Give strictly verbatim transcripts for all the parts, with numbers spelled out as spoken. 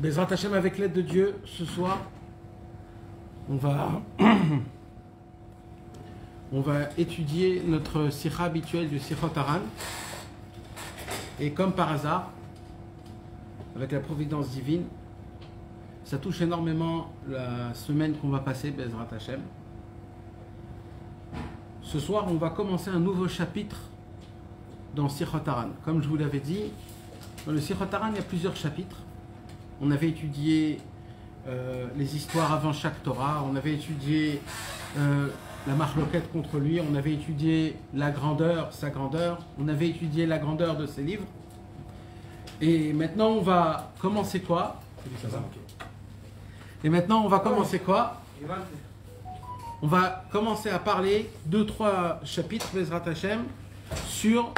Bezrat Hashem, avec l'aide de Dieu, ce soir, on va, on va étudier notre sikha habituel du Sichot Haran. Et comme par hasard, avec la providence divine, ça touche énormément la semaine qu'on va passer, Bezrat Hashem. Ce soir, on va commencer un nouveau chapitre dans Sichot Haran. Comme je vous l'avais dit, dans le Sichot Haran, il y a plusieurs chapitres. On avait étudié euh, les histoires avant chaque Torah, on avait étudié euh, la marloquette contre lui, on avait étudié la grandeur, sa grandeur, on avait étudié la grandeur de ses livres. Et maintenant, on va commencer quoi? Et maintenant, on va commencer quoi? On va commencer à parler deux, trois chapitres, Bezrat Hashem, sur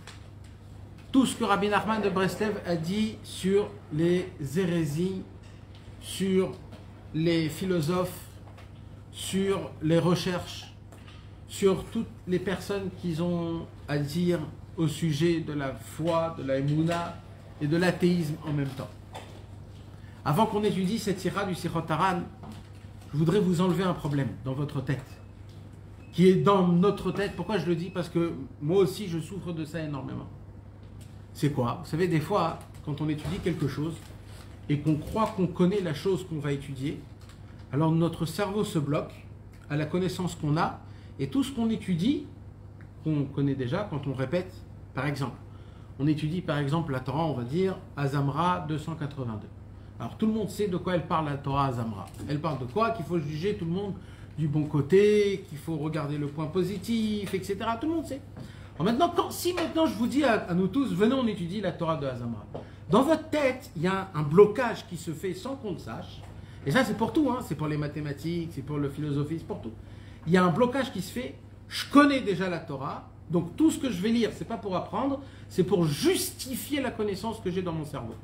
tout ce que Rabbi Nachman de Breslev a dit sur les hérésies, sur les philosophes, sur les recherches, sur toutes les personnes qui ont à dire au sujet de la foi, de la émouna et de l'athéisme en même temps. Avant qu'on étudie cette sira du Sichot Haran, je voudrais vous enlever un problème dans votre tête, qui est dans notre tête. Pourquoi je le dis? Parce que moi aussi je souffre de ça énormément. C'est quoi? Vous savez, des fois, quand on étudie quelque chose et qu'on croit qu'on connaît la chose qu'on va étudier, alors notre cerveau se bloque à la connaissance qu'on a, et tout ce qu'on étudie, qu'on connaît déjà, quand on répète, par exemple, on étudie par exemple la Torah, on va dire Azamra deux cent quatre-vingt-deux. Alors tout le monde sait de quoi elle parle, la Torah Azamra. Elle parle de quoi? Qu'il faut juger tout le monde du bon côté, qu'il faut regarder le point positif, et cetera. Tout le monde sait. Alors maintenant, quand, si maintenant je vous dis à, à nous tous, venez on étudie la Torah de Azamra. Dans votre tête, il y a un, un blocage qui se fait sans qu'on le sache. Et ça c'est pour tout, hein. C'est pour les mathématiques, c'est pour le philosophie, c'est pour tout. Il y a un blocage qui se fait, je connais déjà la Torah, donc tout ce que je vais lire, c'est pas pour apprendre, c'est pour justifier la connaissance que j'ai dans mon cerveau.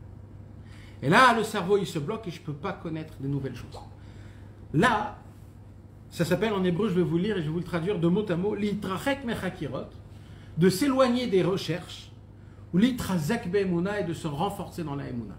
Et là, le cerveau, il se bloque et je ne peux pas connaître de nouvelles choses. Là, ça s'appelle en hébreu, je vais vous le lire et je vais vous le traduire de mot à mot, l'itrachek mechakirot, de s'éloigner des recherches, ou l'itrazek be'emuna, et de se renforcer dans la emuna.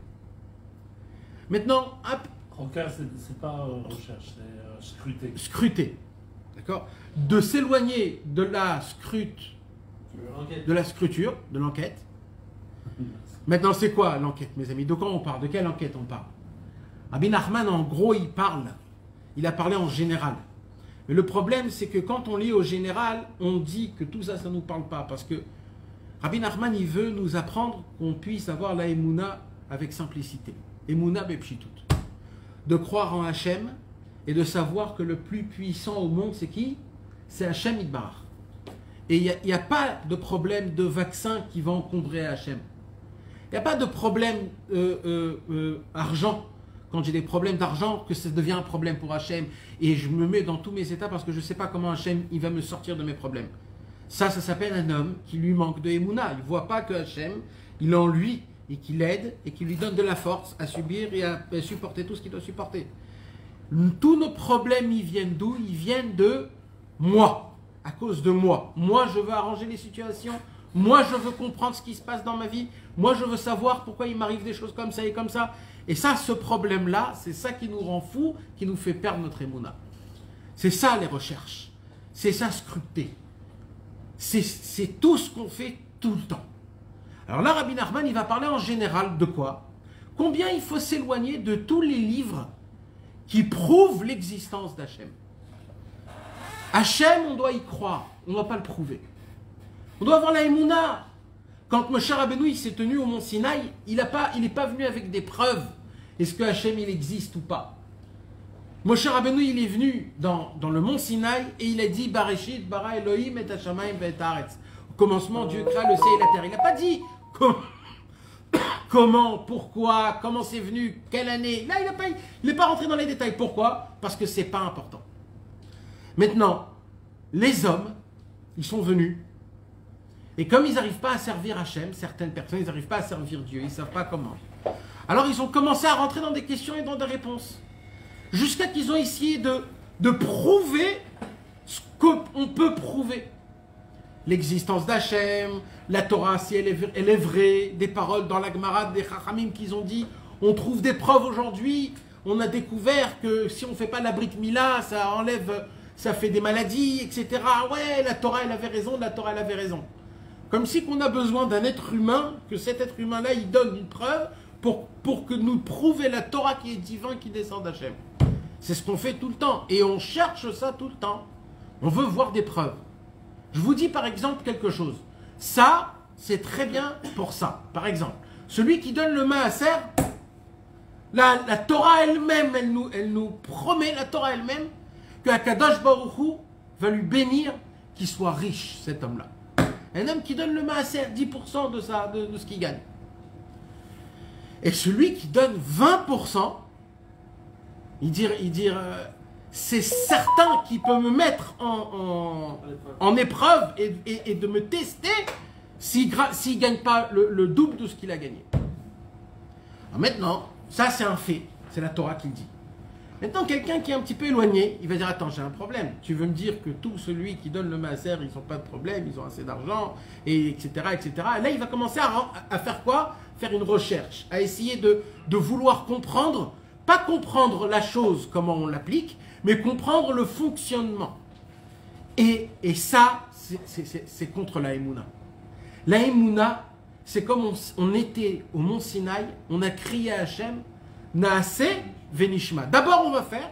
Maintenant, hop. En cas, c'est pas euh, recherche, c'est euh, scruter. Scruter. D'accord? De s'éloigner de la scrute, de la scruture, de l'enquête. Maintenant, c'est quoi l'enquête, mes amis? De quoi on parle? De quelle enquête on parle? Rabbi Nachman, en gros, il parle. Il a parlé en général. Mais le problème, c'est que quand on lit au général, on dit que tout ça, ça ne nous parle pas. Parce que Rabbi Nachman, il veut nous apprendre qu'on puisse avoir la Emouna avec simplicité. Emouna bepshitut. De croire en Hachem et de savoir que le plus puissant au monde, c'est qui? C'est Hachem Yitbarach. Et il n'y a, a pas de problème de vaccin qui va encombrer Hachem. Il n'y a pas de problème euh, euh, euh, argent. Quand j'ai des problèmes d'argent, que ça devient un problème pour Hachem. Et je me mets dans tous mes états parce que je ne sais pas comment Hachem il va me sortir de mes problèmes. Ça, ça s'appelle un homme qui lui manque de Emouna. Il ne voit pas que Hachem, il est en lui et qu'il l'aide et qu'il lui donne de la force à subir et à, à supporter tout ce qu'il doit supporter. Tous nos problèmes, ils viennent d'où? Ils viennent de moi. À cause de moi. Moi, je veux arranger les situations. Moi, je veux comprendre ce qui se passe dans ma vie. Moi, je veux savoir pourquoi il m'arrive des choses comme ça et comme ça. Et ça, ce problème-là, c'est ça qui nous rend fous, qui nous fait perdre notre émouna. C'est ça, les recherches. C'est ça, scruter. C'est tout ce qu'on fait tout le temps. Alors là, Rabbi Nachman, il va parler en général de quoi? Combien il faut s'éloigner de tous les livres qui prouvent l'existence d'Hachem. Hachem, on doit y croire. On ne doit pas le prouver. On doit avoir la émouna. Quand Moshe Rabbeinu s'est tenu au mont Sinaï, il n'est pas, pas venu avec des preuves. Est-ce que Hachem il existe ou pas? Moshe Rabbeinu il est venu dans, dans le mont Sinaï et il a dit Bareshit bara Elohim et Hashamayim ve'et haaretz. Au commencement, Dieu créa le ciel et la terre. Il n'a pas dit comment, comment, pourquoi, comment c'est venu, quelle année. Là, il n'est pas, pas rentré dans les détails. Pourquoi? Parce que ce n'est pas important. Maintenant, les hommes, ils sont venus. Et comme ils n'arrivent pas à servir Hachem, certaines personnes, ils n'arrivent pas à servir Dieu, ils ne savent pas comment. Alors ils ont commencé à rentrer dans des questions et dans des réponses. Jusqu'à qu'ils ont essayé de, de prouver ce qu'on peut prouver. L'existence d'Hachem, la Torah, si elle est, elle est vraie, des paroles dans la Gemara, des Chachamim qu'ils ont dit, on trouve des preuves aujourd'hui. On a découvert que si on ne fait pas la Brit Mila, ça enlève, ça fait des maladies, et cetera. Ouais, la Torah, elle avait raison, la Torah, elle avait raison. Comme si qu'on a besoin d'un être humain, que cet être humain-là, il donne une preuve pour, pour que nous prouver la Torah qui est divin, qui descend d'Hachem. C'est ce qu'on fait tout le temps. Et on cherche ça tout le temps. On veut voir des preuves. Je vous dis par exemple quelque chose. Ça, c'est très bien pour ça. Par exemple, celui qui donne le maaser, la, la Torah elle-même, elle nous, elle nous promet, la Torah elle-même, que Akadosh Baruch Hu va lui bénir qu'il soit riche, cet homme-là. Un homme qui donne le maaser, dix pour cent de, sa, de, de ce qu'il gagne. Et celui qui donne vingt pour cent, il dit, il dit euh, c'est certain qu'il peut me mettre en, en, en épreuve et, et, et de me tester s'il ne gagne pas le, le double de ce qu'il a gagné. Alors maintenant, ça c'est un fait, c'est la Torah qui le dit. Maintenant, quelqu'un qui est un petit peu éloigné, il va dire, attends, j'ai un problème. Tu veux me dire que tout celui qui donne le maaser, ils n'ont pas de problème, ils ont assez d'argent, et etc., et cetera. Et là, il va commencer à, à faire quoi? Faire une recherche, à essayer de, de vouloir comprendre, pas comprendre la chose, comment on l'applique, mais comprendre le fonctionnement. Et, et ça, c'est contre la Emouna. La Emouna, c'est comme on, on était au Mont Sinaï, on a crié à Hachem, Naaseh Venishma. D'abord, on va faire.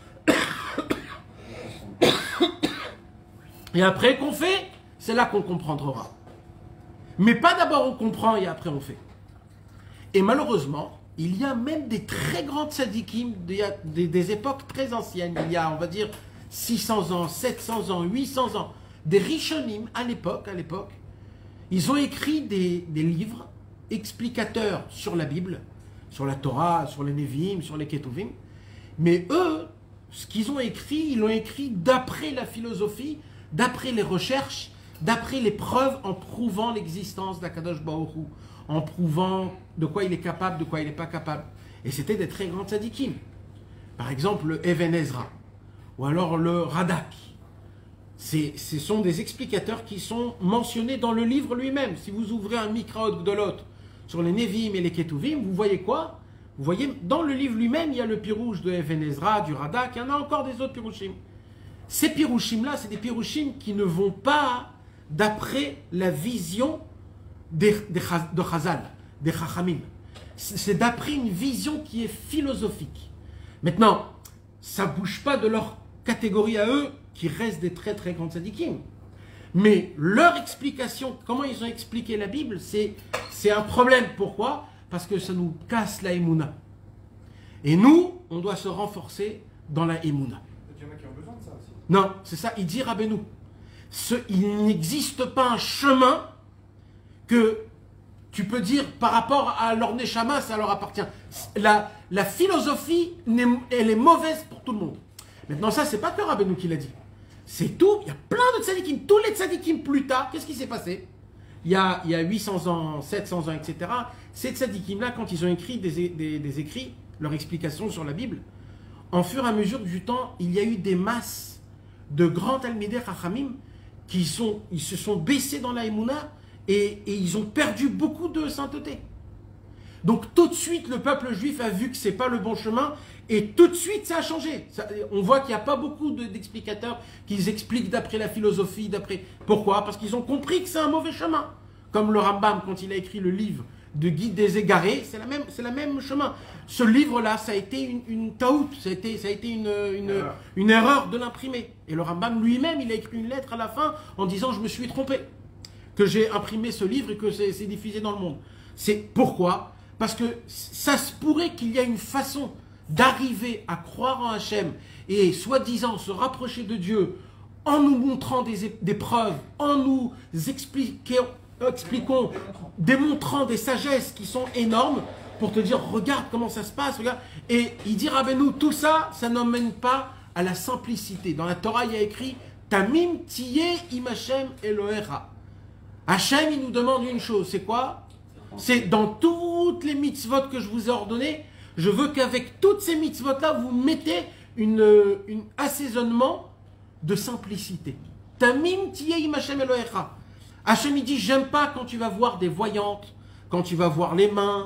Et après qu'on fait, c'est là qu'on comprendra. Mais pas d'abord on comprend et après on fait. Et malheureusement, il y a même des très grandes tzadikim, des, des, des époques très anciennes. Il y a, on va dire, six cents ans, sept cents ans, huit cents ans. Des rishonim, à l'époque, à l'époque, ils ont écrit des, des livres explicateurs sur la Bible, sur la Torah, sur les Nevi'im, sur les Ketuvim. Mais eux, ce qu'ils ont écrit, ils l'ont écrit d'après la philosophie, d'après les recherches, d'après les preuves en prouvant l'existence d'Akadosh Baruch Hu, en prouvant de quoi il est capable, de quoi il n'est pas capable. Et c'était des très grands tzadikim. Par exemple, le Even Ezra, ou alors le Radak. Ce sont des explicateurs qui sont mentionnés dans le livre lui-même. Si vous ouvrez un Mikraot Gdolot sur les Nevi'im et les Ketuvim, vous voyez quoi? Vous voyez, dans le livre lui-même, il y a le pirouche de Even Ezra, du Radak, il y en a encore des autres pirouchim. Ces pirouchim-là, c'est des pirouchim qui ne vont pas d'après la vision des, des, de Chazal, des Chachamim. C'est d'après une vision qui est philosophique. Maintenant, ça ne bouge pas de leur catégorie à eux, qui restent des très très grands tzadikim. Mais leur explication, comment ils ont expliqué la Bible, c'est un problème. Pourquoi? Parce que ça nous casse la Emouna. Et nous, on doit se renforcer dans la Emouna. Il y en a qui ont besoin de ça aussi. Non, c'est ça, il dit Rabbeinu. Ce, il n'existe pas un chemin que tu peux dire par rapport à leur Neshama, ça leur appartient. La, la philosophie, elle est mauvaise pour tout le monde. Maintenant, ça, c'est pas que Rabbeinu qui l'a dit. C'est tout. Il y a plein de tzadikim. Tous les tzadikim plus tard, qu'est-ce qui s'est passé? Il y, a, il y a huit cents ans, sept cents ans, et cetera. Ces tzadikim-là, quand ils ont écrit des, des, des écrits, leur explication sur la Bible, en fur et à mesure du temps, il y a eu des masses de grands Talmidei Chachamim qui sont, ils se sont baissés dans la Emouna et, et ils ont perdu beaucoup de sainteté. Donc tout de suite, le peuple juif a vu que ce n'est pas le bon chemin et tout de suite, ça a changé. Ça, on voit qu'il n'y a pas beaucoup d'explicateurs qui expliquent d'après la philosophie, d'après... Pourquoi? Parce qu'ils ont compris que c'est un mauvais chemin. Comme le Rambam, quand il a écrit le livre de Guide des égarés, c'est la même, c'est la même chemin. Ce livre-là, ça a été une, une taout, ça a été, ça a été une, une, erreur. une erreur de l'imprimer. Et le Rambam lui-même, il a écrit une lettre à la fin en disant « Je me suis trompé, que j'ai imprimé ce livre et que c'est diffusé dans le monde. » C'est pourquoi? Parce que ça se pourrait qu'il y ait une façon d'arriver à croire en Hachem et soi-disant se rapprocher de Dieu en nous montrant des, des preuves, en nous expliquer, expliquons, démontrant des sagesses qui sont énormes pour te dire regarde comment ça se passe, regarde. Et il dit Rabbeinu, tout ça, ça n'emmène pas à la simplicité. Dans la Torah, il y a écrit Tamim tiye im Hachem Elohecha. Hachem, il nous demande une chose, c'est quoi? C'est dans toutes les mitzvot que je vous ai ordonnées, je veux qu'avec toutes ces mitzvot-là, vous mettez une, une assaisonnement de simplicité. Tamim tiye im Hachem Elohecha. Hachem, il dit, j'aime pas quand tu vas voir des voyantes, quand tu vas voir les mains,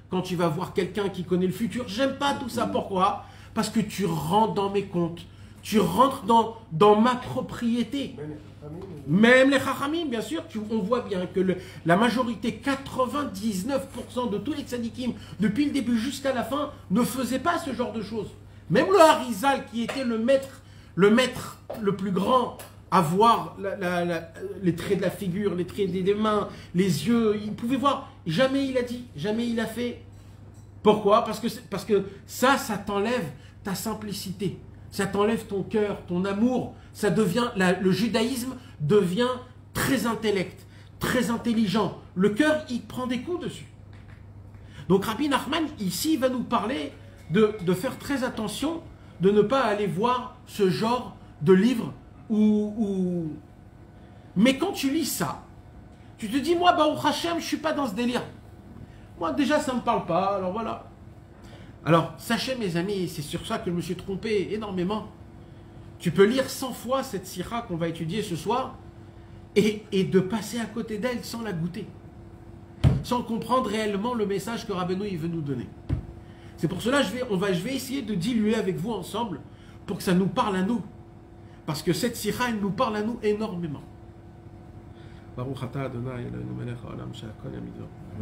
quand tu vas voir quelqu'un qui connaît le futur. J'aime pas tout ça. Pourquoi? Parce que tu rentres dans mes comptes. Tu rentres dans, dans ma propriété. Même les chachamim, bien sûr, tu, on voit bien que le, la majorité, quatre-vingt-dix-neuf pour cent de tous les tzadikim, depuis le début jusqu'à la fin, ne faisaient pas ce genre de choses. Même le Harizal, qui était le maître, le maître le plus grand à voir la, la, la, les traits de la figure, les traits des, des mains, les yeux, il pouvait voir. Jamais il a dit, jamais il a fait. Pourquoi? Parce que, parce que ça, ça t'enlève ta simplicité. Ça t'enlève ton cœur, ton amour. Ça devient, la, le judaïsme devient très intellect, très intelligent. Le cœur, il prend des coups dessus. Donc Rabbi Nachman, ici, va nous parler de, de faire très attention, de ne pas aller voir ce genre de livre où, où... Mais quand tu lis ça, tu te dis, moi, Baruch Hashem, je ne suis pas dans ce délire. Moi, déjà, ça ne me parle pas, alors voilà. Alors, sachez, mes amis, c'est sur ça que je me suis trompé énormément. Tu peux lire cent fois cette sira qu'on va étudier ce soir et, et de passer à côté d'elle sans la goûter. Sans comprendre réellement le message que Rabbeinu il veut nous donner. C'est pour cela que je vais, on va, je vais essayer de diluer avec vous ensemble pour que ça nous parle à nous. Parce que cette sira, elle nous parle à nous énormément. Baruch atah Adonai Eloheinu melech haolam she'akol yamido.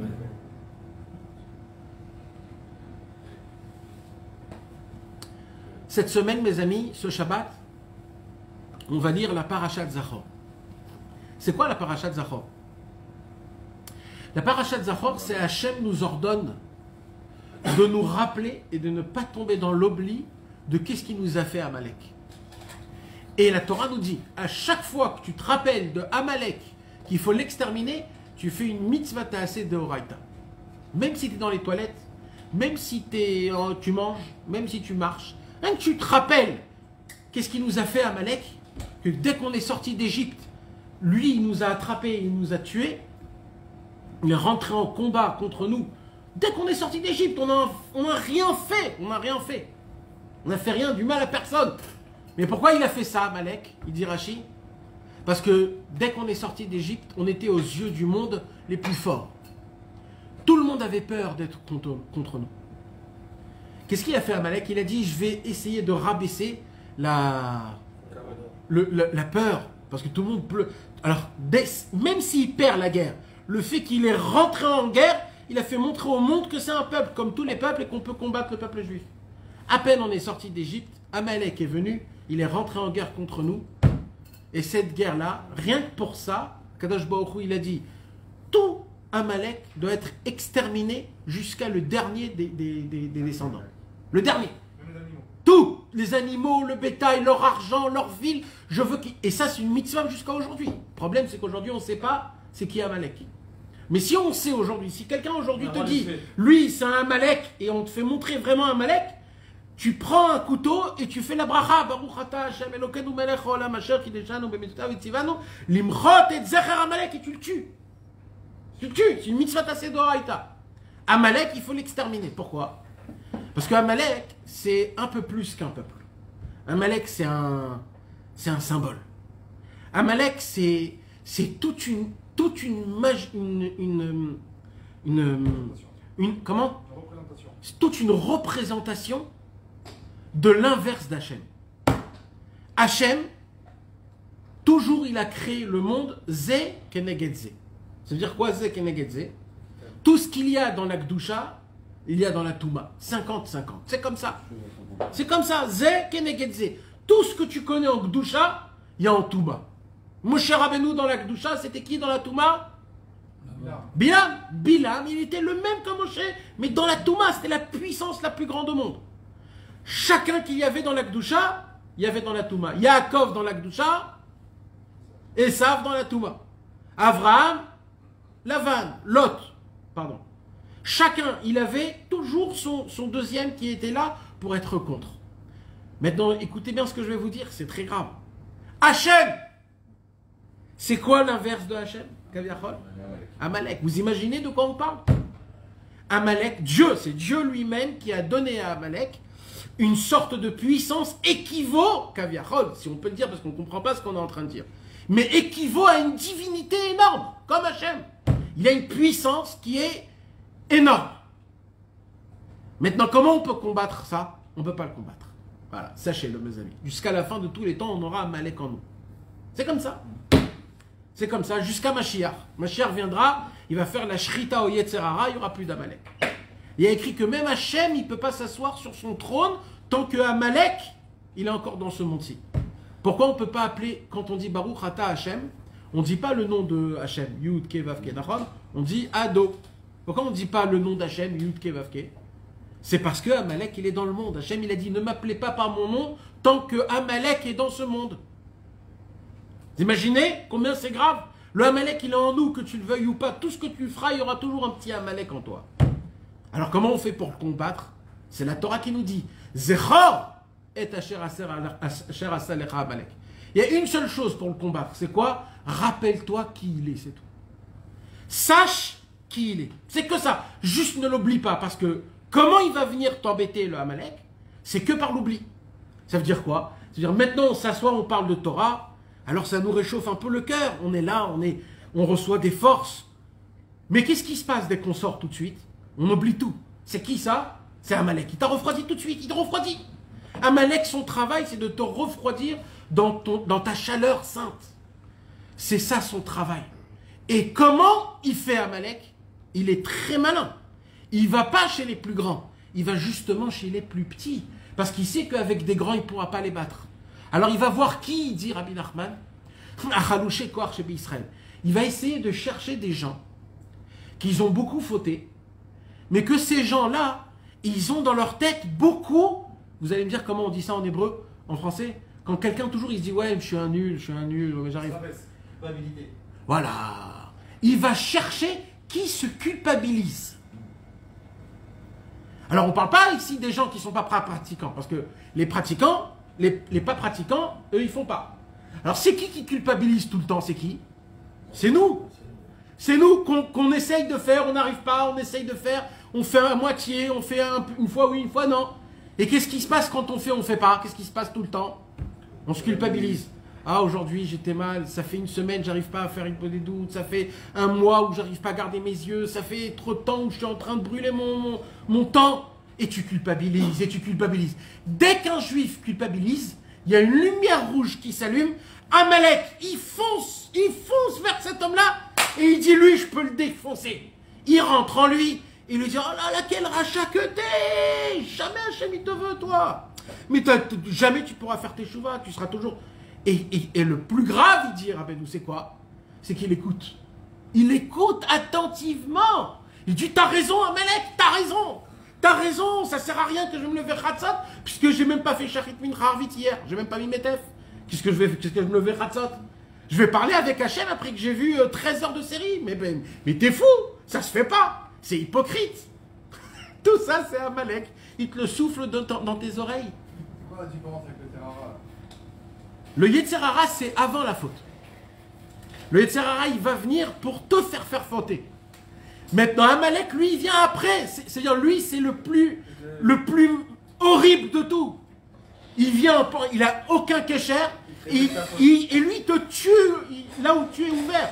Cette semaine, mes amis, ce Shabbat, on va lire la Parashat Zachor. C'est quoi la Parashat Zachor? La Parashat Zachor, c'est Hachem nous ordonne de nous rappeler et de ne pas tomber dans l'oubli de qu'est-ce qui nous a fait Amalek. Et la Torah nous dit, à chaque fois que tu te rappelles de Amalek, qu'il faut l'exterminer, tu fais une mitzvah ta'aseh de Horaïta. Même si tu es dans les toilettes, même si t'es, euh, tu manges, même si tu marches, hein, tu te rappelles qu'est-ce qu'il nous a fait Amalek, que dès qu'on est sorti d'Égypte, lui il nous a attrapés, il nous a tués, il est rentré en combat contre nous. Dès qu'on est sorti d'Égypte, on n'a on a rien fait, on n'a rien fait. On n'a fait rien du mal à personne. Mais pourquoi il a fait ça Amalek? Il dit Rashi. Parce que dès qu'on est sorti d'Égypte, on était aux yeux du monde les plus forts. Tout le monde avait peur d'être contre, contre nous. Qu'est-ce qu'il a fait Amalek? Il a dit, je vais essayer de rabaisser la, le, la, la peur. Parce que tout le monde pleut. Alors, dès, même s'il perd la guerre, le fait qu'il est rentré en guerre, il a fait montrer au monde que c'est un peuple comme tous les peuples et qu'on peut combattre le peuple juif. À peine on est sorti d'Égypte, Amalek est venu, il est rentré en guerre contre nous. Et cette guerre-là, rien que pour ça, Kadosh Baruch Hu, il a dit, tout Amalek doit être exterminé jusqu'à le dernier des, des, des, des descendants. Le dernier. Tous les animaux, le bétail, leur argent, leur ville, je veux qu'ils... Et ça, c'est une mitzvah jusqu'à aujourd'hui. Le problème, c'est qu'aujourd'hui, on ne sait pas c'est qui Amalek. Mais si on sait aujourd'hui, si quelqu'un aujourd'hui te dit, lui, c'est un Amalek, et on te fait montrer vraiment un Amalek, tu prends un couteau et tu fais la bracha, Baruch atah Hashem Elokeinu melech haolam asher kideshanu b'mitzvotav v'tzivanu limchot et zecher Amalek, et tu le tues. Tu le tues, c'est une mitzvah ta'aseh d'Oraïta. Amalek, il faut l'exterminer. Pourquoi? Parce que Amalek, c'est un peu plus qu'un peuple. Amalek, c'est un, c'est un symbole. Amalek, c'est, c'est toute une, toute une, une, une, une, une comment? C'est toute une représentation de l'inverse d'Hachem. Hachem, toujours il a créé le monde Zé Keneged Zé. Ça veut dire quoi Zé Keneged Zé? Tout ce qu'il y a dans la Gdusha, il y a dans la Touma. cinquante cinquante. C'est comme ça. C'est comme ça. Zé Keneged Zé. Tout ce que tu connais en Gdusha, il y a en Touma. Moshe Rabbeinu dans la Gdusha, c'était qui dans la Touma? Bilam. Bilam, il était le même que Moshe, mais dans la Touma, c'était la puissance la plus grande au monde. Chacun qu'il y avait dans la Gdusha, il y avait dans la Touma. Yaakov dans la Gdusha, Esav dans la Touma. Avraham, Lavan, Lot, pardon. Chacun, il avait toujours son, son deuxième qui était là pour être contre. Maintenant, écoutez bien ce que je vais vous dire, c'est très grave. Hachem, c'est quoi l'inverse de Hachem? Kaviachol? Amalek. Vous imaginez de quoi on parle? Amalek, Dieu, c'est Dieu lui-même qui a donné à Amalek une sorte de puissance équivaut, Kaviachol, si on peut le dire parce qu'on ne comprend pas ce qu'on est en train de dire, mais équivaut à une divinité énorme, comme Hachem. Il a une puissance qui est énorme. Maintenant, comment on peut combattre ça? On ne peut pas le combattre. Voilà, sachez-le, mes amis. Jusqu'à la fin de tous les temps, on aura Amalek en nous. C'est comme ça. C'est comme ça, jusqu'à Mashiach. Mashiach viendra, il va faire la Shrita au Yetzer Hara, il n'y aura plus d'Amalek. Il y a écrit que même Hachem, il ne peut pas s'asseoir sur son trône tant que Amalek, il est encore dans ce monde-ci. Pourquoi on ne peut pas appeler, quand on dit Baruch Ata Hachem, on ne dit pas le nom de Hachem, Yud Ke Vav Ke Nachon, on dit Ado. Pourquoi on ne dit pas le nom d'Hachem, Yud Ke Vav Ke? C'est parce que Amalek, il est dans le monde. Hachem, il a dit, ne m'appelez pas par mon nom tant que Amalek est dans ce monde. Vous imaginez combien c'est grave? Le Amalek, il est en nous, que tu le veuilles ou pas. Tout ce que tu feras, il y aura toujours un petit Amalek en toi. Alors comment on fait pour le combattre? C'est la Torah qui nous dit, Zechor et Asher Asa Lecha Amalek. Il y a une seule chose pour le combattre, c'est quoi? Rappelle-toi qui il est, c'est tout. Sache qui il est. C'est que ça. Juste ne l'oublie pas, parce que comment il va venir t'embêter, le Amalek? C'est que par l'oubli. Ça veut dire quoi? C'est-à-dire maintenant on s'assoit, on parle de Torah, alors ça nous réchauffe un peu le cœur. On est là, on, est, on reçoit des forces. Mais qu'est-ce qui se passe dès qu'on sort tout de suite? On oublie tout. C'est qui ça? C'est Amalek. Il t'a refroidi tout de suite, il te refroidit. Amalek, son travail, c'est de te refroidir dans, ton, dans ta chaleur sainte. C'est ça son travail. Et comment il fait Amalek? Il est très malin. Il ne va pas chez les plus grands. Il va justement chez les plus petits. Parce qu'il sait qu'avec des grands, il ne pourra pas les battre. Alors il va voir qui, dit Rabbi Nachman, il va essayer de chercher des gens qui ont beaucoup fauté, mais que ces gens-là, ils ont dans leur tête beaucoup, vous allez me dire comment on dit ça en hébreu, en français, quand quelqu'un toujours il se dit ouais je suis un nul, je suis un nul, j'arrive. Voilà. Il va chercher qui se culpabilise. Alors on ne parle pas ici des gens qui ne sont pas pratiquants, parce que les pratiquants, les, les pas pratiquants, eux ils ne font pas. Alors c'est qui qui culpabilise tout le temps? C'est qui? C'est nous. C'est nous qu'on qu'on essaye de faire, on n'arrive pas, on essaye de faire, on fait à moitié, on fait un, une fois oui, une fois non. Et qu'est-ce qui se passe quand on fait, on ne fait pas? Qu'est-ce qui se passe tout le temps? On se culpabilise. Ah, aujourd'hui j'étais mal, ça fait une semaine, j'arrive pas à faire une peu des doutes, ça fait un mois où j'arrive pas à garder mes yeux, ça fait trop de temps où je suis en train de brûler mon, mon, mon temps. Et tu culpabilises, et tu culpabilises. Dès qu'un juif culpabilise, il y a une lumière rouge qui s'allume. Amalek, il fonce, il fonce vers cet homme-là, et il dit, lui, je peux le défoncer. Il rentre en lui, il lui dit, oh là là, quel rachat que t'es! Jamais Hachem, il te veut, toi! Mais jamais tu pourras faire tes chouvas, tu seras toujours... Et, et, et le plus grave, il dit, Rabbeinu, c'est quoi? C'est qu'il écoute. Il écoute attentivement. Il dit, t'as raison, Amalek, t'as raison. T'as raison, ça sert à rien que je me lève Khatsat, puisque j'ai même pas fait Shachit Mincha Arvit hier, j'ai même pas mis Metef. Qu'est-ce que je vais, qu'est-ce que je me lève Khatsat? Je vais parler avec Hachem après que j'ai vu euh, treize heures de série. Mais, mais, mais t'es fou, ça se fait pas, c'est hypocrite. Tout ça, c'est Amalek. Il te le souffle de, dans, dans tes oreilles. Pourquoi la différence avec le Terrara? Le Yetzer Hara, c'est avant la faute. Le Yetzer Hara, il va venir pour te faire faire fauter. Maintenant, Amalek, lui, il vient après. C'est-à-dire, lui, c'est le plus, le plus horrible de tout. Il vient, il n'a aucun kécher, et, et, et lui, il te tue là où tu es ouvert.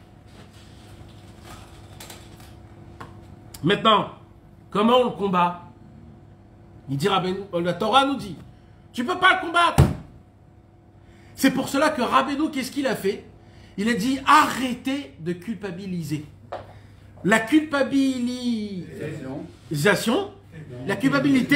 Maintenant, comment on le combat? Il dit, Rabbeinu, la Torah nous dit, tu ne peux pas le combattre. C'est pour cela que Rabbeinu, qu'est-ce qu'il a fait? Il a dit, arrêtez de culpabiliser. La culpabilisation, la culpabilité.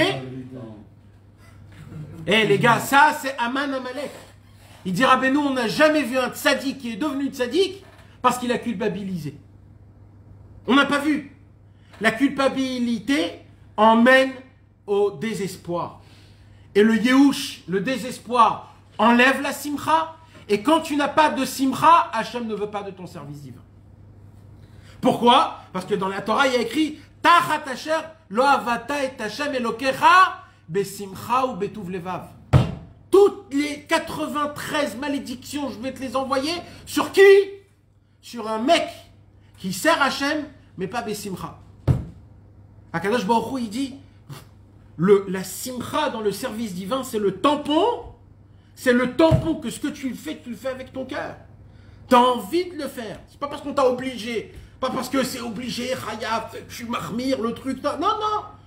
Eh les gars, ça c'est Aman Amalek. Il dit Rabbeinu, on n'a jamais vu un tzaddik qui est devenu tzaddik parce qu'il a culpabilisé. On n'a pas vu. La culpabilité emmène au désespoir. Et le Yehush, le désespoir, enlève la simcha. Et quand tu n'as pas de simcha, Hachem ne veut pas de ton service divin. Pourquoi? Parce que dans la Torah, il y a écrit Tachat asher lo avata et Hashem elokecha besimcha ou betuv levav. Toutes les quatre-vingt-treize malédictions, je vais te les envoyer sur qui? Sur un mec qui sert Hachem, mais pas besimcha. Akadosh Baruch Hu, il dit le, la simcha dans le service divin, c'est le tampon. C'est le tampon que ce que tu fais, tu le fais avec ton cœur. Tu as envie de le faire. C'est pas parce qu'on t'a obligé. Pas parce que c'est obligé, Khayaf, tu marmire le truc. Non, non.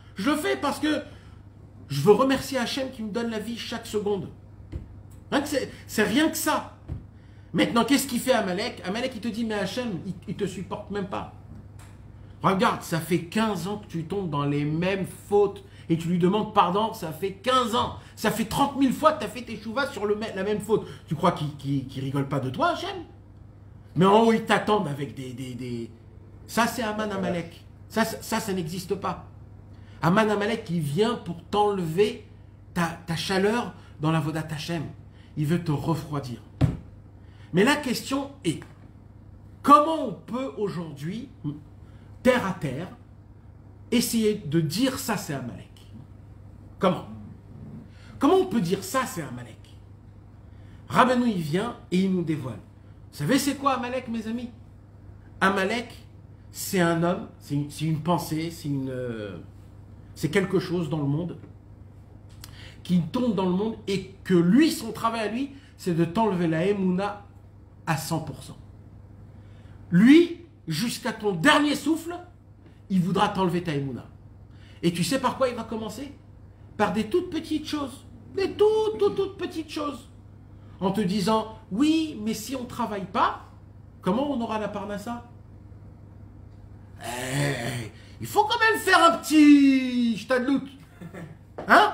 Je le fais parce que je veux remercier Hachem qui me donne la vie chaque seconde. C'est rien que ça. Maintenant, qu'est-ce qu'il fait Amalek? Amalek, il te dit, mais Hachem, il, il te supporte même pas. Regarde, ça fait quinze ans que tu tombes dans les mêmes fautes et tu lui demandes pardon, ça fait quinze ans. Ça fait trente mille fois que tu as fait tes chouvas sur le, la même faute. Tu crois qu'il qu'il, qu'il rigole pas de toi, Hachem? Mais en haut, ils t'attendent avec des... des, des... Ça, c'est Aman Amalek. Ça, ça, ça, ça n'existe pas. Aman Amalek, il vient pour t'enlever ta, ta chaleur dans la Vodat Hachem. Il veut te refroidir. Mais la question est, comment on peut aujourd'hui, terre à terre, essayer de dire ça c'est Amalek? Comment? Comment on peut dire ça c'est Amalek? Rabbeinu il vient et il nous dévoile. Vous savez c'est quoi Amalek, mes amis? Amalek, c'est un homme, c'est une, une pensée, c'est une, euh, c'est quelque chose dans le monde qui tombe dans le monde et que lui, son travail à lui, c'est de t'enlever la Emouna à cent pour cent. Lui, jusqu'à ton dernier souffle, il voudra t'enlever ta Emouna. Et tu sais par quoi il va commencer? Par des toutes petites choses. Des toutes, toutes, toutes petites choses. En te disant, oui, mais si on ne travaille pas, comment on aura la parnassa? Hey, il faut quand même faire un petit shtadlout. Hein?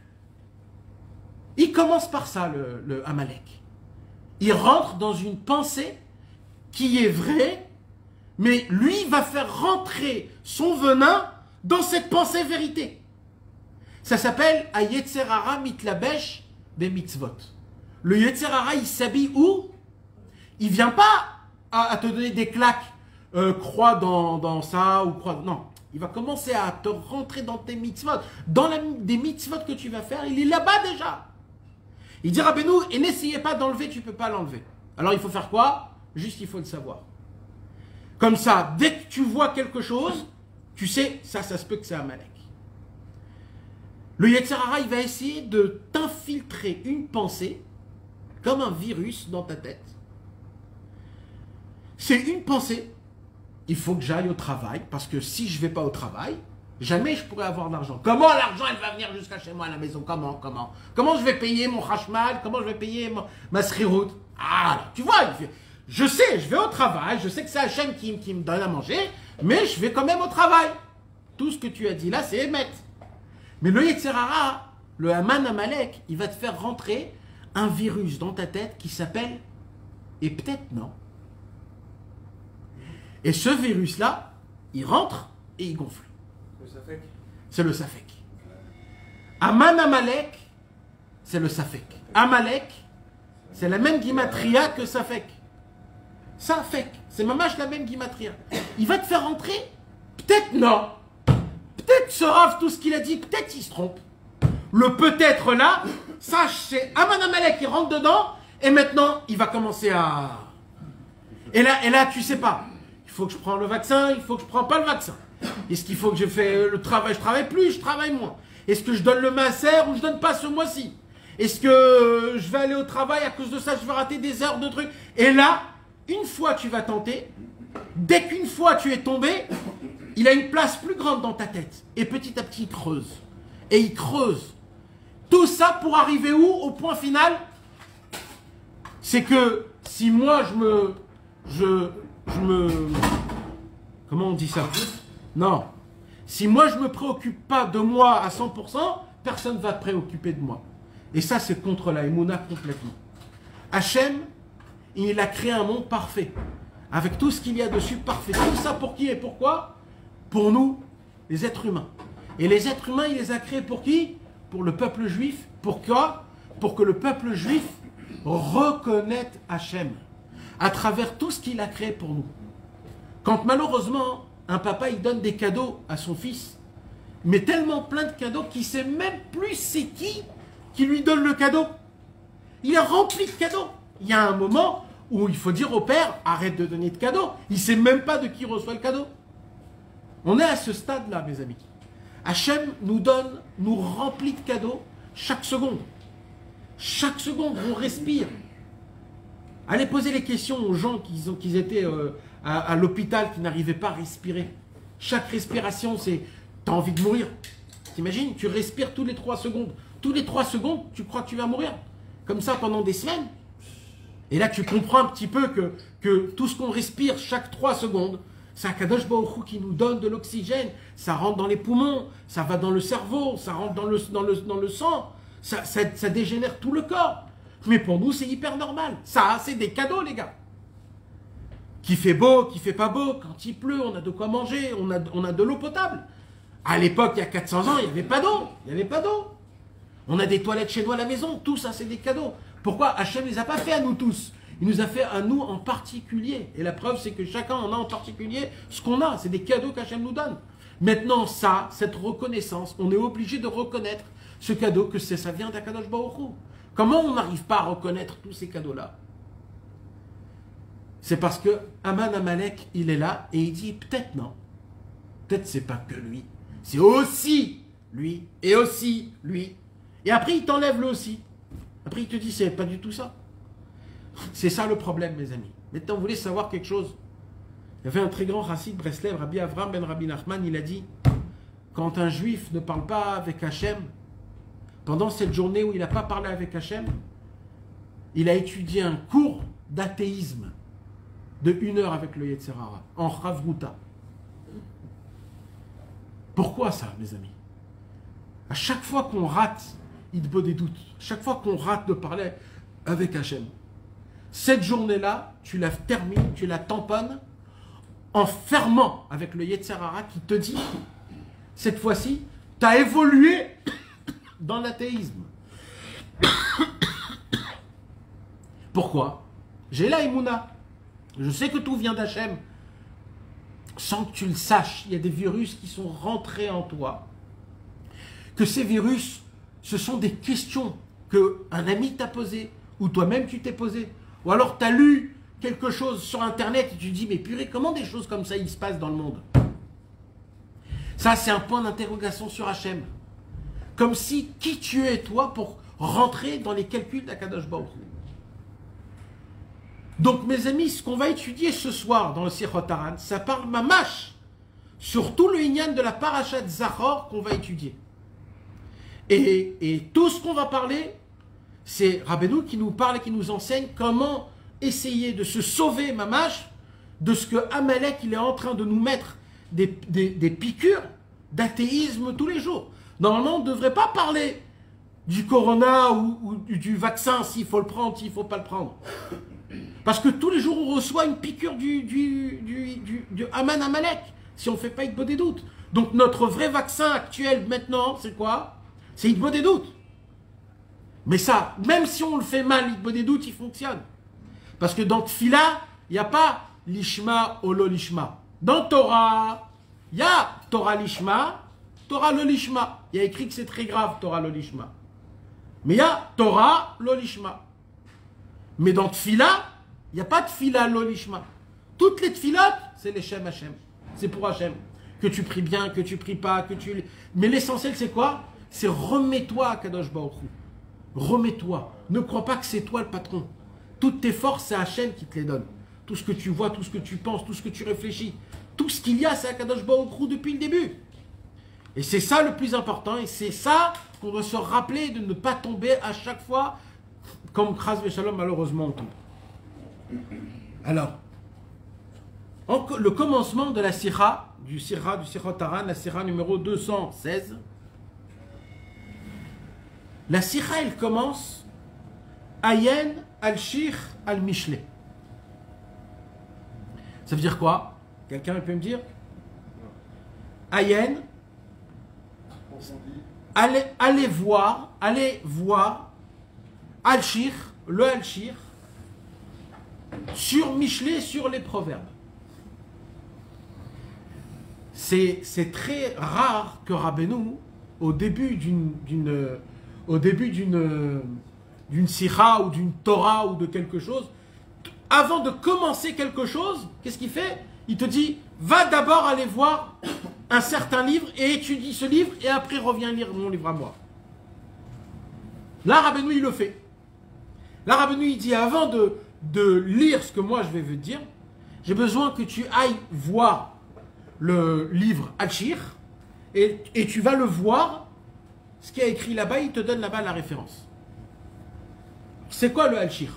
Il commence par ça, le, le Amalek. Il rentre dans une pensée qui est vraie, mais lui va faire rentrer son venin dans cette pensée vérité. Ça s'appelle « Yetzerara mitlabesh be mitzvot ». Le Yetzerara, il s'habille où? Il vient pas à, à te donner des claques, euh, croix dans, dans ça ou croix... Non, il va commencer à te rentrer dans tes mitzvot. Dans la, des mitzvot que tu vas faire, il est là-bas déjà. Il dit Rabbeinu, et n'essayez pas d'enlever, tu ne peux pas l'enlever. Alors il faut faire quoi? Juste il faut le savoir. Comme ça, dès que tu vois quelque chose, tu sais, ça, ça se peut que c'est Amalek. Le Yetzirara, il va essayer de t'infiltrer une pensée, comme un virus dans ta tête. C'est une pensée. Il faut que j'aille au travail, parce que si je ne vais pas au travail, jamais je pourrais avoir l'argent. Comment l'argent, elle va venir jusqu'à chez moi à la maison? Comment? Comment? Comment je vais payer mon chashmal? Comment je vais payer mon, ma srirout? Ah, tu vois, il fait, je sais, je vais au travail, je sais que c'est Hachem qui, qui me donne à manger, mais je vais quand même au travail. Tout ce que tu as dit là, c'est émettre. Mais le Yetzirara, le Haman Amalek, il va te faire rentrer un virus dans ta tête qui s'appelle, et peut-être non. Et ce virus-là, il rentre et il gonfle. C'est le Safek. Haman Amalek, c'est le Safek. Amalek, c'est la même gimatria que Safek. Safek, c'est mamash la même gimatria. Il va te faire rentrer, peut-être non. Peut-être ce Rav, tout ce qu'il a dit, peut-être il se trompe. Le peut-être là, sache, c'est Haman Amalek qui rentre dedans, et maintenant, il va commencer à... Et là, et là, tu sais pas. Il faut que je prenne le vaccin, il faut que je prenne pas le vaccin. Est-ce qu'il faut que je fais le travail, je travaille plus, je travaille moins? Est-ce que je donne le masser ou je donne pas ce mois-ci? Est-ce que je vais aller au travail, à cause de ça, je vais rater des heures de trucs? Et là, une fois tu vas tenter, dès qu'une fois tu es tombé, il a une place plus grande dans ta tête. Et petit à petit, il creuse. Et il creuse. Tout ça pour arriver où? Au point final, c'est que si moi je me... Je, je me... Comment on dit ça? Non. Si moi je ne me préoccupe pas de moi à cent pour cent, personne ne va te préoccuper de moi. Et ça, c'est contre la Emouna complètement. Hachem, il a créé un monde parfait. Avec tout ce qu'il y a dessus, parfait. Tout ça pour qui et pourquoi? Pour nous, les êtres humains. Et les êtres humains, il les a créés pour qui? Pour le peuple juif. Pourquoi? Pour que le peuple juif reconnaisse Hachem à travers tout ce qu'il a créé pour nous. Quand malheureusement, un papa, il donne des cadeaux à son fils, mais tellement plein de cadeaux qu'il ne sait même plus c'est qui qui lui donne le cadeau. Il est rempli de cadeaux. Il y a un moment où il faut dire au père, arrête de donner de cadeaux. Il ne sait même pas de qui reçoit le cadeau. On est à ce stade-là, mes amis. Hachem nous donne, nous remplit de cadeaux chaque seconde. Chaque seconde, on respire. Allez poser les questions aux gens qui, ont, qui étaient euh, à, à l'hôpital, qui n'arrivaient pas à respirer. Chaque respiration, c'est, t'as envie de mourir. T'imagines, tu respires tous les trois secondes. Tous les trois secondes, tu crois que tu vas mourir. Comme ça pendant des semaines. Et là, tu comprends un petit peu que, que tout ce qu'on respire chaque trois secondes, c'est un Kadosh Baruch Hu qui nous donne de l'oxygène. Ça rentre dans les poumons, ça va dans le cerveau, ça rentre dans le, dans le, dans le sang. Ça, ça, ça dégénère tout le corps. Mais pour nous, c'est hyper normal. Ça, c'est des cadeaux, les gars. Qui fait beau, qui fait pas beau. Quand il pleut, on a de quoi manger, on a, on a de l'eau potable. À l'époque, il y a quatre cents ans, il n'y avait pas d'eau. Il n'y avait pas d'eau. On a des toilettes chez nous à la maison. Tout ça, c'est des cadeaux. Pourquoi Hachem ne les a pas fait à nous tous? Il nous a fait à nous en particulier. Et la preuve, c'est que chacun en a en particulier ce qu'on a. C'est des cadeaux qu'Hachem nous donne. Maintenant, ça, cette reconnaissance, on est obligé de reconnaître ce cadeau, que c'est, ça vient d'Akadosh Baruch Hu. Comment on n'arrive pas à reconnaître tous ces cadeaux-là? C'est parce que Aman Amalek, il est là et il dit peut-être non. Peut-être c'est pas que lui. C'est aussi lui et aussi lui. Et après, il t'enlève le aussi. Après, il te dit c'est pas du tout ça. C'est ça le problème, mes amis. Maintenant, vous voulez savoir quelque chose? Il y avait un très grand chassid Breslev, Rabbi Avram ben Rabbi Nachman, il a dit quand un juif ne parle pas avec Hachem, pendant cette journée où il n'a pas parlé avec Hachem, il a étudié un cours d'athéisme de une heure avec le Yetzer Hara, en Chavruta. Pourquoi ça, mes amis? À chaque fois qu'on rate, il te peut des doutes, chaque fois qu'on rate de parler avec Hachem, cette journée-là, tu la termines, tu la tamponnes en fermant avec le Yetzer Hara qui te dit, cette fois-ci, tu as évolué dans l'athéisme. Pourquoi? J'ai la Emouna. Je sais que tout vient d'Hachem. Sans que tu le saches, il y a des virus qui sont rentrés en toi. Que ces virus, ce sont des questions qu'un ami t'a posées, ou toi-même tu t'es posé. Ou alors tu as lu quelque chose sur Internet et tu te dis, mais purée, comment des choses comme ça, il se passent dans le monde? Ça, c'est un point d'interrogation sur Hachem. Comme si, qui tu es toi pour rentrer dans les calculs d'Akadosh Baruch Hu. Donc, mes amis, ce qu'on va étudier ce soir dans le Sichot Haran, ça parle mamash sur tout le inyan de la parashat Zachor qu'on va étudier. Et, et tout ce qu'on va parler, c'est Rabbeinu qui nous parle et qui nous enseigne comment essayer de se sauver, mamash, de ce que Amalek il est en train de nous mettre des, des, des piqûres d'athéisme tous les jours. Normalement, on ne devrait pas parler du corona ou, ou du vaccin, s'il faut le prendre, s'il ne faut pas le prendre. Parce que tous les jours, on reçoit une piqûre du, du, du, du, du Aman Amalek, si on ne fait pas Hitbo des doutes. Donc notre vrai vaccin actuel maintenant, c'est quoi? C'est Hitbo des doutes. Mais ça, même si on le fait mal, Hitbo des doutes, il fonctionne. Parce que dans Tfila, il n'y a pas l'ishma ou lo lishma. Dans Torah, il y a Torah lishma, Torah lo lishma. Il y a écrit que c'est très grave, Torah lo lishma. Mais il y a Torah lo lishma. Mais dans Tfila, il n'y a pas de Tfila lo lishma. Toutes les Tfilotes, c'est les Shem Hashem. C'est pour Hashem. Que tu pries bien, que tu pries pas, que tu... Mais l'essentiel, c'est quoi? C'est remets-toi à Kadosh Baruch Hu. Remets-toi. Ne crois pas que c'est toi le patron. Toutes tes forces, c'est Hachem qui te les donne. Tout ce que tu vois, tout ce que tu penses, tout ce que tu réfléchis. Tout ce qu'il y a, c'est Akadosh Baruch Hu depuis le début. Et c'est ça le plus important. Et c'est ça qu'on doit se rappeler de ne pas tomber à chaque fois comme Chas Veshalom, malheureusement, on tombe. Alors, en, le commencement de la Sira, du Sira, du Sichot Haran, la Sira numéro deux cent seize. La Sira, elle commence Ayen al-Shir al-Mishle. Ça veut dire quoi? Quelqu'un peut me dire? Ayen, allez, allez voir, allez voir Al-Shir, le Al-Shir, sur Mishle, sur les proverbes. C'est très rare que Rabbeinu, au début d'une au début d'une d'une Sira ou d'une Torah ou de quelque chose, avant de commencer quelque chose, qu'est-ce qu'il fait? Il te dit, va d'abord aller voir un certain livre et étudie ce livre et après reviens lire mon livre à moi. Là, Rabbeinu, il le fait. Là, Rabbeinu, il dit, avant de, de lire ce que moi je vais vous dire, j'ai besoin que tu ailles voir le livre Al-Shir et, et tu vas le voir, ce qui est écrit là-bas, il te donne là-bas la référence. C'est quoi le Al-Shir?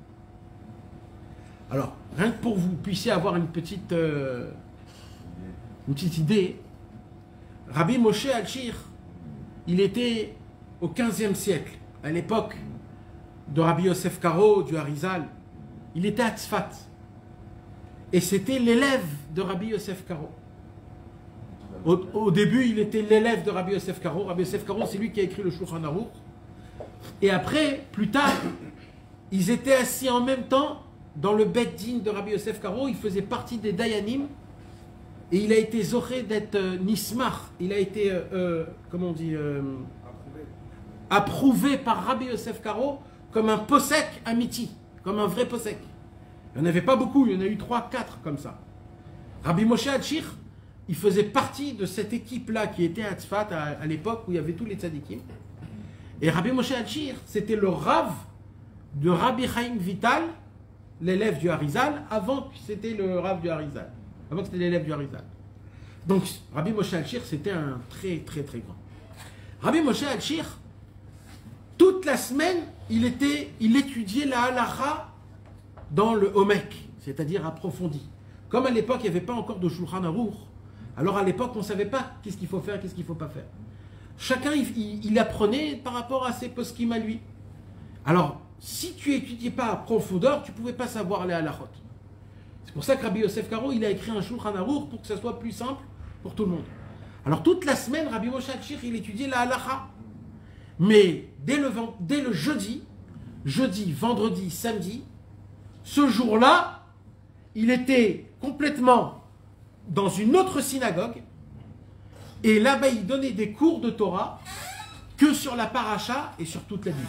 Alors, rien que pour que vous puissiez avoir une petite, euh, une petite idée, Rabbi Moshe Al-Shir, il était au quinzième siècle, à l'époque de Rabbi Yosef Karo, du Harizal. Il était à Tzfat. Et c'était l'élève de Rabbi Yosef Karo. Au, au début, il était l'élève de Rabbi Yosef Karo. Rabbi Yosef Karo, c'est lui qui a écrit le Shulchan Aruch. Et après, plus tard, ils étaient assis en même temps dans le Bet Din de Rabbi Yosef Karo. Il faisait partie des Dayanim. Et il a été zoré d'être euh, Nismar. Il a été, euh, euh, comment on dit, euh, approuvé par Rabbi Yosef Karo comme un posek amiti, comme un vrai posek. Il n'y en avait pas beaucoup, il y en a eu trois, quatre comme ça. Rabbi Moshe Al-Shir, il faisait partie de cette équipe-là qui était à Tzfat à, à l'époque où il y avait tous les tzadikim. Et Rabbi Moshe Al-Shir, c'était le Rav de Rabbi Chaim Vital, l'élève du Harizal, avant que c'était le Rav du Harizal. Avant que c'était l'élève du Harizal. Donc, Rabbi Moshe Al-Shir, c'était un très, très, très grand. Rabbi Moshe Al-Shir, toute la semaine, il, était, il étudiait la halacha dans le Homek, c'est-à-dire approfondi. Comme à l'époque, il n'y avait pas encore de Shulchan Aruch, alors à l'époque, on ne savait pas qu'est-ce qu'il faut faire, qu'est-ce qu'il ne faut pas faire. Chacun, il, il, il apprenait par rapport à ses poskim à lui. Alors, si tu n'étudiais pas à profondeur, tu ne pouvais pas savoir les halachot. C'est pour ça que Rabbi Yosef Karo, il a écrit un Shulchan Aruch pour que ça soit plus simple pour tout le monde. Alors, toute la semaine, Rabbi Moshe Al-Shir, il étudiait la halacha. Mais dès le, dès le jeudi, jeudi, vendredi, samedi, ce jour-là, il était complètement dans une autre synagogue, et là-bas, il donnait des cours de Torah que sur la paracha et sur toute la Bible.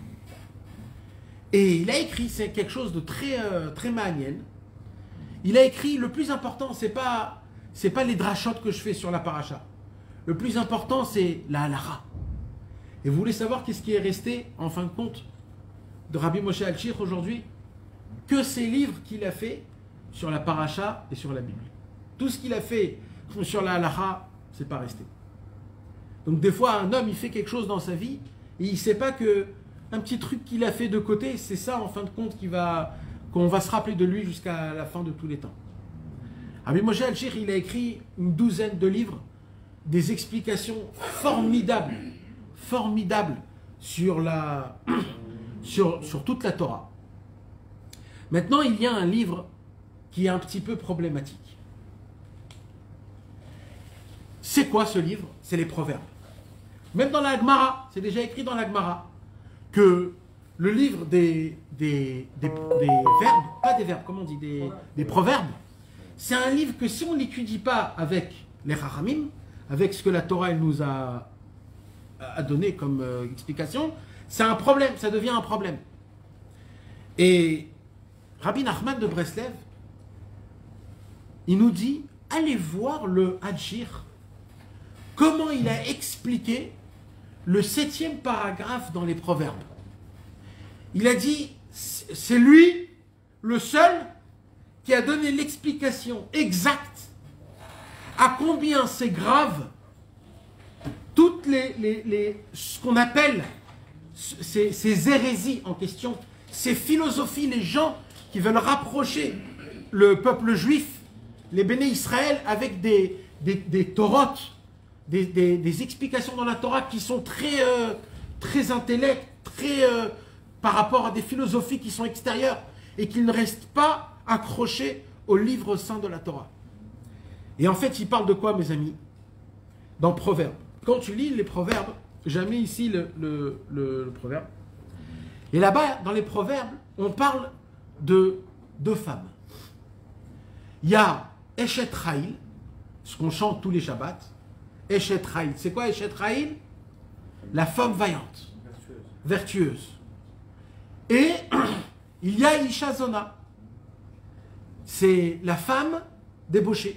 Et il a écrit, c'est quelque chose de très, euh, très maanienne. Il a écrit, le plus important, c'est pas, c'est pas les drachotes que je fais sur la paracha. Le plus important, c'est la halacha. Et vous voulez savoir qu'est-ce qui est resté, en fin de compte, de Rabbi Moshe Al-Shir aujourd'hui? Que ces livres qu'il a fait sur la paracha et sur la Bible. Tout ce qu'il a fait sur la halacha, c'est pas resté. Donc des fois, un homme, il fait quelque chose dans sa vie, et il ne sait pas que un petit truc qu'il a fait de côté, c'est ça, en fin de compte, qui va, qu'on va se rappeler de lui jusqu'à la fin de tous les temps. Rabbi Moshe Al-Shir, il a écrit une douzaine de livres, des explications formidables, formidables sur, la, sur, sur toute la Torah. Maintenant, il y a un livre qui est un petit peu problématique. C'est quoi ce livre? C'est les proverbes. Même dans la Gemara, c'est déjà écrit dans la Gemara, que le livre des, des, des, des verbes, pas des verbes, comment on dit, des, des proverbes, c'est un livre que si on ne l'étudie pas avec les Chachamim, avec ce que la Torah elle nous a, a donné comme euh, explication, c'est un problème, ça devient un problème. Et Rabbi Nachman de Breslev, il nous dit, allez voir le Al-Shir, comment il a expliqué le septième paragraphe dans les proverbes. Il a dit, c'est lui le seul qui a donné l'explication exacte à combien c'est grave toutes les, les, les ce qu'on appelle ces, ces hérésies en question, ces philosophies, les gens qui veulent rapprocher le peuple juif, les béné Israël, avec des, des, des torotes, des, des, des explications dans la Torah qui sont très, euh, très intellects, très euh, par rapport à des philosophies qui sont extérieures et qui ne restent pas accrochés au livre saint de la Torah. Et en fait, il parle de quoi, mes amis? Dans Proverbes. Quand tu lis les Proverbes, j'ai mis ici le, le, le, le proverbe. Et là-bas, dans les Proverbes, on parle de deux femmes. Il y a Eshet Raïl, ce qu'on chante tous les Shabbats. Eshet Raïl. C'est quoi Eshet Raïl? La femme vaillante, vertueuse. vertueuse. Et il y a Isha Zona. C'est la femme débauchée.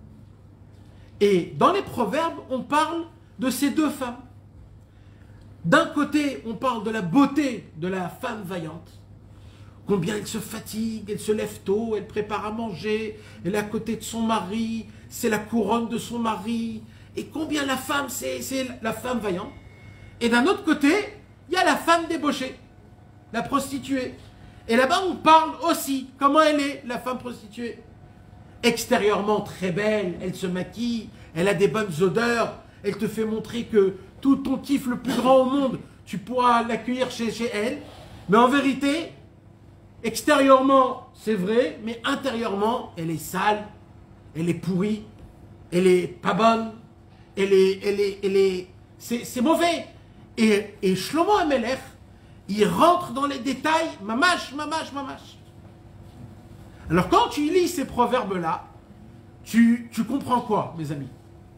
Et dans les Proverbes, on parle de ces deux femmes. D'un côté, on parle de la beauté de la femme vaillante. Combien elle se fatigue, elle se lève tôt, elle prépare à manger, elle est à côté de son mari, c'est la couronne de son mari, et combien la femme, c'est la femme vaillante. Et d'un autre côté, il y a la femme débauchée, la prostituée. Et là-bas, on parle aussi comment elle est, la femme prostituée. Extérieurement très belle, elle se maquille, elle a des bonnes odeurs, elle te fait montrer que tout ton kiff le plus grand au monde, tu pourras l'accueillir chez, chez elle. Mais en vérité, extérieurement, c'est vrai, mais intérieurement, elle est sale, elle est pourrie, elle est pas bonne, elle est, elle est, elle est, c'est mauvais. Et, et Shlomo HaMelech, il rentre dans les détails, mamash, mamash, mamash. Alors quand tu lis ces proverbes-là, tu, tu comprends quoi, mes amis?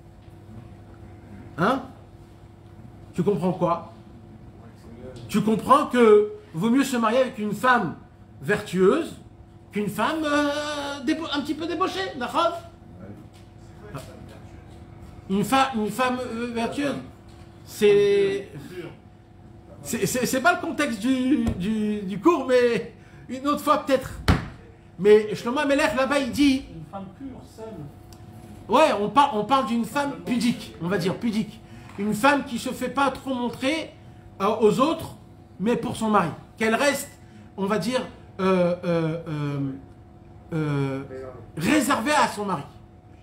Hein? Tu comprends quoi? Tu comprends que vaut mieux se marier avec une femme vertueuse qu'une femme euh, un petit peu débauchée, d'accord? Une, fa une femme euh, vertueuse, c'est... C'est pas le contexte du, du, du cours, mais une autre fois peut-être. Mais Shlomo HaMelech, là-bas, il dit... Une femme pure, seule. Ouais, on, par, on parle d'une femme pudique, on va dire pudique. Une femme qui ne se fait pas trop montrer euh, aux autres, mais pour son mari. Qu'elle reste, on va dire, euh, euh, euh, euh, réservée à son mari.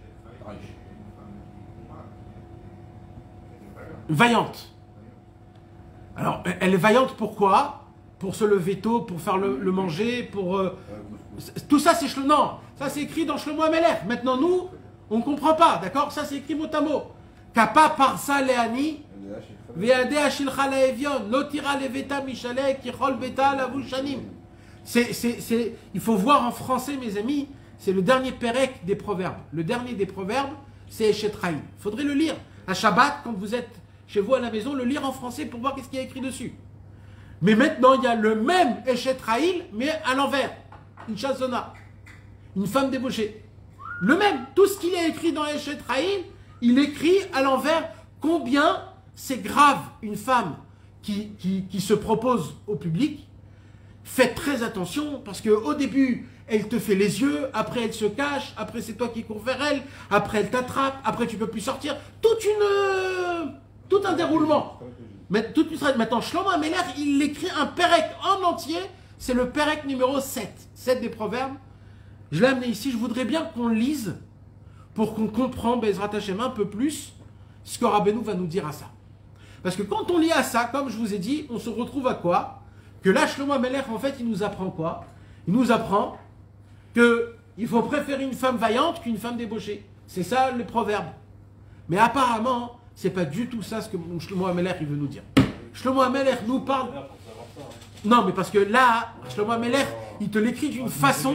Vaillante. Alors, elle est vaillante pourquoi? Pour se lever tôt, pour faire le, le manger, pour... Euh, tout ça, c'est Shlomo. Non, ça c'est écrit dans Shlomo HaMelech. Maintenant, nous, on ne comprend pas, d'accord? Ça, c'est écrit mot à mot. Kapa parsa leani, veade ashilcha laevion, lotira leveta mishale, kichol beta lavushanim. C'est, il faut voir en français, mes amis, c'est le dernier pérec des proverbes. Le dernier des proverbes, c'est Eshet Chaim. Il faudrait le lire. À Shabbat, quand vous êtes chez vous à la maison, le lire en français pour voir qu'est-ce qu'il y a écrit dessus. Mais maintenant, il y a le même Eshet Chaim, mais à l'envers. Une chazona. Une femme débauchée. Le même. Tout ce qu'il y a écrit dans Eshet Chaim, il écrit à l'envers combien c'est grave une femme qui, qui, qui se propose au public. Faites très attention parce qu'au début, elle te fait les yeux, après elle se cache, après c'est toi qui cours vers elle, après elle t'attrape, après tu peux plus sortir. Toute une, tout un déroulement. Mais, tout, maintenant, Shlomo HaMelech, il écrit un pérec en entier. C'est le pérec numéro sept. sept des proverbes. Je l'ai amené ici. Je voudrais bien qu'on le lise pour qu'on comprenne, Bezrat Hashem, un peu plus ce que Rabbeinu va nous dire à ça. Parce que quand on lit à ça, comme je vous ai dit, on se retrouve à quoi? Que là, Shlomo HaMelech, en fait, il nous apprend quoi? Il nous apprend qu'il faut préférer une femme vaillante qu'une femme débauchée. C'est ça le proverbe. Mais apparemment, c'est pas du tout ça ce que Shlomo HaMelech il veut nous dire. Shlomo HaMelech nous parle... Non, mais parce que là, Shlomo HaMelech, il te l'écrit d'une façon...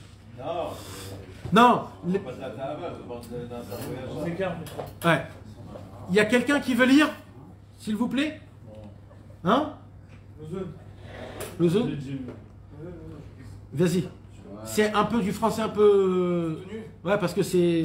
Non. Le... Ouais. Il y a quelqu'un qui veut lire, s'il vous plaît? Hein? Le zone. Vas-y. C'est un peu du français un peu... Ouais, parce que c'est...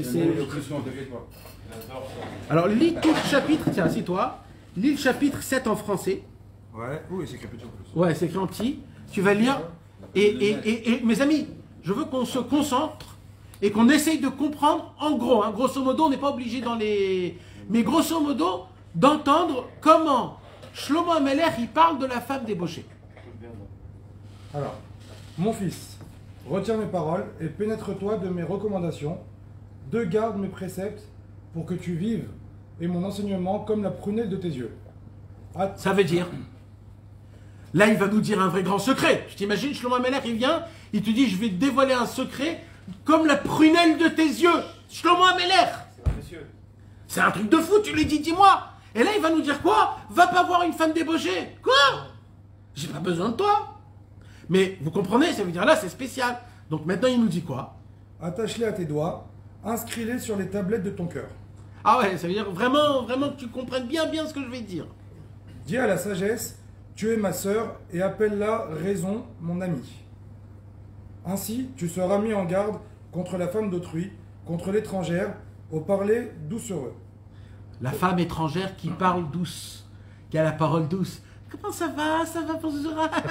Alors, lis tout le chapitre. Tiens, assis-toi. Lis le chapitre sept en français. Ouais, oui, c'est écrit petit en plus. Ouais, c'est écrit en petit. Tu vas lire. Et, et, et, et mes amis, je veux qu'on se concentre et qu'on essaye de comprendre en gros. Hein, grosso modo, on n'est pas obligé dans les... Mais grosso modo, d'entendre comment Shlomo HaMelech, il parle de la femme débauchée. Alors, mon fils, retiens mes paroles et pénètre-toi de mes recommandations. De garde mes préceptes pour que tu vives et mon enseignement comme la prunelle de tes yeux. At Ça veut dire... Là, il va nous dire un vrai grand secret. Je t'imagine, Shlomo HaMelech, il vient, il te dit, je vais te dévoiler un secret comme la prunelle de tes yeux. Shlomo HaMelech. C'est un truc de fou, tu lui dis, dis-moi. Et là, il va nous dire quoi? Va pas voir une femme débauchée. Quoi? J'ai pas besoin de toi. Mais vous comprenez, ça veut dire là, c'est spécial. Donc maintenant, il nous dit quoi? Attache-les à tes doigts, inscris-les sur les tablettes de ton cœur. Ah ouais, ça veut dire vraiment, vraiment que tu comprennes bien, bien ce que je vais te dire. Dis à la sagesse, tu es ma sœur, et appelle-la raison, mon ami. Ainsi, tu seras mis en garde contre la femme d'autrui, contre l'étrangère, au parler doucereux. La femme étrangère qui parle douce, qui a la parole douce. comment ça va, ça va, bonjour.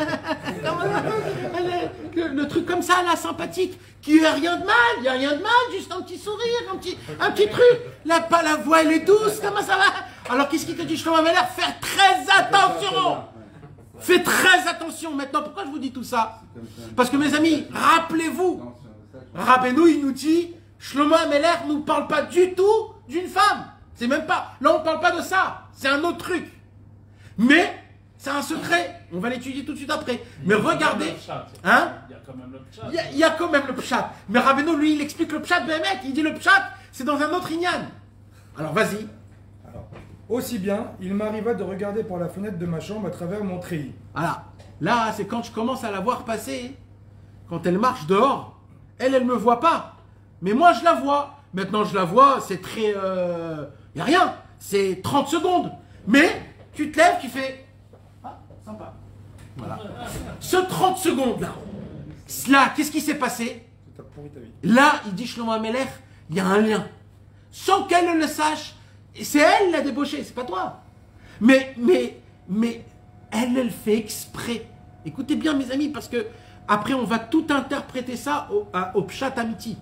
le, le truc comme ça, là, sympathique, qui n'a rien de mal, il n'y a rien de mal, juste un petit sourire, un petit, un petit truc. La, pas la voix, elle est douce, comment ça va? Alors, qu'est-ce qu'il te dit, Shlomo Ameler? Faire très attention. Fais très attention. Maintenant, pourquoi je vous dis tout ça? Parce que, mes amis, rappelez-vous, Rabbeinu, il nous dit, Shlomo Ameler ne nous parle pas du tout d'une femme. C'est même pas, là, on ne parle pas de ça. C'est un autre truc. Mais, c'est un secret. On va l'étudier tout de suite après. Mais regardez. Hein? Il y a quand même le pshat. Il y a, il y a quand même le pshat. Mais Rabbeinu, lui, il explique le pshat, ben mec, il dit le pshat, c'est dans un autre inyan. Alors, vas-y. Alors, aussi bien, il m'arriva de regarder par la fenêtre de ma chambre à travers mon treillis. Voilà. Là, c'est quand je commence à la voir passer. Quand elle marche dehors, elle, elle me voit pas. Mais moi, je la vois. Maintenant, je la vois, c'est très... Il euh, n'y a rien. C'est trente secondes. Mais, tu te lèves, tu fais... Ah, sympa. Voilà. Ce trente secondes là, là, qu'est-ce qui s'est passé? T'as pourri ta vie. Là, il dit Shlomo Ameler, il y a un lien. Sans qu'elle le sache, c'est elle la débauchée, c'est pas toi. Mais, mais, mais, elle, elle fait exprès. Écoutez bien, mes amis, parce que après, on va tout interpréter ça au, à, au Pshat Amiti.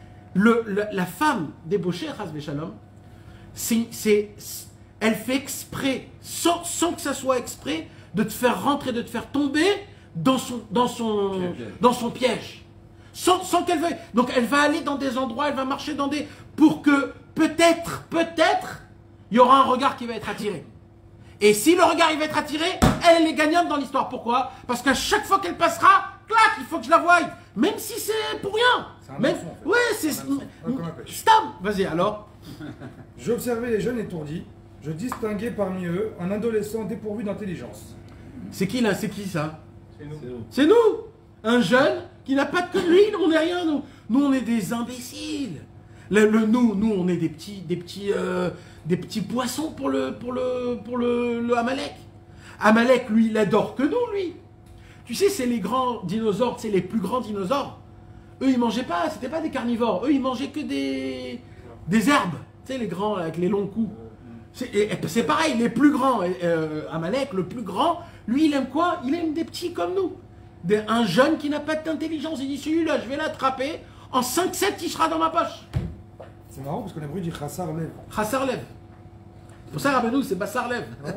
Le, le, la femme débauchée, Chas Veshalom, c'est, c'est, elle fait exprès, sans, sans que ça soit exprès, de te faire rentrer, de te faire tomber dans son, dans son, dans son piège. Sans, sans qu'elle veuille. Donc elle va aller dans des endroits, elle va marcher dans des... Pour que peut-être, peut-être, il y aura un regard qui va être attiré. Et si le regard il va être attiré, elle, elle est gagnante dans l'histoire. Pourquoi? Parce qu'à chaque fois qu'elle passera, clac, il faut que je la voie. Même si c'est pour rien. C'est un Même... mensonge, en fait. Ouais, c'est... Un comme un pêche. Stam. Vas-y, alors. J'observais les jeunes étourdis. Je distinguais parmi eux un adolescent dépourvu d'intelligence. C'est qui là? C'est qui ça? C'est nous. C'est nous. Un jeune qui n'a pas de conneries, on n'est rien, nous. Nous, on est des imbéciles. Le, le, nous, nous, on est des petits, des petits, euh, des petits poissons pour le, pour le, pour le, le Amalek. Amalek, lui, il adore que nous, lui. Tu sais, c'est les grands dinosaures, c'est les plus grands dinosaures. Eux, ils mangeaient pas, c'était pas des carnivores. Eux, ils mangeaient que des, des herbes. Tu sais, les grands avec les longs coups. C'est pareil, les plus grands. Euh, Amalek, le plus grand, lui, il aime quoi? Il aime des petits comme nous. Des, un jeune qui n'a pas d'intelligence. Il dit, celui-là, je vais l'attraper. En cinq sept, il sera dans ma poche. C'est marrant parce qu'on a bruit du Khassar Lev. Khassar Lev. Pour ça, Rabbeinu, c'est Bassar Lev. Ouais.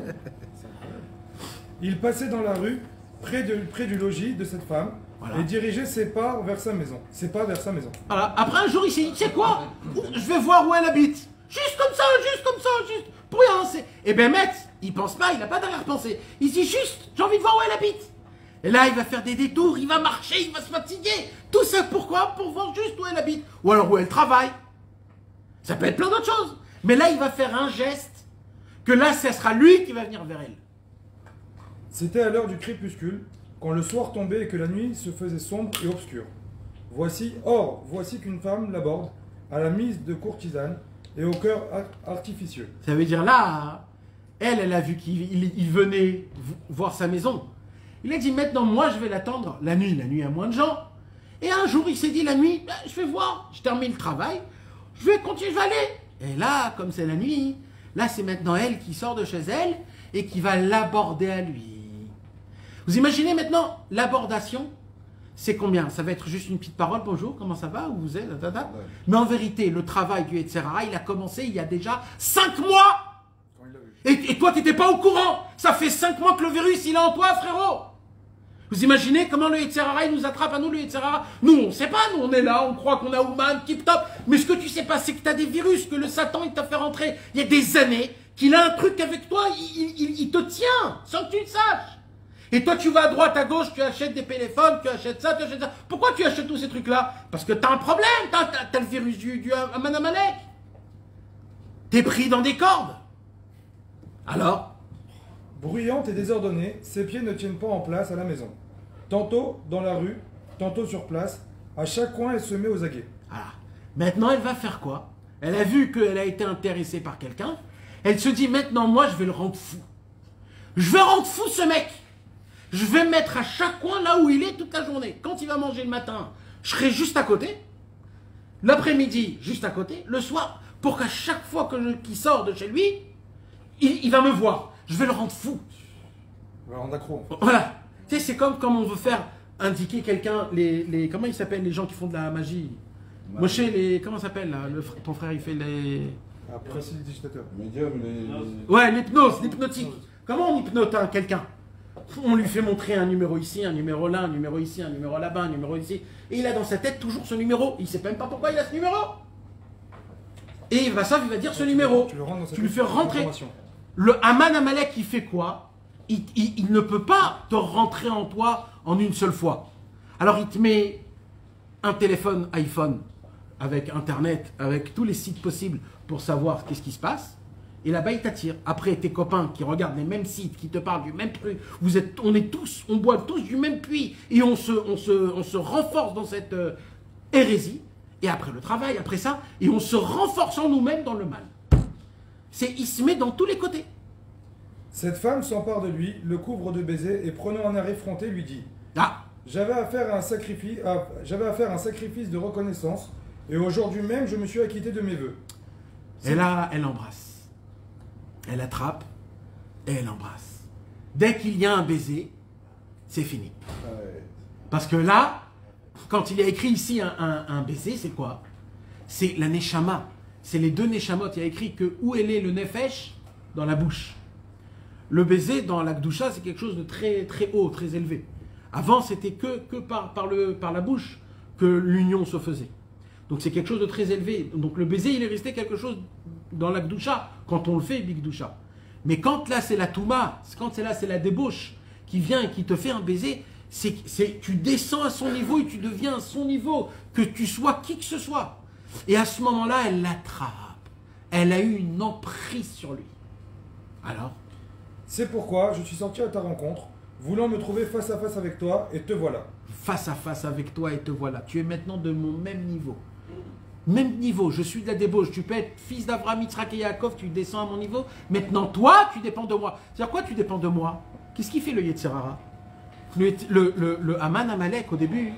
Il passait dans la rue, près, de, près du logis de cette femme, voilà. Et dirigeait ses pas vers sa maison. Ses pas vers sa maison. Voilà. Après, un jour, il s'est dit, tu sais quoi? Je vais voir où elle habite. Juste comme ça, juste comme ça, juste. Pour rien. Eh bien, Metz, il pense pas, il n'a pas d'arrière-pensée. Il dit juste, j'ai envie de voir où elle habite. Et là, il va faire des détours, il va marcher, il va se fatiguer. Tout ça, pourquoi? Pour voir juste où elle habite. Ou alors où elle travaille. Ça peut être plein d'autres choses. Mais là, il va faire un geste que là, ce sera lui qui va venir vers elle. C'était à l'heure du crépuscule, quand le soir tombait et que la nuit se faisait sombre et obscure. Voici, or, voici qu'une femme l'aborde, à la mise de courtisane et au cœur artificieux. Ça veut dire là, elle, elle a vu qu'il il, il venait voir sa maison. Il a dit, maintenant, moi, je vais l'attendre la nuit. La nuit, il y a moins de gens. Et un jour, il s'est dit, la nuit, ben, je vais voir, je termine le travail, je vais continuer, je vais aller. Et là, comme c'est la nuit, là, c'est maintenant elle qui sort de chez elle et qui va l'aborder à lui. Vous imaginez maintenant, l'abordation, c'est combien? Ça va être juste une petite parole, bonjour, comment ça va, où vous êtes, ta, ta, ta. Mais en vérité, le travail du et cetera, il a commencé il y a déjà cinq mois. Et, et toi, tu n'étais pas au courant. Ça fait cinq mois que le virus, il est en toi, frérot. Vous imaginez comment le et cetera, il nous attrape à nous, le et cetera. Nous, on ne sait pas, nous, on est là, on croit qu'on a Ouman, tip top. Mais ce que tu sais pas, c'est que tu as des virus, que le Satan, il t'a fait rentrer il y a des années, qu'il a un truc avec toi, il, il, il te tient, sans que tu le saches. Et toi, tu vas à droite, à gauche, tu achètes des téléphones, tu achètes ça, tu achètes ça. Pourquoi tu achètes tous ces trucs-là? Parce que tu as un problème, tu as, as, as le virus du, du Aman Amalek. Tu es pris dans des cordes. Alors? Bruyante et désordonnée, ses pieds ne tiennent pas en place à la maison. Tantôt dans la rue, tantôt sur place, à chaque coin, elle se met aux aguets. Voilà. Maintenant, elle va faire quoi? Elle a vu qu'elle a été intéressée par quelqu'un. Elle se dit, maintenant, moi, je vais le rendre fou. Je vais rendre fou ce mec. Je vais me mettre à chaque coin là où il est toute la journée. Quand il va manger le matin, je serai juste à côté. L'après-midi, juste à côté. Le soir, pour qu'à chaque fois que je, qu'il sort de chez lui, il, il va me voir. Je vais le rendre fou. va rendre accro. En fait. Voilà. Tu sais, c'est comme quand on veut faire indiquer quelqu'un, les, les, comment ils s'appellent les gens qui font de la magie? Ouais. Moshe, les, comment ça s'appelle là, le, fr- ton frère il fait les... Après, c'est le digitateur. Médium, les. Ouais, l'hypnose, l'hypnotique. Comment on hypnote hein, quelqu'un? On lui fait montrer un numéro ici, un numéro là, un numéro ici, un numéro là-bas, un numéro ici. Et il a dans sa tête toujours ce numéro. Il ne sait même pas pourquoi il a ce numéro. Et il va ça, il va dire ce tu numéro. Le, tu, le rentres dans Tu lui fais cette rentrer. information. Le Haman Amalek, il fait quoi? il, il, il ne peut pas te rentrer en toi en une seule fois. Alors il te met un téléphone iPhone avec Internet, avec tous les sites possibles pour savoir qu'est-ce qui se passe. Et là-bas, il t'attire. Après, tes copains qui regardent les mêmes sites, qui te parlent du même truc, vous êtes, on est tous, on boit tous du même puits et on se, on se, on se renforce dans cette euh, hérésie. Et après le travail, après ça, et on se renforce en nous-mêmes dans le mal. C'est, il se met dans tous les côtés. Cette femme s'empare de lui, le couvre de baisers et prenant un air effronté, lui dit Ah, J'avais à faire un sacrifice, à- j'avais à faire un sacrifice de reconnaissance, et aujourd'hui même, je me suis acquitté de mes vœux. et là, elle embrasse. Elle attrape et elle embrasse. Dès qu'il y a un baiser, c'est fini. Ouais. Parce que là, quand il y a écrit ici un, un- un baiser, c'est quoi? C'est la neshama. C'est les deux neshamot. Il y a écrit que où elle est le nefesh? Dans la bouche. Le baiser dans la Gdusha, c'est quelque chose de très, très haut, très élevé. Avant, c'était que, que par, par, le, par la bouche que l'union se faisait. Donc c'est quelque chose de très élevé. Donc le baiser, il est resté quelque chose dans la Gdusha, quand on le fait, Big Gdusha. Mais quand là, c'est la Touma, quand c'est là, c'est la débauche qui vient et qui te fait un baiser, c'est, c'est, tu descends à son niveau et tu deviens à son niveau, que tu sois qui que ce soit. Et à ce moment-là, elle l'attrape. Elle a eu une emprise sur lui. Alors, C'est pourquoi je suis sorti à ta rencontre, voulant me trouver face à face avec toi, et te voilà. face à face avec toi et te voilà. Tu es maintenant de mon même niveau. Même niveau, je suis de la débauche. Tu peux être fils d'Abraham, Yitzhak et Yaakov, tu descends à mon niveau. Maintenant, toi, tu dépends de moi. C'est-à-dire quoi, tu dépends de moi? Qu'est-ce qui fait le Yetzer Hara? Le, le, le, le Haman Amalek, au début,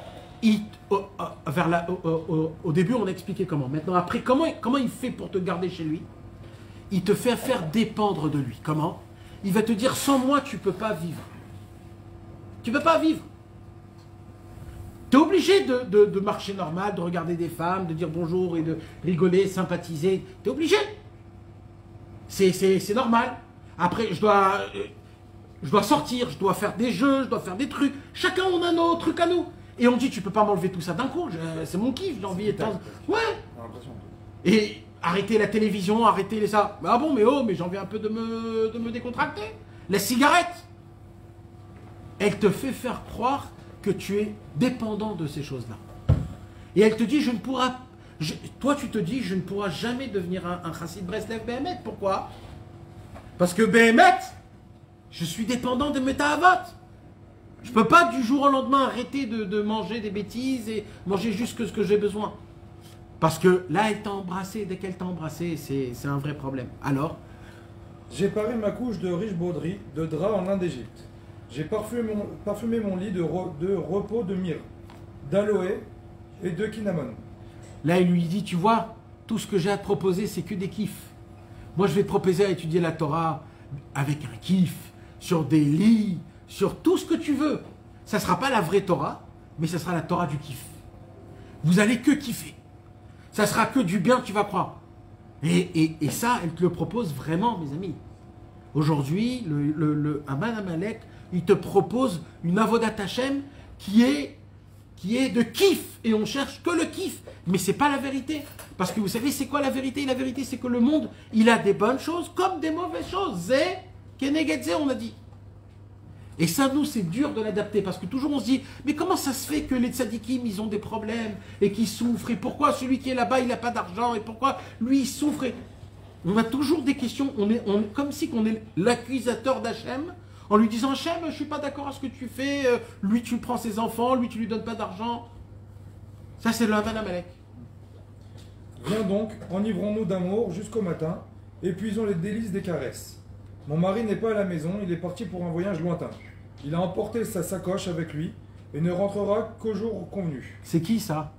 il, au, au- vers la, au, au- au début, on a expliqué comment. Maintenant, après, comment, comment il fait pour te garder chez lui? Il te fait faire dépendre de lui. Comment? Il va te dire, sans moi, tu ne peux pas vivre. Tu ne peux pas vivre. Tu es obligé de, de, de marcher normal, de regarder des femmes, de dire bonjour et de rigoler, sympathiser. Tu es obligé. C'est, c'est, c'est normal. Après, je dois, euh, je dois sortir, je dois faire des jeux, je dois faire des trucs. Chacun, on a nos trucs à nous. Et on dit, tu peux pas m'enlever tout ça d'un coup. Je- c'est mon kiff, j'ai envie de... Ouais. J'ai l'impression. Et arrêter la télévision, arrêter les ça. Ah bon, mais oh, mais j'ai envie un peu de me, de me décontracter. La cigarette. Elle te fait faire croire que tu es dépendant de ces choses-là. Et elle te dit, je ne pourrai... je- toi, tu te dis, je ne pourrai jamais devenir un, un chassid Breslev Behemet. Pourquoi? Parce que Behemet, je suis dépendant de mes ta'avot. Je ne peux pas du jour au lendemain arrêter de, de manger des bêtises et manger juste que ce que j'ai besoin. Parce que là, elle t'a embrassé. Dès qu'elle t'a embrassé, c'est, c'est un vrai problème. Alors, J'ai paré ma couche de riche broderie, de drap en Inde d'Égypte. J'ai parfumé mon, parfumé mon lit de, re- de repos de myrrhe, d'aloe et de cinnamon. là, il lui dit, tu vois, tout ce que j'ai à te proposer, c'est que des kiffs. Moi, je vais te proposer à étudier la Torah avec un kiff, sur des lits, sur tout ce que tu veux. Ça ne sera pas la vraie Torah, mais ça sera la Torah du kiff. Vous allez que kiffer. Ça sera que du bien, tu vas croire. Et, et, et ça, elle te le propose vraiment, mes amis. Aujourd'hui, le, le, le Haman Amalek, il te propose une Avodat Hashem qui est, qui est de kiff. Et on cherche que le kiff. Mais ce n'est pas la vérité. Parce que vous savez, c'est quoi la vérité? La vérité, c'est que le monde, il a des bonnes choses comme des mauvaises choses. Zé, Keneged Zé, on a dit. Et ça, nous, c'est dur de l'adapter. Parce que toujours, on se dit, mais comment ça se fait que les tzadikim, ils ont des problèmes et qu'ils souffrent? Et pourquoi celui qui est là-bas, il n'a pas d'argent? Et pourquoi lui, il souffre? Et on a toujours des questions. On est, on est comme si on est l'accusateur d'Hachem en lui disant, Hachem, je ne suis pas d'accord à ce que tu fais. Euh, Lui, tu prends ses enfants. Lui, tu lui donnes pas d'argent. Ça, c'est le Haman Amalek. Viens donc, enivrons-nous d'amour jusqu'au matin, épuisons les délices des caresses. Mon mari n'est pas à la maison, il est parti pour un voyage lointain. Il a emporté sa sacoche avec lui et ne rentrera qu'au jour convenu. C'est qui, ça?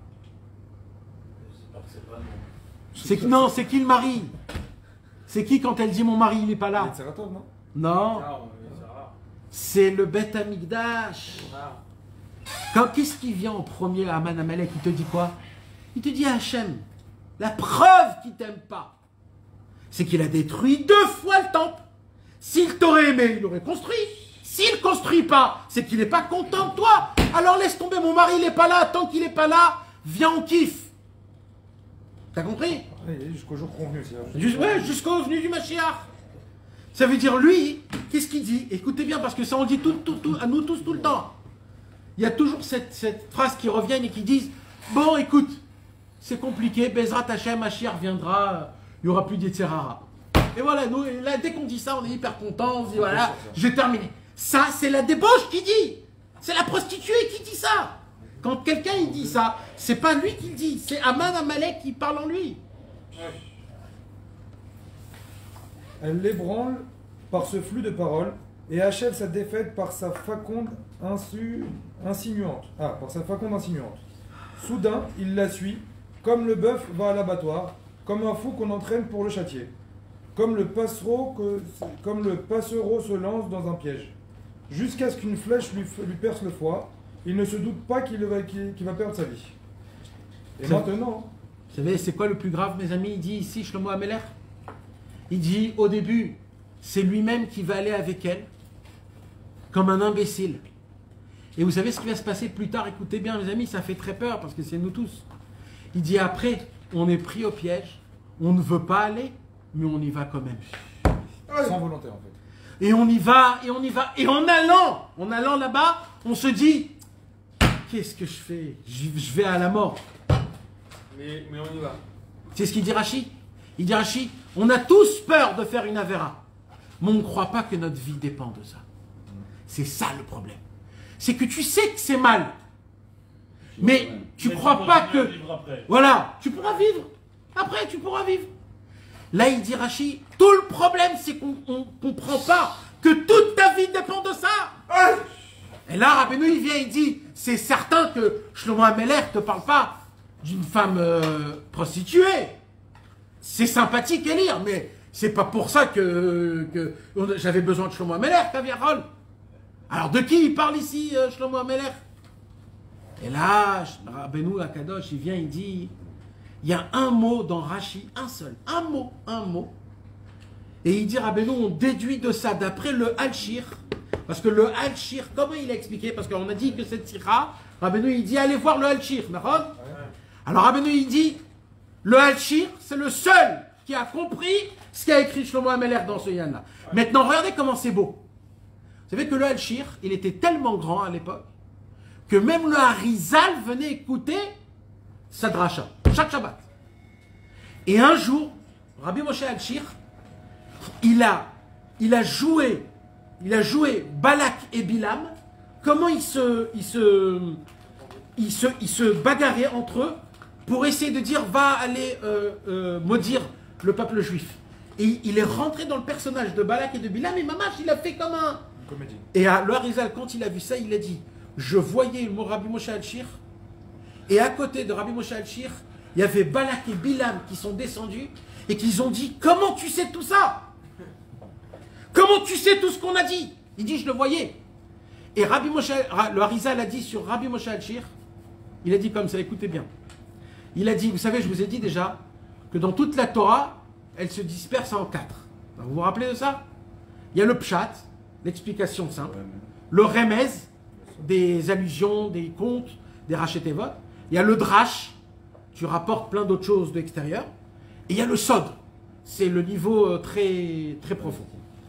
C'est pas que c'est pas non. C'est qui? Non, c'est qui le mari? C'est qui quand elle dit, mon mari, il n'est pas là? Yetzerator, non Non. Ah, mais ça va. c'est le Beth Amikdash. Quand qu'est-ce qui vient en premier à Aman Amalek? Il te dit quoi? Il te dit Hachem, la preuve qu'il t'aime pas, c'est qu'il a détruit deux fois le temple. S'il t'aurait aimé, il aurait construit. S'il ne construit pas, c'est qu'il n'est pas content de toi. Alors laisse tomber, mon mari, il n'est pas là. Tant qu'il n'est pas là, viens, on kiffe. T'as compris? Oui, jusqu'au jour convenu. Jus ouais, jusqu'au venu du Mashiach. Ça veut dire, lui, qu'est-ce qu'il dit? Écoutez bien, parce que ça, on dit tout, tout, tout, à nous tous tout le temps. Il y a toujours cette, cette phrase qui revient et qui disent, bon, écoute, c'est compliqué, Bezrat Hashem, Mashiach viendra, il n'y aura plus d'Yetzerara. Et voilà, nous, là, dès qu'on dit ça, on est hyper content, on se dit, voilà, j'ai terminé. Ça, c'est la débauche qui dit. C'est la prostituée qui dit ça. Quand quelqu'un il dit ça, c'est pas lui qui le dit, c'est Aman Amalek qui parle en lui. Elle l'ébranle par ce flux de paroles et achève sa défaite par sa faconde insu... insinuante. Ah, par sa faconde insinuante. Soudain, il la suit, comme le bœuf va à l'abattoir, comme un fou qu'on entraîne pour le châtier, comme le passereau, que... comme le passereau se lance dans un piège, jusqu'à ce qu'une flèche lui, lui perce le foie. Il ne se doute pas qu'il va, qu'il, qu'il va perdre sa vie. Et C'est... maintenant... Vous savez, c'est quoi le plus grave, mes amis? Il dit ici, Shlomo Ameler, il dit au début, c'est lui-même qui va aller avec elle, comme un imbécile. Et vous savez ce qui va se passer plus tard? Écoutez bien, mes amis, ça fait très peur, parce que c'est nous tous. Il dit après, on est pris au piège, on ne veut pas aller, mais on y va quand même. Sans volonté, en fait. Et on y va, et on y va, et en allant, en allant là-bas, on se dit, qu'est-ce que je fais? Je vais à la mort. Mais, mais on y va. C'est ce qu'il dit Rashi. Il dit Rashi, on a tous peur de faire une avéra, mais on ne croit pas que notre vie dépend de ça. C'est ça le problème. C'est que tu sais que c'est mal, mais tu ne crois pas que... Voilà, tu pourras vivre. Après, tu pourras vivre. Là, il dit Rashi, tout le problème, c'est qu'on ne comprend pas que toute ta vie dépend de ça. Et là, Rabbeinu, il vient, il dit, c'est certain que Shlomo Ameler ne te parle pas d'une femme euh, prostituée. C'est sympathique à lire, mais c'est pas pour ça que, que j'avais besoin de Shlomo Ameler, Kaviarol. Alors, de qui il parle ici, euh, Shlomo Ameler? Et là, Rabbeinu Akadosh, il vient, il dit, il y a un mot dans Rashi, un seul, un mot, un mot. Et il dit, Rabbeinu, on déduit de ça, d'après le Al-Shir, parce que le Al-Shir, comment il a expliqué? Parce qu'on a dit que cette sira, Rabbeinu, il dit, allez voir le Al-Shir, d'accord? Alors Rabbeinu, il dit, le Al-Shir, c'est le seul qui a compris ce qu'a écrit Shlomo Ameler dans ce Yana. Maintenant, regardez comment c'est beau. Vous savez que le Al-Shir, il était tellement grand à l'époque, que même le Harizal venait écouter sa dracha, chaque Shabbat. Et un jour, Rabbi Moshe Al-Shir, il a, il a joué, il a joué Balak et Bilam, comment ils se, ils se, ils se, ils se bagarraient entre eux pour essayer de dire, va aller euh, euh, maudire le peuple juif. Et il est rentré dans le personnage de Balak et de Bilam, et Mamash, il a fait comme un... Comédie. Et à le Harizal, quand il a vu ça, il a dit, je voyais le Rabbi Moshe Al-Shir, et à côté de Rabbi Moshe Al-Shir, il y avait Balak et Bilam qui sont descendus, et qui ont dit, comment tu sais tout ça? Comment tu sais tout ce qu'on a dit? Il dit, je le voyais. Et Rabbi Moshe, le Harizal a dit sur Rabbi Moshe Al-Shir, il a dit comme ça, écoutez bien. Il a dit, vous savez, je vous ai dit déjà, que dans toute la Torah, elle se disperse en quatre. Vous vous rappelez de ça? Il y a le Pshat, l'explication simple, le Remez, des allusions, des contes, des Rachetevot. Il y a le Drash, tu rapportes plein d'autres choses de l'extérieur. Et il y a le Sod, c'est le niveau très, très profond.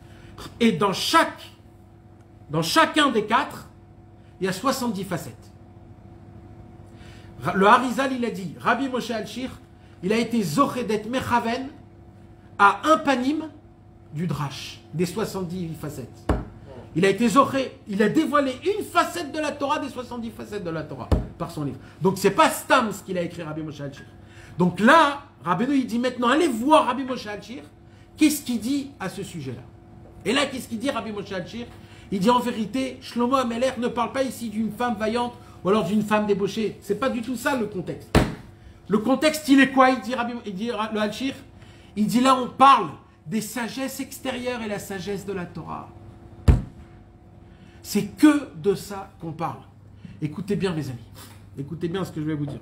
Et dans chaque, dans chacun des quatre, il y a soixante-dix facettes. Le Harizal, il a dit, Rabbi Moshe Al-Shir, il a été Zochedet Mechaven à un panim du Drash, des soixante-dix facettes. Il a été Zoché, il a dévoilé une facette de la Torah des soixante-dix facettes de la Torah par son livre. Donc c'est pas Stam ce qu'il a écrit Rabbi Moshe Al-Shir. Donc là, Rabbeinu, il dit maintenant, allez voir Rabbi Moshe Al-Shir, qu'est-ce qu'il dit à ce sujet-là? Et là, qu'est-ce qu'il dit Rabbi Moshe Al-Shir? Il dit en vérité, Shlomo Ameler ne parle pas ici d'une femme vaillante ou alors d'une femme débauchée. C'est pas du tout ça le contexte. Le contexte, il est quoi? Il dit, Rabbi, il dit le Al-Shir, il dit là, on parle des sagesses extérieures et la sagesse de la Torah. C'est que de ça qu'on parle. Écoutez bien, mes amis. Écoutez bien ce que je vais vous dire.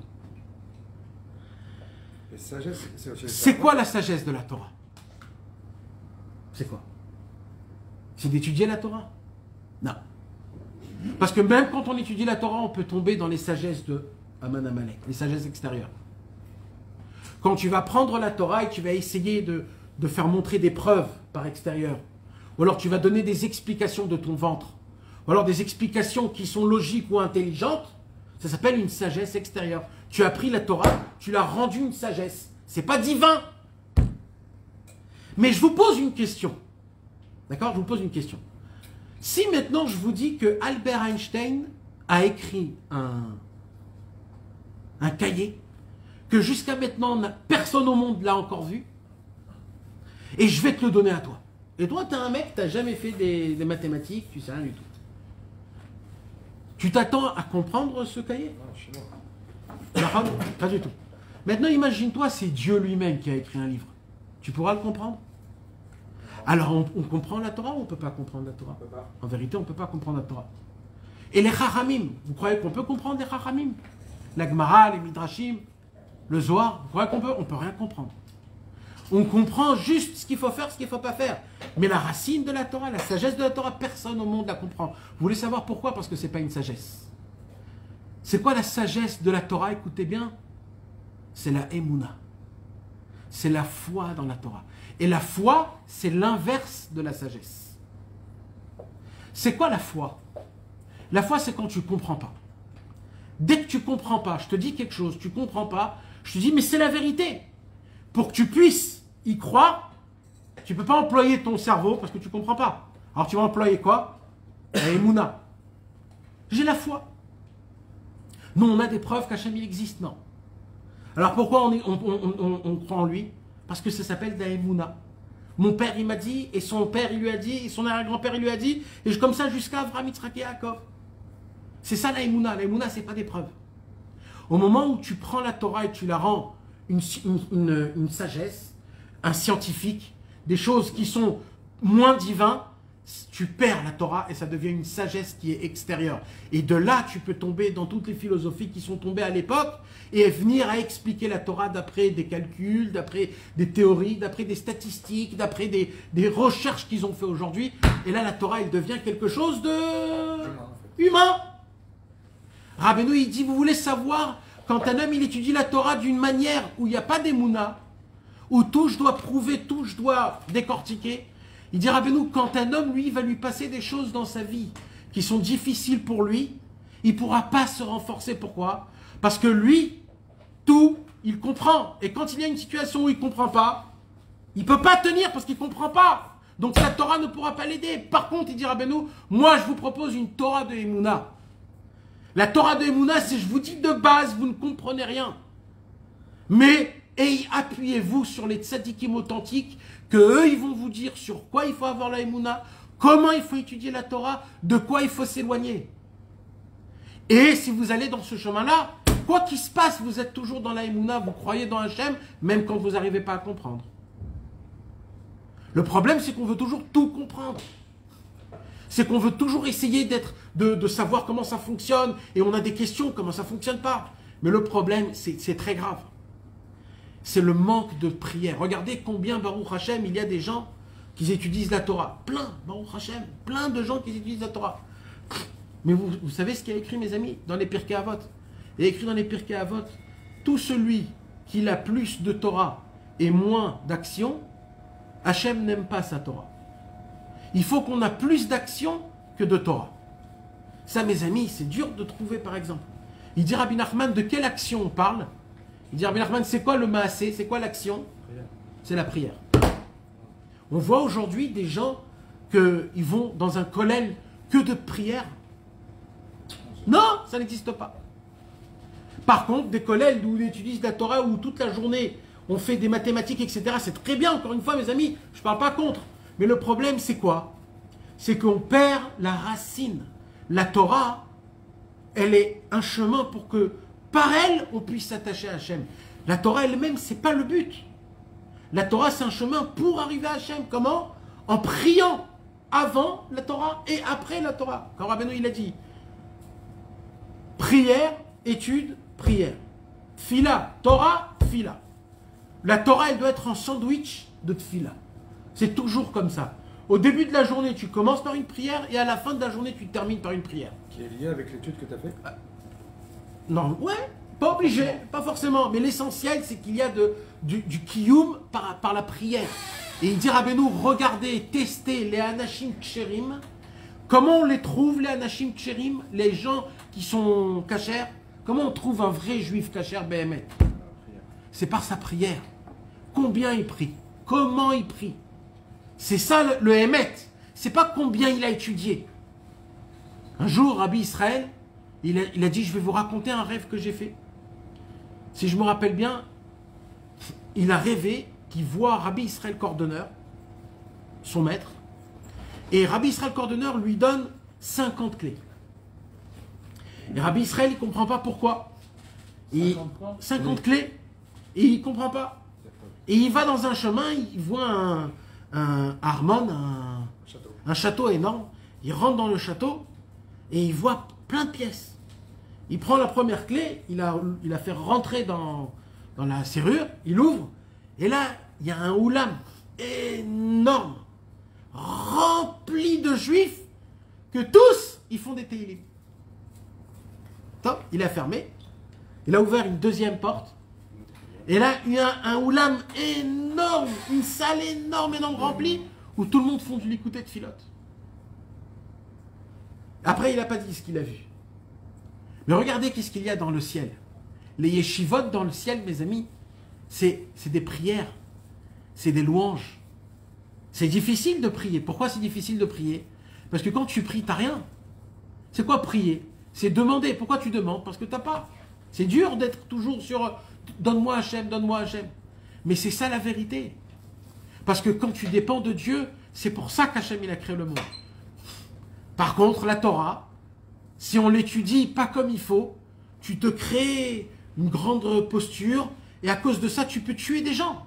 C'est quoi la sagesse de la Torah? C'est quoi? C'est d'étudier la Torah? Non. Parce que même quand on étudie la Torah, on peut tomber dans les sagesses de Aman Amalek, les sagesses extérieures. Quand tu vas prendre la Torah et tu vas essayer de, de faire montrer des preuves par extérieur, ou alors tu vas donner des explications de ton ventre, ou alors des explications qui sont logiques ou intelligentes, ça s'appelle une sagesse extérieure. Tu as pris la Torah, tu l'as rendue une sagesse. C'est pas divin. Mais je vous pose une question. D'accord? Je vous pose une question. Si maintenant je vous dis que Albert Einstein a écrit un, un cahier que jusqu'à maintenant personne au monde l'a encore vu, et je vais te le donner à toi. Et toi, tu es un mec, tu n'as jamais fait des, des mathématiques, tu sais rien du tout. Tu t'attends à comprendre ce cahier? Non, pas du tout. Maintenant, imagine-toi, c'est Dieu lui-même qui a écrit un livre. Tu pourras le comprendre? Alors, on, on comprend la Torah ou on ne peut pas comprendre la Torah? En vérité, on ne peut pas comprendre la Torah. Et les Chachamim, vous croyez qu'on peut comprendre les Chachamim? La Gemara, les Midrashim, le Zohar, vous croyez qu'on peut? On ne peut rien comprendre. On comprend juste ce qu'il faut faire, ce qu'il ne faut pas faire. Mais la racine de la Torah, la sagesse de la Torah, personne au monde la comprend. Vous voulez savoir pourquoi? Parce que ce n'est pas une sagesse. C'est quoi la sagesse de la Torah? Écoutez bien. C'est la Emouna. C'est la foi dans la Torah. Et la foi, c'est l'inverse de la sagesse. C'est quoi la foi? La foi, c'est quand tu ne comprends pas. Dès que tu ne comprends pas, je te dis quelque chose, tu ne comprends pas, je te dis, mais c'est la vérité. Pour que tu puisses y croire, tu ne peux pas employer ton cerveau parce que tu ne comprends pas. Alors tu vas employer quoi? La Emouna. J'ai la foi. Non, on a des preuves qu'Hachem il existe, non. Alors pourquoi on, est, on, on, on, on croit en lui? Parce que ça s'appelle la Emouna. Mon père il m'a dit, et son père il lui a dit, et son arrière-grand-père il lui a dit, et je, comme ça jusqu'à Avraham, Yitzhak et Yaakov. C'est ça la Emouna. La Emouna, ce n'est pas des preuves. Au moment où tu prends la Torah et tu la rends une, une, une, une sagesse, un scientifique, des choses qui sont moins divines, tu perds la Torah et ça devient une sagesse qui est extérieure. Et de là, tu peux tomber dans toutes les philosophies qui sont tombées à l'époque et venir à expliquer la Torah d'après des calculs, d'après des théories, d'après des statistiques, d'après des, des recherches qu'ils ont fait aujourd'hui. Et là, la Torah, elle devient quelque chose de humain. Rabbeinu, il dit, vous voulez savoir, quand un homme, il étudie la Torah d'une manière où il n'y a pas d'émouna, où tout je dois prouver, tout je dois décortiquer, il dit Rabbeinu, quand un homme, lui, va lui passer des choses dans sa vie qui sont difficiles pour lui, il ne pourra pas se renforcer. Pourquoi? Parce que lui, tout, il comprend. Et quand il y a une situation où il ne comprend pas, il ne peut pas tenir parce qu'il ne comprend pas. Donc sa Torah ne pourra pas l'aider. Par contre, il dit Rabbeinu, moi je vous propose une Torah de Emouna. La Torah de Emouna, c'est je vous dis de base, vous ne comprenez rien. Mais et appuyez-vous sur les tzadikim authentiques, que eux ils vont vous dire sur quoi il faut avoir la Emouna, comment il faut étudier la Torah, de quoi il faut s'éloigner. Et si vous allez dans ce chemin-là, quoi qu'il se passe, vous êtes toujours dans la Emouna, vous croyez dans Hachem, même quand vous n'arrivez pas à comprendre. Le problème, c'est qu'on veut toujours tout comprendre. C'est qu'on veut toujours essayer d'être, de, de savoir comment ça fonctionne, et on a des questions, comment ça ne fonctionne pas. Mais le problème, c'est très grave. C'est le manque de prière. Regardez combien, Baruch Hashem, il y a des gens qui étudient la Torah. Plein, Baruch Hashem, plein de gens qui étudient la Torah. Mais vous, vous savez ce qu'il y a écrit, mes amis, dans les Pirkei Avot? Il y a écrit dans les Pirkei Avot, tout celui qui a plus de Torah et moins d'action, Hashem n'aime pas sa Torah. Il faut qu'on ait plus d'action que de Torah. Ça, mes amis, c'est dur de trouver, par exemple. Il dit Rabbi Nachman, de quelle action on parle? Il dit Rabbi Nachman, c'est quoi le maasé? C'est quoi l'action? C'est la prière. On voit aujourd'hui des gens qui vont dans un kollel que de prière. Non, ça n'existe pas. Par contre, des kollels où on utilise la Torah, où toute la journée on fait des mathématiques, et cetera. C'est très bien, encore une fois, mes amis, je ne parle pas contre. Mais le problème, c'est quoi? C'est qu'on perd la racine. La Torah, elle est un chemin pour que, par elle, on puisse s'attacher à Hachem. La Torah elle-même, ce n'est pas le but. La Torah, c'est un chemin pour arriver à Hachem. Comment? En priant. avant la Torah et après la Torah. Quand Rabbeinu il a dit prière, étude, prière. Tfila, Torah, Tfila. La Torah, elle doit être en sandwich de Tfila. C'est toujours comme ça. Au début de la journée, tu commences par une prière et à la fin de la journée, tu termines par une prière. Qui est lié avec l'étude que tu as faite? Non, ouais, pas obligé, pas forcément. Mais l'essentiel, c'est qu'il y a de, du, du kiyum par, par la prière. Et il dit Rabbeinu, regardez, testez les anashim ksherim. Comment on les trouve, les anashim ksherim, les gens qui sont kashers? Comment on trouve un vrai juif kasher Béhémet? C'est par sa prière. Combien il prie? Comment il prie? C'est ça le, le Hémet. C'est pas combien il a étudié. Un jour, Rabbi Israël, il a, il a dit, je vais vous raconter un rêve que j'ai fait. Si je me rappelle bien, il a rêvé qu'il voit Rabbi Israël Cordonneur, son maître, et Rabbi Israël Cordonneur lui donne cinquante clés. Et Rabbi Israël, il ne comprend pas pourquoi. Et cinquante clés, et il ne comprend pas. Et il va dans un chemin, il voit un, un Harmon, un Château. un château énorme. Il rentre dans le château et il voit plein de pièces. Il prend la première clé, il a, il a fait rentrer dans, dans la serrure, il ouvre, et là, il y a un oulam énorme, rempli de juifs, que tous, ils font des télim. Top, il a fermé, il a ouvert une deuxième porte, et là, il y a un oulam énorme, une salle énorme, énorme remplie, où tout le monde font du l'écouter de filote. Après, il n'a pas dit ce qu'il a vu. Mais regardez qu'est-ce qu'il y a dans le ciel. Les yeshivot dans le ciel, mes amis, c'est des prières, c'est des louanges. C'est difficile de prier. Pourquoi c'est difficile de prier? Parce que quand tu pries, tu n'as rien. C'est quoi prier? C'est demander. Pourquoi tu demandes? Parce que tu n'as pas. C'est dur d'être toujours sur « donne-moi Hachem, donne-moi Hachem ». Mais c'est ça la vérité. Parce que quand tu dépends de Dieu, c'est pour ça qu'Hachem il a créé le monde. Par contre, la Torah, si on l'étudie pas comme il faut, tu te crées une grande posture et à cause de ça, tu peux tuer des gens.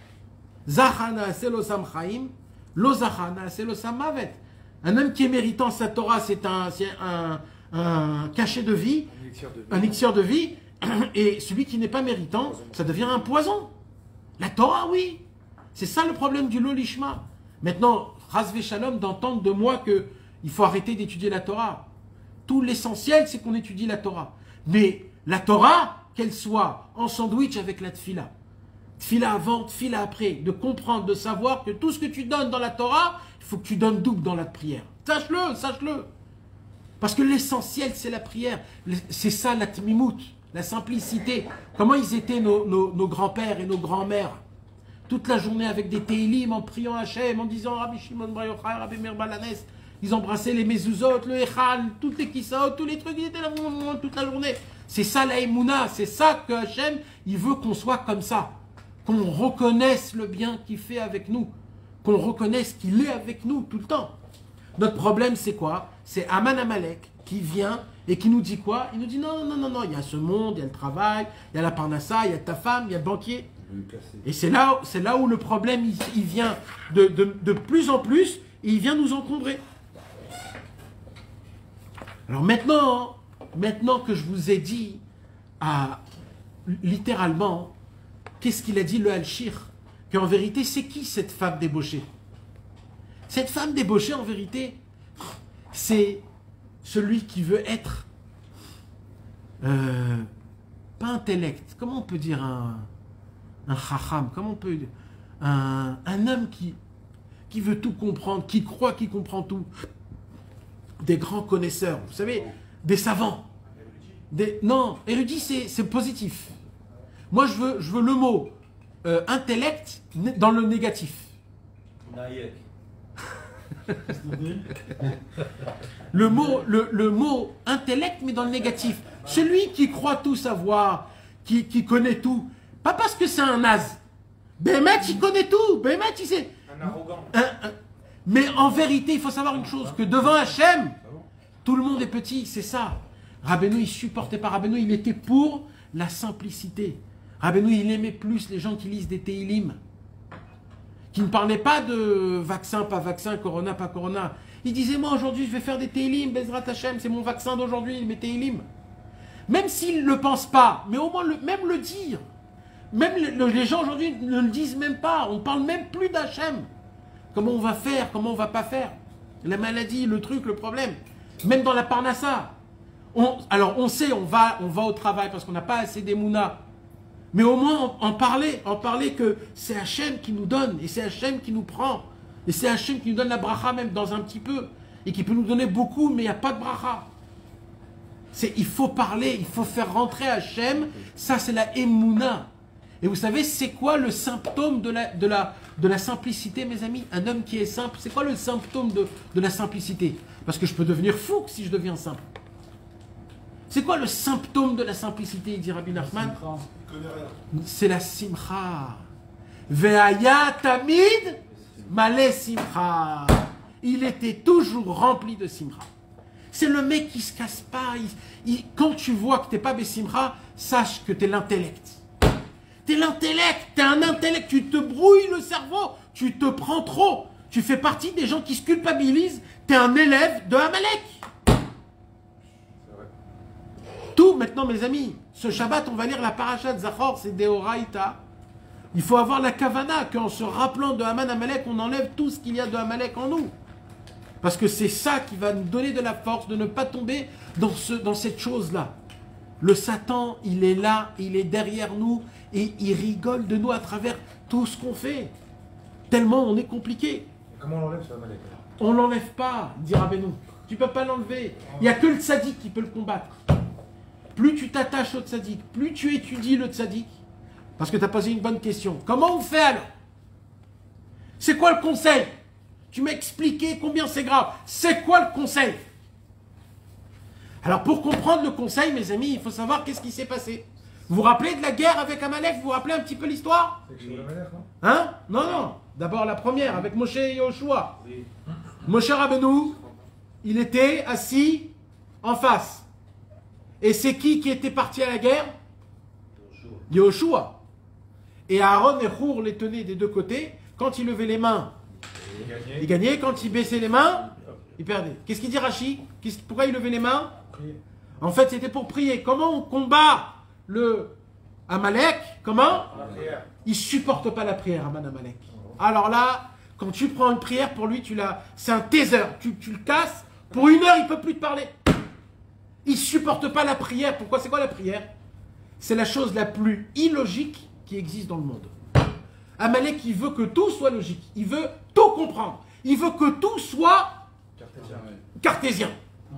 Zachana selosam chaim, lo zachana selosam mavet. Un homme qui est méritant sa Torah, c'est un, un, un cachet de vie, un élixir de vie, et celui qui n'est pas méritant, ça devient un poison. La Torah, oui. C'est ça le problème du lolishma. Maintenant, Razvé Shalom, d'entendre de moi que il faut arrêter d'étudier la Torah. Tout l'essentiel, c'est qu'on étudie la Torah. Mais la Torah, qu'elle soit en sandwich avec la tfila. Tfila avant, tfila après. De comprendre, de savoir que tout ce que tu donnes dans la Torah, il faut que tu donnes double dans la prière. Sache-le, sache-le. Parce que l'essentiel, c'est la prière. C'est ça la tmimout, la simplicité. Comment ils étaient nos, nos, nos grands-pères et nos grands-mères? Toute la journée avec des télim, en priant Hachem, en disant Rabbi Shimon Bar Yochai, Rabbi Meir Baal Hanès. Ils embrassaient les mezuzot, le echal, toutes les kissaot, tous les trucs, ils étaient là toute la journée. C'est ça la émouna, c'est ça que Hachem, il veut qu'on soit comme ça. Qu'on reconnaisse le bien qu'il fait avec nous. Qu'on reconnaisse qu'il est avec nous tout le temps. Notre problème, c'est quoi? C'est Aman Amalek qui vient et qui nous dit quoi? Il nous dit non, non, non, non, il y a ce monde, il y a le travail, il y a la parnassa, il y a ta femme, il y a le banquier. Et c'est là, c'est là où le problème, il, il vient de, de, de plus en plus, et il vient nous encombrer. Alors maintenant, maintenant que je vous ai dit, à, littéralement, qu'est-ce qu'il a dit le Al-Shir? Qu'en vérité, c'est qui cette femme débauchée? Cette femme débauchée, en vérité, c'est celui qui veut être, euh, pas intellect, comment on peut dire un, un chacham, comment on peut dire, un, un homme qui, qui veut tout comprendre, qui croit qu'il comprend tout. Des grands connaisseurs, vous savez, des savants. Des, non, érudit, c'est positif. Moi, je veux, je veux le mot euh, intellect dans le négatif. le, mot, le, le mot intellect, mais dans le négatif. Celui qui croit tout savoir, qui, qui connaît tout, pas parce que c'est un naze. Béhémet, il connaît tout. Béhémet, il sait. Un arrogant. Un, un, Mais en vérité, il faut savoir une chose, que devant Hachem, tout le monde est petit, c'est ça. Rabbeinu, il supportait pas. Rabbeinu, il était pour la simplicité. Rabbeinu, il aimait plus les gens qui lisent des Teilim. qui ne parlait pas de vaccin, pas vaccin, corona, pas corona. Il disait, moi aujourd'hui je vais faire des Teilim, Bezrat Hashem, c'est mon vaccin d'aujourd'hui, mes Teilim. Même s'ils ne le pensent pas, mais au moins le, même le dire. Même le, les gens aujourd'hui ne le disent même pas, on ne parle même plus d'Hachem. Comment on va faire, comment on ne va pas faire. La maladie, le truc, le problème. Même dans la Parnassa. On, alors on sait, on va, on va au travail parce qu'on n'a pas assez d'émouna. Mais au moins en, en parler, en parler que c'est Hachem qui nous donne, et c'est Hachem qui nous prend. Et c'est Hachem qui nous donne la bracha même dans un petit peu. Et qui peut nous donner beaucoup, mais il n'y a pas de bracha. C'est, il faut parler, il faut faire rentrer Hachem. Ça c'est la émouna. Et vous savez, c'est quoi le symptôme de la, de, la, de la simplicité, mes amis? Un homme qui est simple, c'est quoi le symptôme de, de la simplicité? Parce que je peux devenir fou si je deviens simple. C'est quoi le symptôme de la simplicité, dit Rabbi Nachman? C'est la simcha. Ve'aya tamid malé simcha. Il était toujours rempli de simcha. C'est le mec qui se casse pas. Il, il, quand tu vois que tu n'es pas besimcha, sache que tu es l'intellect. Tu es l'intellect, tu es un intellect, tu te brouilles le cerveau, tu te prends trop. Tu fais partie des gens qui se culpabilisent, tu es un élève de Amalek. Tout maintenant, mes amis, ce Shabbat, on va lire la paracha de Zachor, c'est Deoraita. Il faut avoir la kavana qu'en se rappelant de Haman Amalek, on enlève tout ce qu'il y a de Amalek en nous. Parce que c'est ça qui va nous donner de la force de ne pas tomber dans, ce, dans cette chose-là. Le Satan, il est là, il est derrière nous et il rigole de nous à travers tout ce qu'on fait. Tellement on est compliqué. Comment on l'enlève, ce Amalek? On ne l'enlève pas, dit Rabbeinu. Tu ne peux pas l'enlever. Il n'y a que le tzaddik qui peut le combattre. Plus tu t'attaches au tzaddik, plus tu étudies le tzaddik, parce que tu as posé une bonne question. Comment on fait alors? C'est quoi le conseil? Tu m'as expliqué combien c'est grave. C'est quoi le conseil? Alors pour comprendre le conseil, mes amis, il faut savoir qu'est-ce qui s'est passé. Vous vous rappelez de la guerre avec Amalek? Vous vous rappelez un petit peu l'histoire? Hein? Non, non. D'abord la première, avec Moshe et Yoshua. Oui. Moshe Rabbeinu, il était assis en face. Et c'est qui qui était parti à la guerre? Yoshua. Et Aaron et Hur les tenaient des deux côtés. Quand il levait les mains, il gagnait. Il gagnait. Quand il baissait les mains, il perdait. Qu'est-ce qu'il dit Rashi? Pourquoi il levait les mains? Prier. En fait, c'était pour prier. Comment on combat le Amalek? Comment? Il ne supporte pas la prière, Aman Amalek. Alors là, quand tu prends une prière, pour lui, tu l'as. C'est un taser. Tu, tu le casses. Pour une heure, il ne peut plus te parler. Il ne supporte pas la prière. Pourquoi? C'est quoi la prière? C'est la chose la plus illogique qui existe dans le monde. Amalek, il veut que tout soit logique. Il veut tout comprendre. Il veut que tout soit cartésien. cartésien.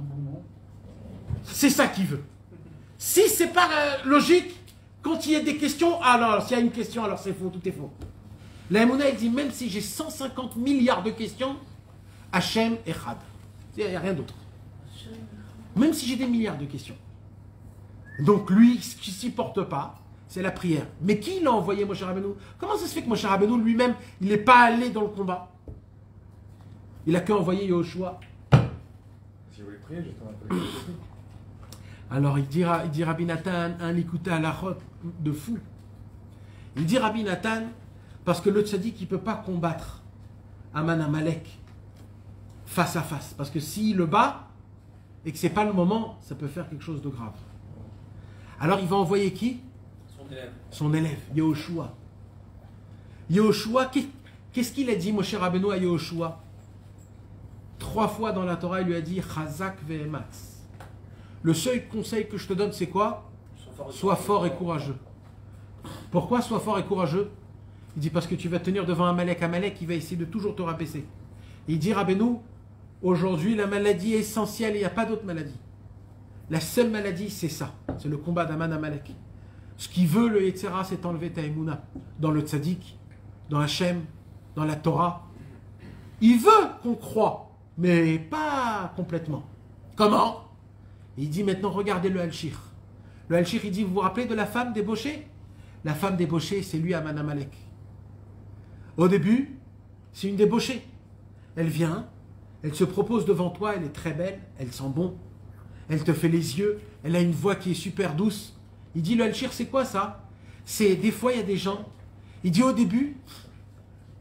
C'est ça qu'il veut. Si c'est pas euh, logique, quand il y a des questions, alors s'il y a une question, alors c'est faux, tout est faux. La Emouna, il dit, même si j'ai cent cinquante milliards de questions, Hachem Echad. Il n'y a rien d'autre. Même si j'ai des milliards de questions. Donc lui, ce qui ne s'y porte pas, c'est la prière. Mais qui l'a envoyé, Moshe Rabbeinu? Comment ça se fait que Moshe Rabbeinu lui-même, il n'est pas allé dans le combat? Il a qu'à envoyer Yoshua. Si vous voulez prier, justement. Alors il dit, il dit Rabbi Nathan, un écouta à la route de fou. Il dit Rabbi Nathan, parce que le tzaddik, il ne peut pas combattre Aman Amalek face à face. Parce que s'il le bat, et que ce n'est pas le moment, ça peut faire quelque chose de grave. Alors il va envoyer qui? Son élève. Son élève, Yehoshua. Yehoshua, qu'est-ce qu'il a dit, Moshe Rabbeinu, à Yehoshua? Trois fois dans la Torah, il lui a dit Chazak ve'ematz. Le seul conseil que je te donne, c'est quoi? Sois fort et courageux. Pourquoi sois fort et courageux? Il dit parce que tu vas tenir devant un Amalek. Amalek, il va essayer de toujours te rabaisser. Il dit Rabbeinu, aujourd'hui, la maladie est essentielle, il n'y a pas d'autre maladie. La seule maladie, c'est ça. C'est le combat d'Aman Amalek. Ce qu'il veut, le Yetzera, c'est enlever ta émouna. Dans le tzaddik, dans Hachem, dans la Torah. Il veut qu'on croie, mais pas complètement. Comment? Il dit maintenant, regardez le Halshir. Le Halshir, il dit, vous vous rappelez de la femme débauchée? La femme débauchée, c'est lui, Aman Amalek. Au début, c'est une débauchée. Elle vient, elle se propose devant toi, elle est très belle, elle sent bon. Elle te fait les yeux, elle a une voix qui est super douce. Il dit, le Halshir, c'est quoi ça? C'est, des fois, il y a des gens, il dit au début,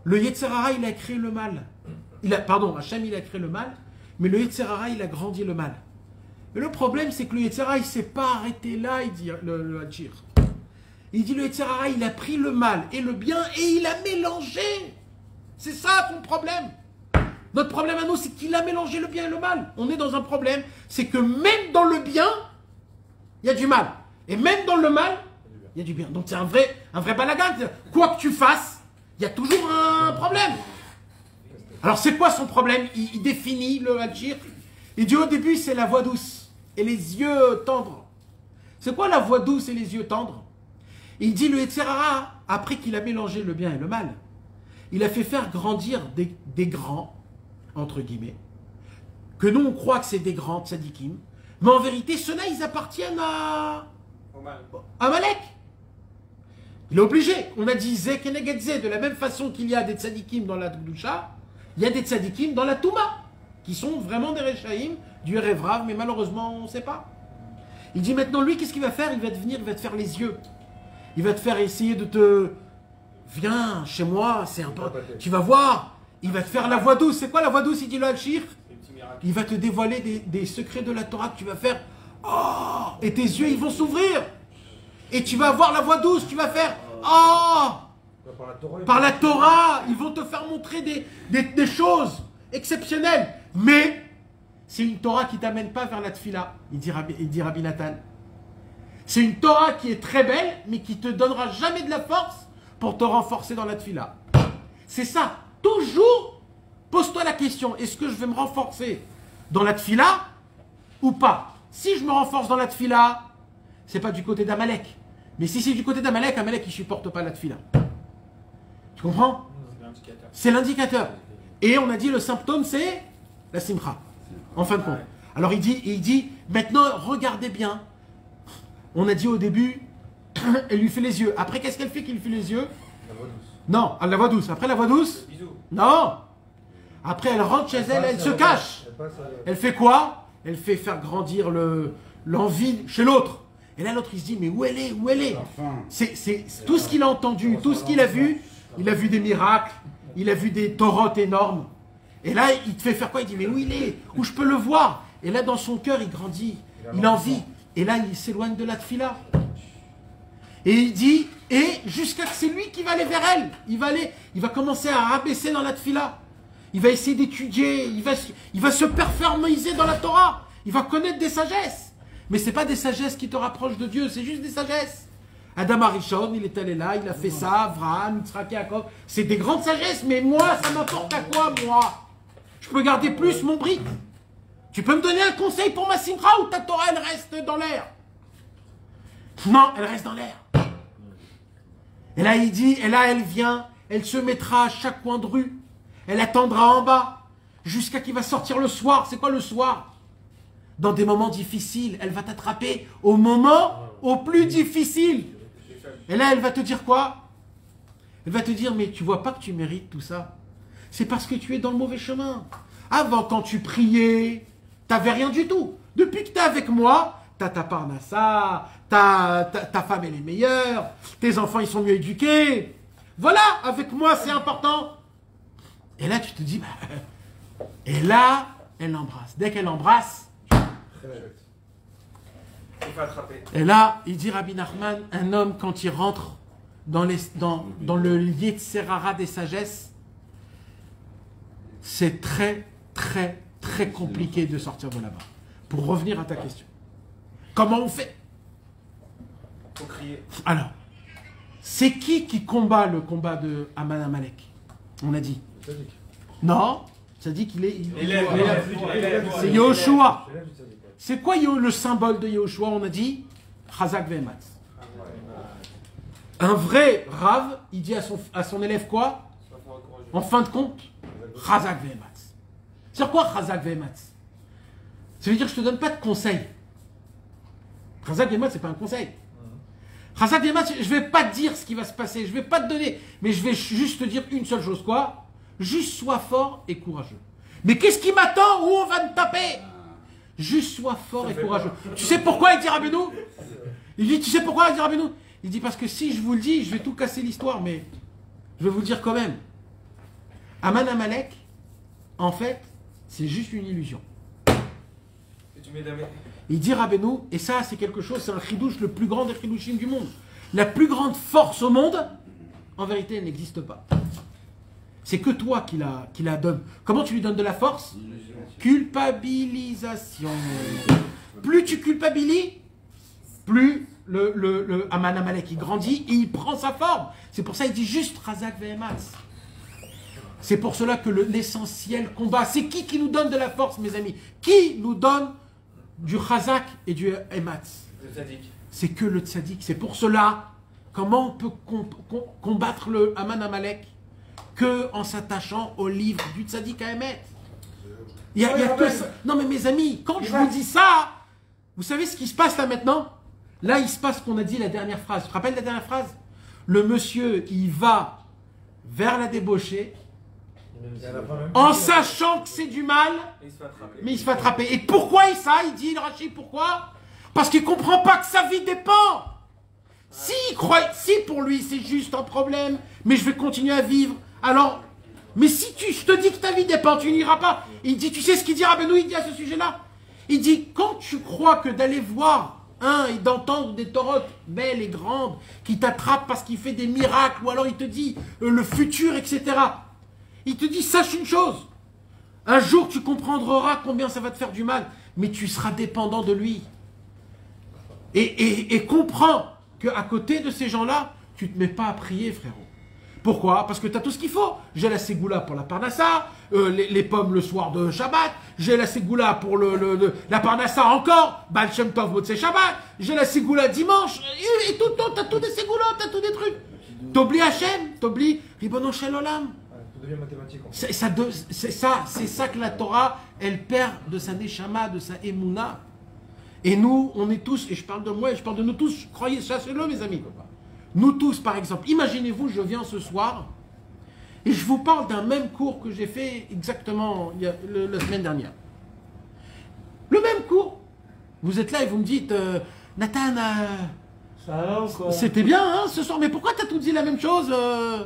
Le Yetzer Hara, il a créé le mal. Il a, pardon, Hachem, il a créé le mal, mais le Yetzer Hara, il a grandi le mal. Mais le problème, c'est que le Yetzer Hara, il ne s'est pas arrêté là, il dit le, le Hachir. Il dit le Yetzer Hara, il a pris le mal et le bien et il a mélangé. C'est ça ton problème. Notre problème à nous, c'est qu'il a mélangé le bien et le mal. On est dans un problème, c'est que même dans le bien, il y a du mal. Et même dans le mal, il y a du bien. Donc c'est un vrai, un vrai balagan. Quoi que tu fasses, il y a toujours un problème. Alors c'est quoi son problème? il, il définit le Hachir. Il dit au début, c'est la voix douce et les yeux tendres. C'est quoi la voix douce et les yeux tendres? Il dit le Yetzer Hara, après qu'il a mélangé le bien et le mal, il a fait faire grandir des, des grands, entre guillemets, que nous on croit que c'est des grands tzadikim, mais en vérité, ceux-là, ils appartiennent à Amalek. Il est obligé. On a dit Zé Keneged Zé, de la même façon qu'il y a des tzadikim dans la Doucha, il y a des tzadikim dans la Touma, qui sont vraiment des Rechaïm, du Erev Rav, mais malheureusement, on ne sait pas. Il dit maintenant, lui, qu'est-ce qu'il va faire? Il va te venir, il va te faire les yeux. Il va te faire essayer de te... Viens chez moi, c'est un peu... Tu vas voir, il va te faire la voix douce. C'est quoi la voix douce? Il dit le Hachir. Il va te dévoiler des, des secrets de la Torah que tu vas faire. Oh! Et tes yeux, ils vont s'ouvrir. Et tu vas avoir la voix douce, tu vas faire... Oh! Par la Torah, Par la Torah, ils vont te faire montrer des, des, des choses exceptionnelles. Mais c'est une Torah qui ne t'amène pas vers la Tfila, il dit Rabbi, il dit Rabbi Nathan. C'est une Torah qui est très belle, mais qui ne te donnera jamais de la force pour te renforcer dans la Tfila. C'est ça. Toujours, pose-toi la question, est-ce que je vais me renforcer dans la Tfila ou pas? Si je me renforce dans la Tfila, c'est pas du côté d'Amalek. Mais si c'est du côté d'Amalek, Amalek, il ne supporte pas la Tfila. Tu comprends? C'est l'indicateur. Et on a dit le symptôme, c'est la simcha. En fin de compte. Alors il dit, il dit, maintenant, regardez bien. On a dit au début, elle lui fait les yeux. Après, qu'est-ce qu'elle fait qu'il lui fait les yeux? La voix douce. Non, la voix douce. Après la voix douce? Bisous. Non. Après, elle rentre chez elle, elle se cache. Elle passe à- Elle fait quoi? Elle fait faire grandir le l'envie chez l'autre. Et là, l'autre, il se dit, mais où elle est? Où elle est? C'est c'est- c'est tout ce qu'il a entendu, tout ce qu'il a vu. Il a vu des miracles, il a vu des torotes énormes. Et là, il te fait faire quoi? Il dit, mais où il est? Où je peux le voir? Et là, dans son cœur, il grandit, il a envie. Et là, il s'éloigne de la tfila. Et il dit, et jusqu'à que c'est lui qui va aller vers elle. Il va aller, il va commencer à rabaisser dans la tfila. Il va essayer d'étudier, il va, il va se performiser dans la Torah. Il va connaître des sagesses. Mais ce n'est pas des sagesses qui te rapprochent de Dieu, c'est juste des sagesses. Adam Arishon, il est allé là, il a fait ça, Avraham, Yitzhak, Yaakov. C'est des grandes sagesses, mais moi, ça m'apporte à quoi, moi? Je peux garder plus mon brique. Tu peux me donner un conseil pour ma simcha ou ta Torah, elle reste dans l'air? Non, elle reste dans l'air. Et là, il dit, et là, elle vient, elle se mettra à chaque coin de rue. Elle attendra en bas, jusqu'à qu'il va sortir le soir. C'est quoi le soir? Dans des moments difficiles, elle va t'attraper au moment au plus difficile. Et là, elle va te dire quoi? Elle va te dire, mais tu vois pas que tu mérites tout ça? C'est parce que tu es dans le mauvais chemin. Avant, quand tu priais, t'avais rien du tout. Depuis que tu es avec moi, t'as ta parnassa, ta, ta, ta femme elle est meilleure, tes enfants ils sont mieux éduqués. Voilà, avec moi c'est important. Et là tu te dis, bah, et là elle l'embrasse. Dès qu'elle l'embrasse, Il faut attraper. et là il dit Rabbi Nachman, un homme quand il rentre dans, les, dans, dans le Yetzer Hara des sagesses, c'est très très très compliqué de sortir de là-bas. Pour revenir à ta question. Comment on fait? Faut crier. Alors, c'est qui qui combat le combat de Aman Amalek? On a dit. Tzadik. Non, ça dit qu'il est... il- Élève, il- élève, élève. C'est Yehoshua. Élève du Tzadik, ouais. C'est quoi Yo- le symbole de Yehoshua? On a dit Chazak Ve'ematz. Un vrai Rav, il dit à son, à son élève quoi? Sois fort et courageux. En fin de compte, Chazak Ve'ematz. C'est quoi Chazak Ve'ematz? Ça veut dire que je ne te donne pas de conseils. Chazak Ve'ematz, ce n'est pas un conseil. Chazak Ve'ematz, je ne vais pas te dire ce qui va se passer, je ne vais pas te donner, mais je vais juste te dire une seule chose, quoi? Juste sois fort et courageux. Mais qu'est-ce qui m'attend? Où on va me taper? Juste sois fort et courageux. Tu sais pourquoi il dit Rabbeinu? Il dit, tu sais pourquoi il dit Rabbeinu? Il dit parce que si je vous le dis, je vais tout casser l'histoire, mais je vais vous le dire quand même. Aman Amalek, en fait, c'est juste une illusion. Et tu mets David. Il dit Rabbeinu, et ça c'est quelque chose, c'est un chidouche le plus grand des chidouchim du monde. La plus grande force au monde, en vérité, elle n'existe pas. C'est que toi qui la, qui la donnes. Comment tu lui donnes de la force? Culpabilisation. Plus tu culpabilises, plus le, le, le Aman Amalek il grandit et il prend sa forme. C'est pour ça qu'il dit juste Razak Vehematz. C'est pour cela que le- l'essentiel combat, c'est qui qui nous donne de la force, mes amis? Qui nous donne du Razak et du Ematz? Le sadique. C'est que le tzaddik. C'est pour cela, comment on peut com- com- combattre le Aman Amalek que en s'attachant au livre du tzaddik à Emet. Il y a, il y a que ça. Non mais mes amis, quand je vous dis ça, vous savez ce qui se passe là maintenant? Là, il se passe ce qu'on a dit la dernière phrase. Tu te rappelles la dernière phrase? Le monsieur, il va vers la débauchée en sachant que c'est du mal, Et il se fait attraper. mais il se fait attraper. Et pourquoi il ça? Il dit, Rachid, pourquoi? Parce qu'il ne comprend pas que sa vie dépend. Si, il croit, si pour lui c'est juste un problème, mais je vais continuer à vivre, alors, mais si tu, je te dis que ta vie dépend, tu n'iras pas. Il dit, tu sais ce qu'il dit Rabbeinu, il dit à ce sujet-là? Il dit, quand tu crois que d'aller voir un et d'entendre des torotes belles et grandes qui t'attrapent parce qu'il fait des miracles, ou alors il te dit euh, le futur, et cetera. Il te dit, sache une chose, un jour tu comprendras combien ça va te faire du mal, mais tu seras dépendant de lui. Et, et, et comprends qu'à côté de ces gens-là, tu ne te mets pas à prier, frérot. Pourquoi? Parce que tu as tout ce qu'il faut. J'ai la ségoula pour la parnassa, euh, les, les pommes le soir de Shabbat, j'ai la ségoula pour le, le, le- la parnassa encore, Baal Shem Tov Motzei Shabbat, j'ai la ségoula dimanche, et, et tout, tout, t'as tout des ségoulas, t'as tout des trucs. T'oublies Hachem, t'oublies Ribono Shel Olam. Tout devient mathématique. en fait. C'est ça, de- c'est ça, c'est ça que la Torah, elle perd de sa neshama, de sa emuna. Et nous, on est tous, et je parle de moi, et je parle de nous tous, croyez, sachez-le mes amis. Nous tous, par exemple, imaginez-vous, je viens ce soir, et je vous parle d'un même cours que j'ai fait exactement il y a, le- la semaine dernière. Le même cours. Vous êtes là et vous me dites, euh, Nathan, euh, Ça va ou quoi? c'était bien hein, ce soir, mais pourquoi tu as tout dit la même chose euh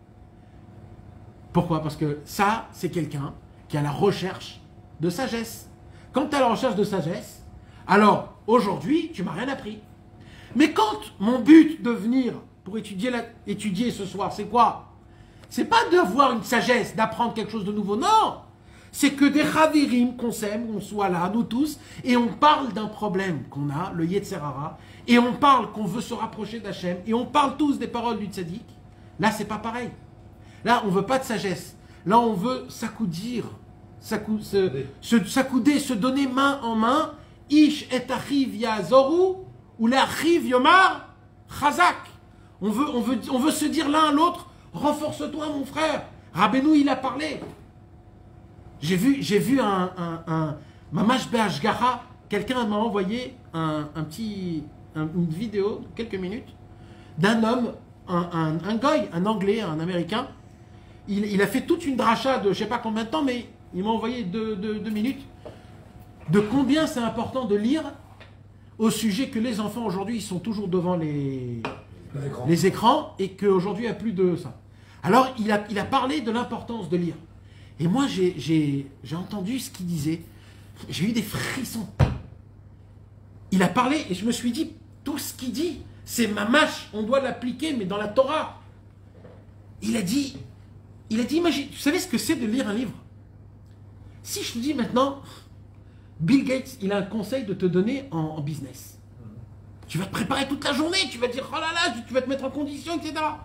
Pourquoi? Parce que ça, c'est quelqu'un qui a la recherche de sagesse. Quand tu as la recherche de sagesse, alors aujourd'hui, tu m'as rien appris. Mais quand mon but de venir pour étudier, la- étudier ce soir, c'est quoi? C'est pas d'avoir une sagesse, d'apprendre quelque chose de nouveau, non. C'est que des chavirim qu'on s'aime, on soit là, nous tous, et on parle d'un problème qu'on a, le Yetzer Hara, et on parle qu'on veut se rapprocher d'Hachem, et on parle tous des paroles du tzaddik. Là, c'est pas pareil. Là, on veut pas de sagesse. Là, on veut s'accoudir, s'accou- se, se- s'accouder, se donner main en main. Ish et achiv yazoru, ou la achiv yomar chazak. On veut, on, veut, on veut se dire l'un à l'autre, renforce-toi mon frère. Rabbeinu, il a parlé. J'ai vu, j'ai vu un, un, un Mamash Be'ashgaha, quelqu'un m'a envoyé un, un petit, un- une vidéo, quelques minutes, d'un homme, un, un, un goy, un anglais, un américain. Il, il a fait toute une dracha de je sais pas combien de temps, mais il m'a envoyé deux, deux, deux minutes, de combien c'est important de lire au sujet que les enfants aujourd'hui, ils sont toujours devant les, Les écrans. les écrans et qu'aujourd'hui, il n'y a plus de ça. Alors, il a, il a parlé de l'importance de lire. Et moi, j'ai, j'ai, j'ai entendu ce qu'il disait. J'ai eu des frissons. Il a parlé et je me suis dit, tout ce qu'il dit, c'est mamash, on doit l'appliquer, mais dans la Torah. Il a dit, il a dit, imagine, tu savez ce que c'est de lire un livre? Si je te dis maintenant, Bill Gates, il a un conseil de te donner en, en business. Tu vas te préparer toute la journée, tu vas dire, oh là là, tu vas te mettre en condition, et cetera.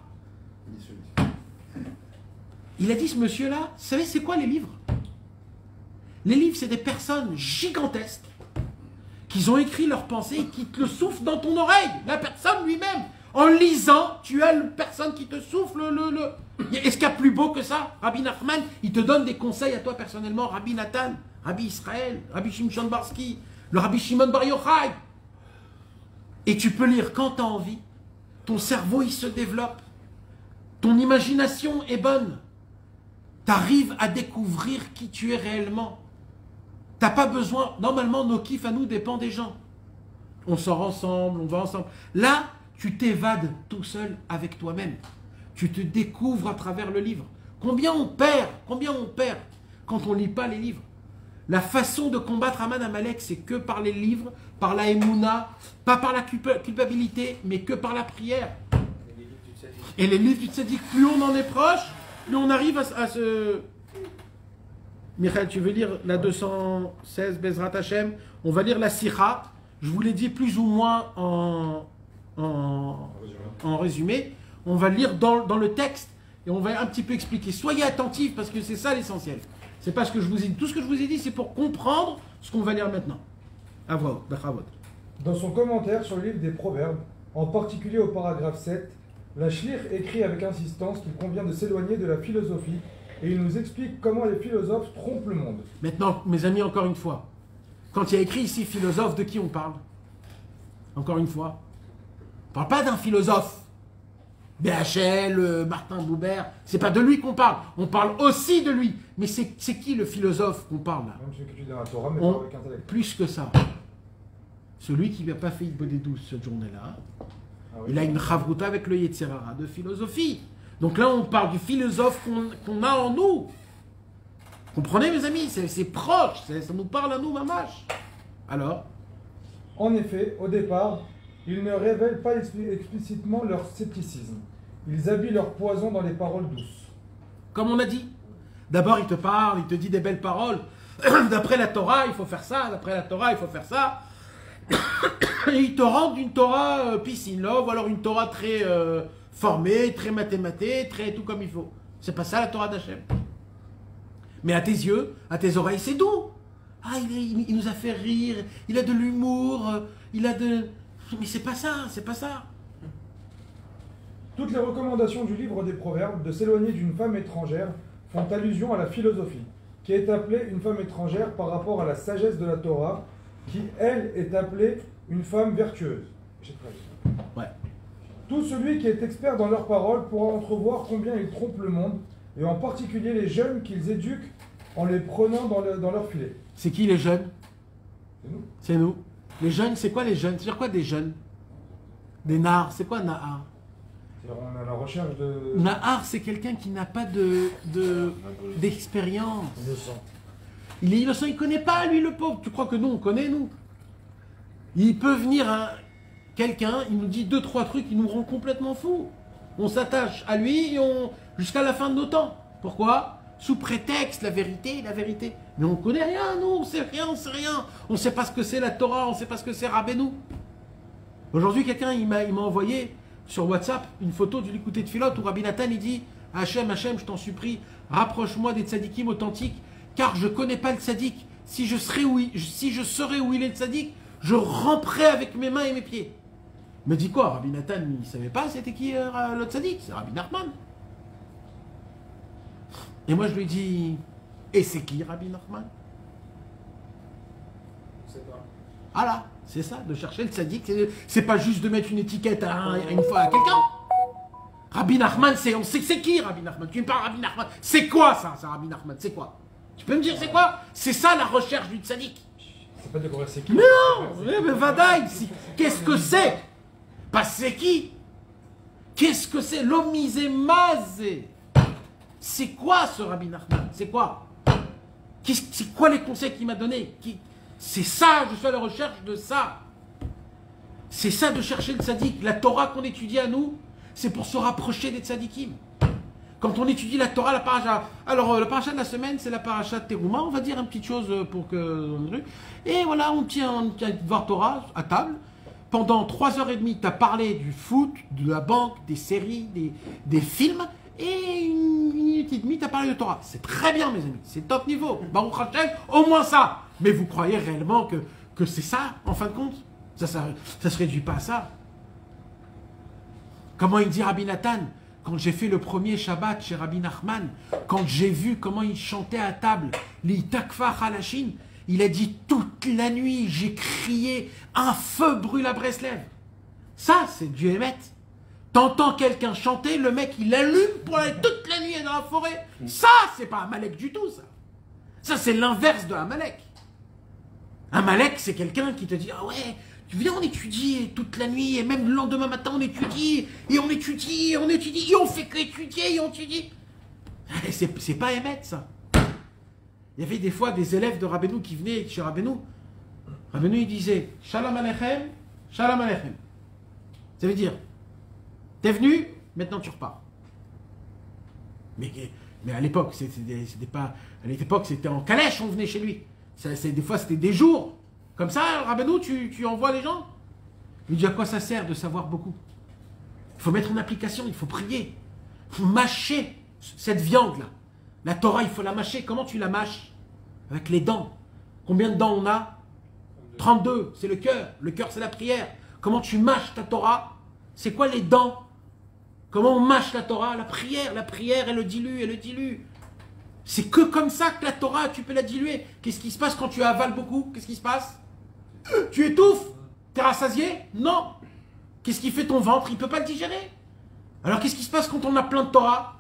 Il a dit, ce monsieur-là, vous savez, c'est quoi les livres? Les livres, c'est des personnes gigantesques qui ont écrit leurs pensées et qui te le soufflent dans ton oreille. La personne lui-même. En lisant, tu as une personne qui te souffle le... le... Est-ce qu'il y a plus beau que ça? Rabbi Nachman, il te donne des conseils à toi personnellement. Rabbi Nathan, Rabbi Israël, Rabbi Shimshon Barski, le Rabbi Shimon Bar Yochai. Et tu peux lire quand tu as envie. Ton cerveau, il se développe. Ton imagination est bonne. Tu arrives à découvrir qui tu es réellement. Tu n'as pas besoin... Normalement, nos kiffs à nous dépendent des gens. On sort ensemble, on va ensemble. Là, tu t'évades tout seul avec toi-même. Tu te découvres à travers le livre. Combien on perd, combien on perd quand on ne lit pas les livres. La façon de combattre Aman Amalek, c'est que par les livres, par la Emouna, pas par la culpa- culpabilité, mais que par la prière. Et les livres du tzaddik, plus on en est proche, plus on arrive à, à se... Michael, tu veux lire la deux cent seize, Bezrat Hashem? On va lire la Sikha. Je vous l'ai dit plus ou moins en, en, en résumé. On va lire dans, dans le texte et on va un petit peu expliquer. Soyez attentifs parce que c'est ça l'essentiel. C'est pas ce que je vous ai dit. Tout ce que je vous ai dit, c'est pour comprendre ce qu'on va lire maintenant. À voix haute, Bachavot. Dans son commentaire sur le livre des Proverbes, en particulier au paragraphe sept, la Shlir écrit avec insistance qu'il convient de s'éloigner de la philosophie et il nous explique comment les philosophes trompent le monde. Maintenant, mes amis, encore une fois, quand il y a écrit ici philosophe, de qui on parle? Encore une fois. On ne parle pas d'un philosophe. B H L, euh, Martin Buber, c'est pas de lui qu'on parle. On parle aussi de lui. Mais c'est c'est qui le philosophe qu'on parle là? Même celui que tu dis dans la Torah, mais On- pas avec intellect. Plus que ça. Celui qui n'a pas fait Ibodé douze cette journée-là, Ah oui. il a une chavruta avec le Yetzerara de philosophie. Donc là, on parle du philosophe qu'on qu'on a en nous. Comprenez, mes amis? C'est c'est proche, c'est- ça nous parle à nous, mamache. Alors, En effet, au départ, ils ne révèlent pas expli- explicitement leur scepticisme. Ils habillent leur poison dans les paroles douces. comme on a dit, d'abord il te parle, il te dit des belles paroles. D'après la Torah, il faut faire ça. D'après la Torah, il faut faire ça. Et il te rend une Torah euh, peace in love, ou alors une Torah très euh, formée, très mathématique, très tout comme il faut. C'est pas ça la Torah d'Hachem. Mais à tes yeux, à tes oreilles, c'est doux. Ah, il, est- il- il nous a fait rire, il a de l'humour, euh, il a de... Mais c'est pas ça, c'est pas ça. Toutes les recommandations du livre des Proverbes de s'éloigner d'une femme étrangère font allusion à la philosophie, qui est appelée une femme étrangère par rapport à la sagesse de la Torah, qui, elle, est appelée une femme vertueuse. J'ai traduit. Ouais. Tout celui qui est expert dans leurs paroles pourra entrevoir combien ils trompent le monde, et en particulier les jeunes qu'ils éduquent en les prenant dans, le- dans leur filet. C'est qui les jeunes? C'est nous. C'est nous. Les jeunes, c'est quoi les jeunes? C'est-à-dire quoi des jeunes? Des nars, c'est quoi nahar? C'est-à-dire, on est à la recherche de... Nahar, c'est quelqu'un qui n'a pas de, de, d'expérience. Il est innocent, il ne connaît pas, lui, le pauvre. Tu crois que nous, on connaît, nous? Il peut venir un, quelqu'un, il nous dit deux, trois trucs, il nous rend complètement fous. On s'attache à lui et on, jusqu'à la fin de nos temps. Pourquoi? Sous prétexte, la vérité, la vérité. Mais on ne connaît rien, nous, on sait rien, on sait rien. On ne sait pas ce que c'est la Torah, on ne sait pas ce que c'est Rabbeinu. Aujourd'hui, quelqu'un, il m'a, il m'a envoyé sur WhatsApp une photo du Likuté de Philot où Rabbi Nathan, il dit « Hachem, Hachem, je t'en supplie, rapproche-moi des tzadikim authentiques, car je ne connais pas le tzadik. Si je, serais où il, si je saurais où il est le tzadik, je ramperais avec mes mains et mes pieds. » Me dit quoi? Rabbi Nathan, il ne savait pas c'était qui euh, le tzadik? C'est Rabbi Nachman. Et moi, je lui dis « Et c'est qui Rabbi Nachman ?» Je sais pas. Ah là, c'est ça, de chercher le tzaddik. C'est- C'est pas juste de mettre une étiquette à, un- à une fois à quelqu'un. Rabbi Nachman, c'est, on sait c'est qui Rabbi Nachman? Tu me parles Rabbi Nachman. C'est quoi ça, ça Rabbi Nachman? C'est quoi? Tu peux me dire c'est quoi? C'est ça la recherche du tzaddik. C'est pas de découvrir c'est qui. Mais non, mais, mais Vadaï, si- qu'est-ce que c'est? Pas c'est qui? Qu'est-ce que c'est? L'omizémazé. C'est quoi ce Rabbi Nachman? C'est quoi? Qu'est-ce- C'est quoi les conseils qu'il m'a donnés? Qui- C'est ça, je suis à la recherche de ça. C'est ça de chercher le tzaddik. La Torah qu'on étudie à nous, c'est pour se rapprocher des tzaddikim. Quand on étudie la Torah, la paracha. Alors, euh, la paracha de la semaine, c'est la paracha de Teruma. On va dire une petite chose euh, pour que. Et voilà, on tient, on tient voir Torah à table. Pendant trois heures et demie, tu as parlé du foot, de la banque, des séries, des, des films. Et une minute et demie, tu as parlé de Torah. C'est très bien, mes amis. C'est top niveau. Baruch Hashem, au moins ça. Mais vous croyez réellement que, que c'est ça, en fin de compte? Ça, ça, ça se réduit pas à ça. Comment il dit Rabbi Nathan? Quand j'ai fait le premier Shabbat chez Rabbi Nachman, quand j'ai vu comment il chantait à table, li takfa halashin, il a dit toute la nuit, j'ai crié, un feu brûle à Breslev. Ça, c'est du émet. T'entends quelqu'un chanter, le mec il allume pour aller toute la nuit dans la forêt. Ça, c'est pas Amalek du tout, ça. Ça, c'est l'inverse de Amalek. Amalek, c'est quelqu'un qui te dit, ah ouais, tu viens, on étudie toute la nuit, et même le lendemain matin, on étudie, et on étudie, et on étudie, et on fait que étudier, et on étudie. C'est c'est pas émettre ça. Il y avait des fois des élèves de Rabbeinu qui venaient chez Rabbeinu. Rabbeinu il disait Shalom Aleichem, Shalom Aleichem. Ça veut dire, t'es venu, maintenant tu repars. Mais, mais à l'époque, c'était pas. À l'époque, c'était en calèche, on venait chez lui. Ça, des fois, c'était des jours. Comme ça, Rabbeinu, tu, tu envoies les gens. Il dit à quoi ça sert de savoir beaucoup? Il faut mettre en application, il faut prier. Il faut mâcher cette viande-là. La Torah, il faut la mâcher. Comment tu la mâches? Avec les dents. Combien de dents on a? trente-deux, c'est le cœur. Le cœur, c'est la prière. Comment tu mâches ta Torah? C'est quoi les dents? Comment on mâche la Torah? La prière. La prière, elle le dilue, elle le dilue. C'est que comme ça que la Torah, tu peux la diluer. Qu'est-ce qui se passe quand tu avales beaucoup? Qu'est-ce qui se passe? Tu étouffes? T'es rassasié? Non. Qu'est-ce qui fait ton ventre? Il ne peut pas le digérer. Alors qu'est-ce qui se passe quand on a plein de Torah?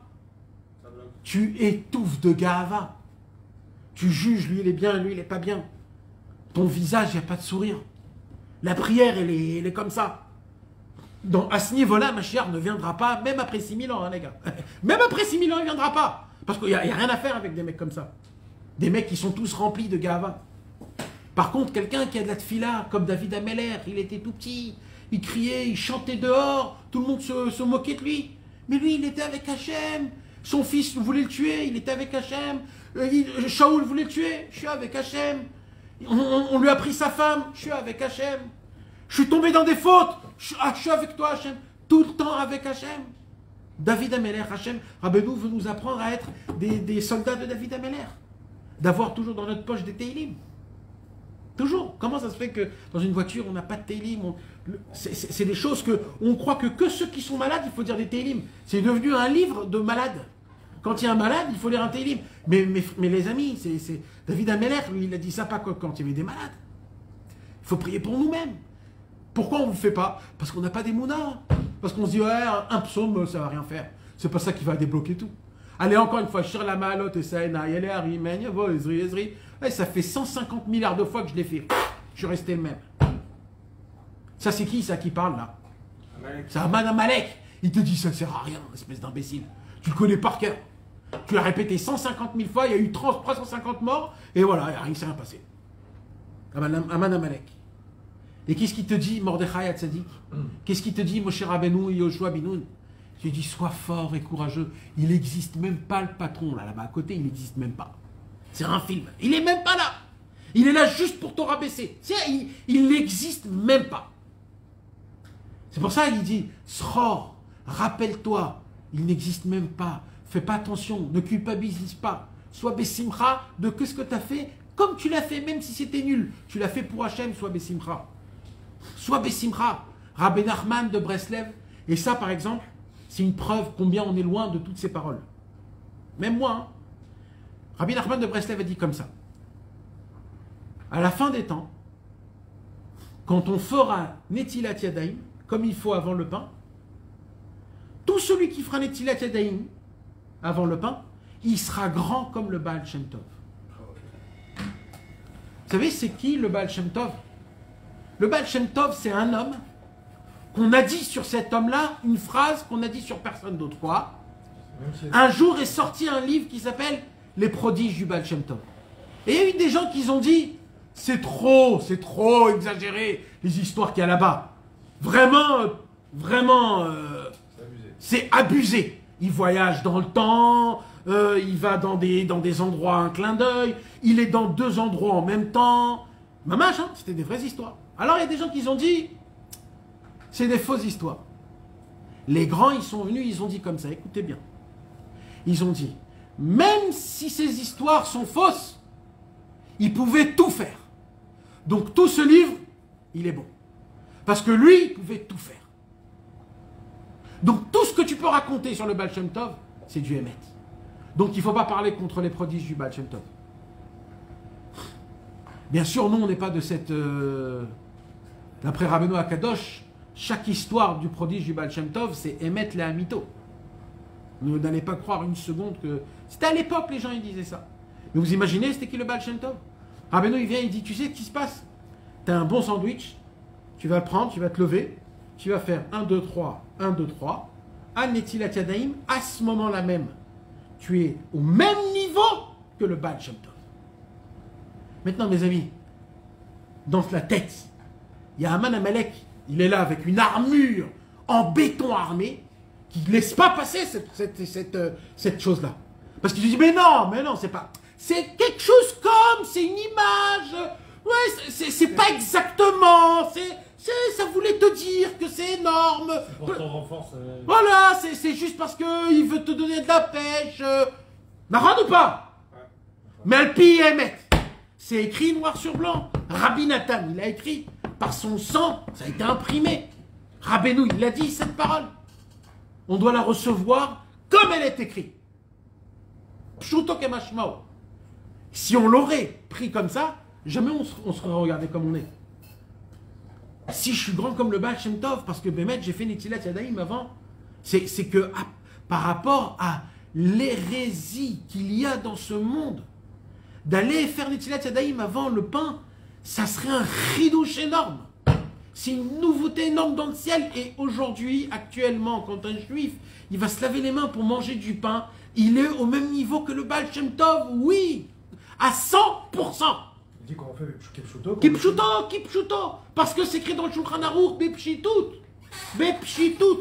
Tu étouffes de gava. Tu juges, lui il est bien, lui il n'est pas bien. Ton visage, il n'y a pas de sourire. La prière, elle est, elle est comme ça. Donc à ce niveau-là, Mashiach ne viendra pas, même après six mille ans, hein, les gars. Même après six mille ans, il ne viendra pas. Parce qu'il n'y a, a rien à faire avec des mecs comme ça. Des mecs qui sont tous remplis de gava. Par contre, quelqu'un qui a de la tfila, comme David Ameller, il était tout petit, il criait, il chantait dehors, tout le monde se, se moquait de lui. Mais lui, il était avec Hachem. Son fils voulait le tuer, il était avec Hachem. Euh, Shaoul voulait le tuer, je suis avec Hachem. On, on, on lui a pris sa femme, je suis avec Hachem. Je suis tombé dans des fautes, je, ah, je suis avec toi Hachem. Tout le temps avec Hachem. David Ameller, Hachem, Rabbeinu veut nous apprendre à être des, des soldats de David Ameller. D'avoir toujours dans notre poche des Teilim. Toujours. Comment ça se fait que dans une voiture, on n'a pas de Teilim? C'est des choses que on croit que que ceux qui sont malades, il faut dire des Teilim. C'est devenu un livre de malades. Quand il y a un malade, il faut lire un Teilim. Mais, mais, mais les amis, c'est David Ameller, lui, il a dit ça pas quand il y avait des malades. Il faut prier pour nous-mêmes. Pourquoi on ne le fait pas? Parce qu'on n'a pas des mounas. Parce qu'on se dit, ouais, un, un psaume, ça va rien faire. C'est pas ça qui va débloquer tout. Allez, encore une fois, Shir la Maalot et Saena, Yele Arimen, Yavo, Ezri, Ezri. Ouais, ça fait cent cinquante milliards de fois que je l'ai fait. Je suis resté le même. Ça, c'est qui, ça, qui parle, là? C'est Aman Amalek. Il te dit, ça ne sert à rien, espèce d'imbécile. Tu le connais par cœur. Tu l'as répété cent cinquante mille fois, il y a eu trois cent cinquante morts, et voilà, il ne s'est rien passé. Aman Amalek. Et qu'est-ce qu'il te dit, Mordechai Hatzadik? Qu'est-ce qu'il te dit, Moshe Rabbeinu et Yoshua Binoun? Tu dis, sois fort et courageux. Il n'existe même pas le patron, là, là-bas à côté, il n'existe même pas. C'est un film. Il n'est même pas là. Il est là juste pour te rabaisser. Il n'existe même pas. C'est pour ça qu'il dit, Sror, rappelle-toi, il n'existe même pas. Fais pas attention, ne culpabilise pas. Sois Bessimcha de que ce que tu as fait, comme tu l'as fait, même si c'était nul. Tu l'as fait pour Hachem, sois Bessimcha. Sois Bessimcha. Rabbi Nachman de Breslev. Et ça, par exemple, c'est une preuve combien on est loin de toutes ces paroles. Même moi. Hein. Rabbi Nachman de Breslev a dit comme ça. À la fin des temps, quand on fera Netilat Yadayim, comme il faut avant le pain, tout celui qui fera Netilat Yadayim avant le pain, il sera grand comme le Baal Shem Tov. Vous savez, c'est qui le Baal Shem Tov? Le Baal Shem Tov, c'est un homme qu'on a dit sur cet homme-là une phrase qu'on a dit sur personne d'autre. Quoi? Un jour est sorti un livre qui s'appelle Les prodiges du Baal Shem Tov. Et il y a eu des gens qui ont dit c'est trop, c'est trop exagéré les histoires qu'il y a là-bas. Vraiment, vraiment, euh, c'est abusé. Il voyage dans le temps, euh, il va dans des, dans des endroits un clin d'œil, il est dans deux endroits en même temps. Mamache, hein, c'était des vraies histoires. Alors il y a des gens qui ont dit c'est des fausses histoires. Les grands, ils sont venus, ils ont dit comme ça, écoutez bien. Ils ont dit, même si ces histoires sont fausses, ils pouvaient tout faire. Donc tout ce livre, il est bon. Parce que lui, il pouvait tout faire. Donc tout ce que tu peux raconter sur le Baal Shem Tov, c'est du Emet. Donc il ne faut pas parler contre les prodiges du Baal Shem Tov. Bien sûr, nous, on n'est pas de cette... Euh, D'après Rabbeinu Akadosh, chaque histoire du prodige du Baal Shem Tov, c'est Emet le Hamito. Vous n'allez pas croire une seconde que... C'était à l'époque, les gens, ils disaient ça. Mais vous imaginez, c'était qui le Baal Shem Tov? Rabbeinu, il vient, il dit, tu sais ce qui se passe? Tu as un bon sandwich, tu vas le prendre, tu vas te lever, tu vas faire un, deux, trois, un, deux, trois, à Netilat Yadayim, à ce moment-là même. tu es au même niveau que le Baal Shem Tov. Maintenant, mes amis, dans la tête, il y a Aman Amalek, il est là avec une armure en béton armé qui ne laisse pas passer cette, cette, cette, euh, cette chose-là. Parce qu'il se dit, mais non, mais non, c'est pas... C'est quelque chose comme, c'est une image, ouais, c'est pas exactement, c'est... Ça voulait te dire que c'est énorme. Pour ton renfort, ça... Voilà, c'est juste parce qu'il veut te donner de la pêche. Marran ou pas? Ouais. Mais Alpi Emet, c'est écrit noir sur blanc. Rabbi Nathan, il a écrit. Par son sang, ça a été imprimé. Rabbeinu, il a dit cette parole. On doit la recevoir comme elle est écrite. Pshuto kemashmao. Si on l'aurait pris comme ça, jamais on, on serait regardé comme on est. Si je suis grand comme le Baal Shem Tov, parce que Bémet, j'ai fait Netilat Yadayim avant, c'est que à, par rapport à l'hérésie qu'il y a dans ce monde, d'aller faire Netilat Yadayim avant le pain, ça serait un chidouche énorme. C'est une nouveauté énorme dans le ciel. Et aujourd'hui, actuellement, quand un juif, il va se laver les mains pour manger du pain, il est au même niveau que le Baal Shem Tov, oui, à cent pour cent. Il dit qu'on fait Kipchuto. Kipchuto, Kipchuto. Parce que c'est écrit dans le Shulchan Aruch, Bepshitout. Bepshitout.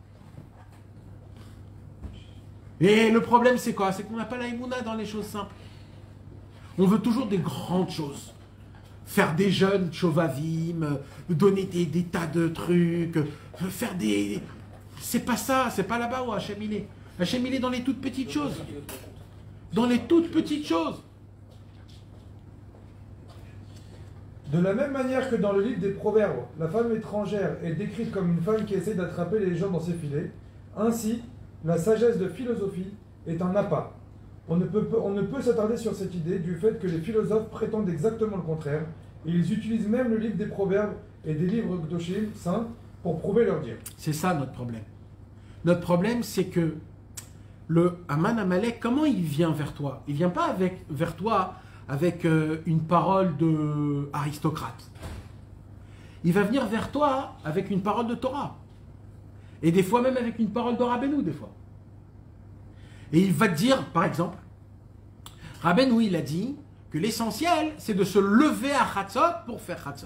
Et le problème, c'est quoi? C'est qu'on n'a pas la Emouna dans les choses simples. On veut toujours des grandes choses. Faire des jeunes Chovavim, donner des, des tas de trucs, faire des... C'est pas ça, c'est pas là-bas où Hachem il est. Hachem il est dans les toutes petites choses. Dans les toutes petites choses. De la même manière que dans le livre des Proverbes, la femme étrangère est décrite comme une femme qui essaie d'attraper les gens dans ses filets, ainsi, la sagesse de philosophie est un appât. On ne peut, on ne peut s'attarder sur cette idée du fait que les philosophes prétendent exactement le contraire, et ils utilisent même le livre des Proverbes et des livres Gdoshim, saints, pour prouver leur dire. C'est ça notre problème. Notre problème, c'est que le Aman Amalek, comment il vient vers toi? Il vient pas avec, vers toi avec euh, une parole de aristocrate. Il va venir vers toi avec une parole de Torah. Et des fois même avec une parole de Rabbeinu, des fois. Et il va te dire, par exemple, Rabbeinu, il a dit que l'essentiel, c'est de se lever à Chatzot pour faire Chatzot.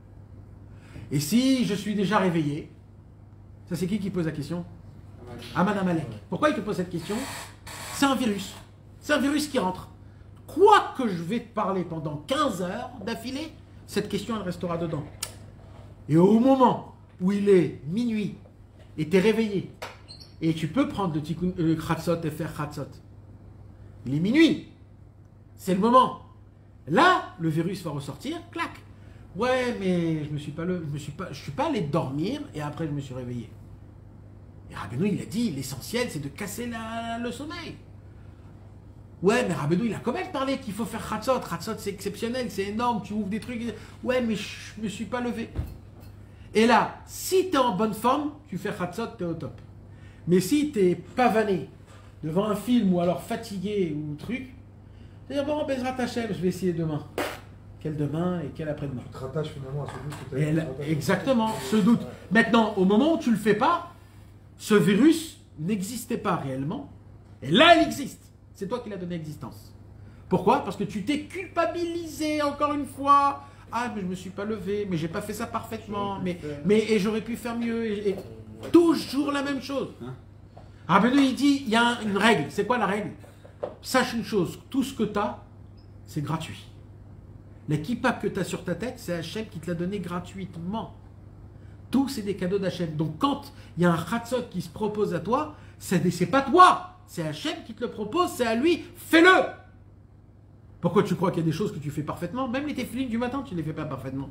Et si je suis déjà réveillé, ça c'est qui qui pose la question? Aman Amalek. Pourquoi il te pose cette question? C'est un virus. C'est un virus qui rentre. Quoi que je vais te parler pendant quinze heures d'affilée, cette question elle restera dedans. Et au moment où il est minuit et tu es réveillé et tu peux prendre le tikkun euh, Chatzot et faire Chatzot, il est minuit, c'est le moment. Là, le virus va ressortir, clac. Ouais, mais je me suis pas le, je me suis pas, je suis pas allé dormir et après je me suis réveillé. Et Rabbeinu il a dit l'essentiel c'est de casser la, le sommeil. Ouais, mais Rabbeinu, il a quand même parlé qu'il faut faire Chatzot. Chatzot, c'est exceptionnel, c'est énorme, tu ouvres des trucs. Ouais, mais je me suis pas levé. Et là, si tu es en bonne forme, tu fais Chatzot, tu es au top. Mais si tu es pavané devant un film ou alors fatigué ou truc, tu vas dire, bon, Bezrat Hashem, je vais essayer demain. Quel demain et quel après-demain? Tu te rattaches finalement à ce doute que tu as. Exactement, ce doute. Ouais. Maintenant, au moment où tu le fais pas, ce virus n'existait pas réellement. Et là, il existe. C'est toi qui l'as donné existence. Pourquoi? Parce que tu t'es culpabilisé encore une fois. Ah, mais je me suis pas levé, mais j'ai pas fait ça parfaitement, mais, mais et j'aurais pu faire mieux. Et, et toujours la même chose. Rabbeinu, il dit, il y a une règle. C'est quoi la règle? Sache une chose, tout ce que tu as, c'est gratuit. La kippa que tu as sur ta tête, c'est Hachem qui te l'a donné gratuitement. Tout, c'est des cadeaux d'Hachem. Donc quand il y a un chatzot qui se propose à toi, c'est pas toi. C'est Hachem qui te le propose, c'est à lui, fais-le! Pourquoi tu crois qu'il y a des choses que tu fais parfaitement? Même les téfilines du matin, tu ne les fais pas parfaitement.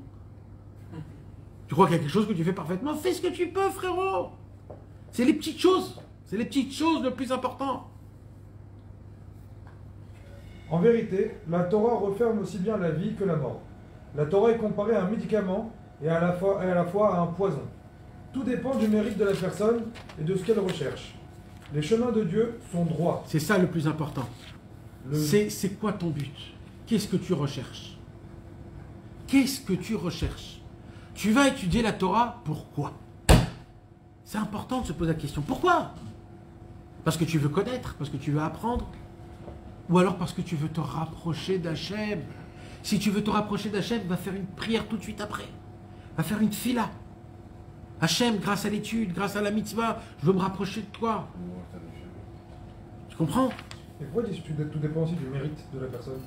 Tu crois qu'il y a quelque chose que tu fais parfaitement? Fais ce que tu peux, frérot! C'est les petites choses. C'est les petites choses le plus important. En vérité, la Torah referme aussi bien la vie que la mort. La Torah est comparée à un médicament et à la fois, et à, la fois à un poison. Tout dépend du mérite de la personne et de ce qu'elle recherche. Les chemins de Dieu sont droits. C'est ça le plus important. Le... C'est quoi ton but? Qu'est-ce que tu recherches? Qu'est-ce que tu recherches? Tu vas étudier la Torah, pourquoi? C'est important de se poser la question. Pourquoi? Parce que tu veux connaître, parce que tu veux apprendre. Ou alors parce que tu veux te rapprocher d'Hachem. Si tu veux te rapprocher d'Hachem, va faire une prière tout de suite après. Va faire une fila. Hachem, grâce à l'étude, grâce à la mitzvah, je veux me rapprocher de toi. Tu comprends? Et pourquoi dis-tu que tout dépend aussi du mérite de la personne?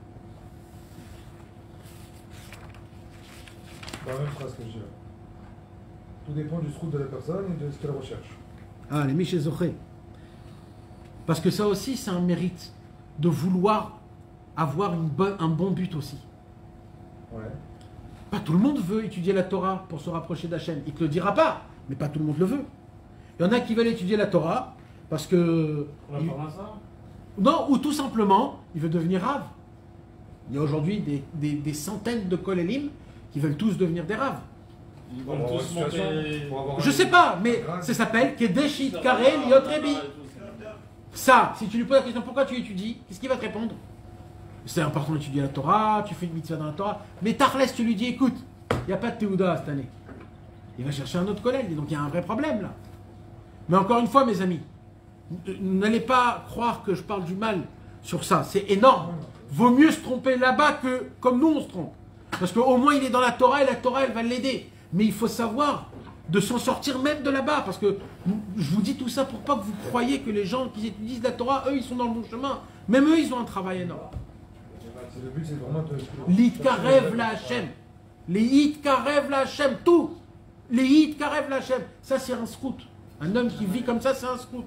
Dans la même phrase que je dis là. Tout dépend du srout de la personne et de ce qu'elle recherche. Ah, les Miché Zoché. Parce que ça aussi, c'est un mérite de vouloir avoir une bonne, un bon but aussi. Ouais. Pas tout le monde veut étudier la Torah pour se rapprocher d'Hachem. Il ne te le dira pas, mais pas tout le monde le veut. Il y en a qui veulent étudier la Torah parce que... Pour la il- formation. Non, ou tout simplement, il veut devenir rave. Il y a aujourd'hui des, des, des centaines de kolélim qui veulent tous devenir des raves. Ils Pour veulent avoir tous une situation, monter. pour avoir Je un- sais pas, mais grade. ça s'appelle Kedeshit Karel Yotrebi. Ça, si tu lui poses la question pourquoi tu étudies, qu'est-ce qu'il va te répondre? C'est important d'étudier la Torah, tu fais une mitzvah dans la Torah. Mais Tarles, tu lui dis écoute, il n'y a pas de Théouda cette année. Il va chercher un autre collègue, donc il y a un vrai problème là. Mais encore une fois, mes amis, n'allez pas croire que je parle du mal sur ça, c'est énorme. Vaut mieux se tromper là-bas que comme nous on se trompe. Parce qu'au moins il est dans la Torah et la Torah elle va l'aider. Mais il faut savoir de s'en sortir même de là-bas. Parce que je vous dis tout ça pour pas que vous croyiez que les gens qui étudient la Torah, eux ils sont dans le bon chemin. Même eux ils ont un travail énorme. C'est le but, c'est vraiment de... L'Itkarev la Hachem. Les Itkarev la Hachem, tout. Les Itkarev la Hachem. Ça c'est un scout. Un homme qui vit comme ça c'est un scout.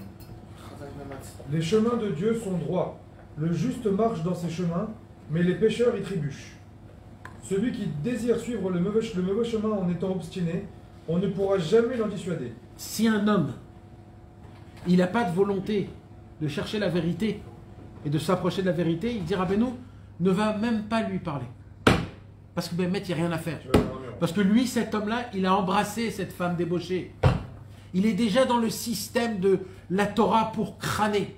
Les chemins de Dieu sont droits. Le juste marche dans ses chemins, mais les pécheurs y trébuchent. Celui qui désire suivre le mauvais, le mauvais chemin en étant obstiné, on ne pourra jamais l'en dissuader. Si un homme, il n'a pas de volonté de chercher la vérité et de s'approcher de la vérité, il dira ben nous, ne va même pas lui parler. Parce que ben il n'y a rien à faire. Tu vas voir mieux. Parce que lui, cet homme-là, il a embrassé cette femme débauchée. Il est déjà dans le système de la Torah pour crâner.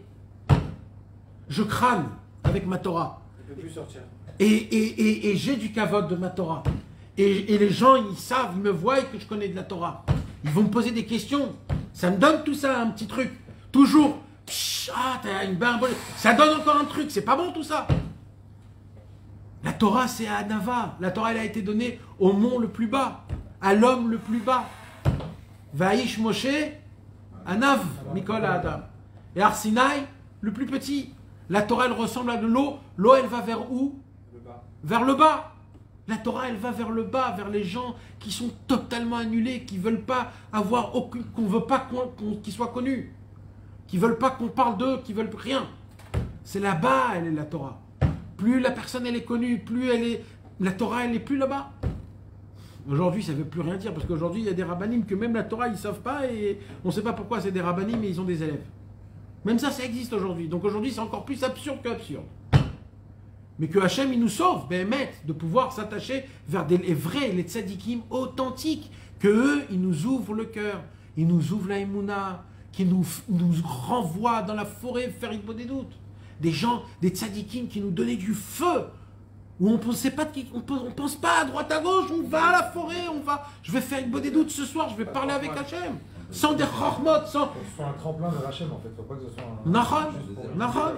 Je crâne avec ma Torah. Il ne peut plus sortir. Et, et, et, et j'ai du kavod de ma Torah. Et, et les gens, ils savent, ils me voient que je connais de la Torah. Ils vont me poser des questions. Ça me donne tout ça, un petit truc. Toujours. Psh, ah, t'as une barbe. Ça donne encore un truc. C'est pas bon tout ça. La Torah, c'est à Nava. La Torah, elle a été donnée au mont le plus bas. À l'homme le plus bas. Vaïsh Moshe, Anav, Mikol Adam. Et Arsinaï, le plus petit. La Torah, elle ressemble à de l'eau. L'eau, elle va vers où? Le bas. Vers le bas. La Torah, elle va vers le bas, vers les gens qui sont totalement annulés, qui ne veulent pas avoir aucune, qu'on veut pas qu'on, qu'on, qu'ils soient connus, qui ne veulent pas qu'on parle d'eux, qui veulent rien. C'est là-bas, elle est la Torah. Plus la personne, elle est connue, plus elle est... La Torah, elle n'est plus là-bas. Aujourd'hui, ça ne veut plus rien dire, parce qu'aujourd'hui, il y a des rabbanim que même la Torah, ils ne savent pas, et on ne sait pas pourquoi c'est des rabbanim, mais ils ont des élèves. Même ça, ça existe aujourd'hui. Donc aujourd'hui, c'est encore plus absurde que absurde. Mais que Hachem, il nous sauve, ben, de pouvoir s'attacher vers des, les vrais, les tzadikim authentiques, que eux, ils nous ouvrent le cœur, ils nous ouvrent la émouna, qui nous, nous renvoient dans la forêt faire une des doutes. Des gens, des tzadikim qui nous donnaient du feu, où on pensait pas, de, on, pense, on pense pas à droite à gauche, on va à la forêt, on va, je vais faire une des doutes ce soir, je vais parler avec Hachem, sans des chormot, sans... Faut que ce soit un tremplin vers Hachem en fait, faut pas que ce soit un... Nahon, juste pour- Nahon.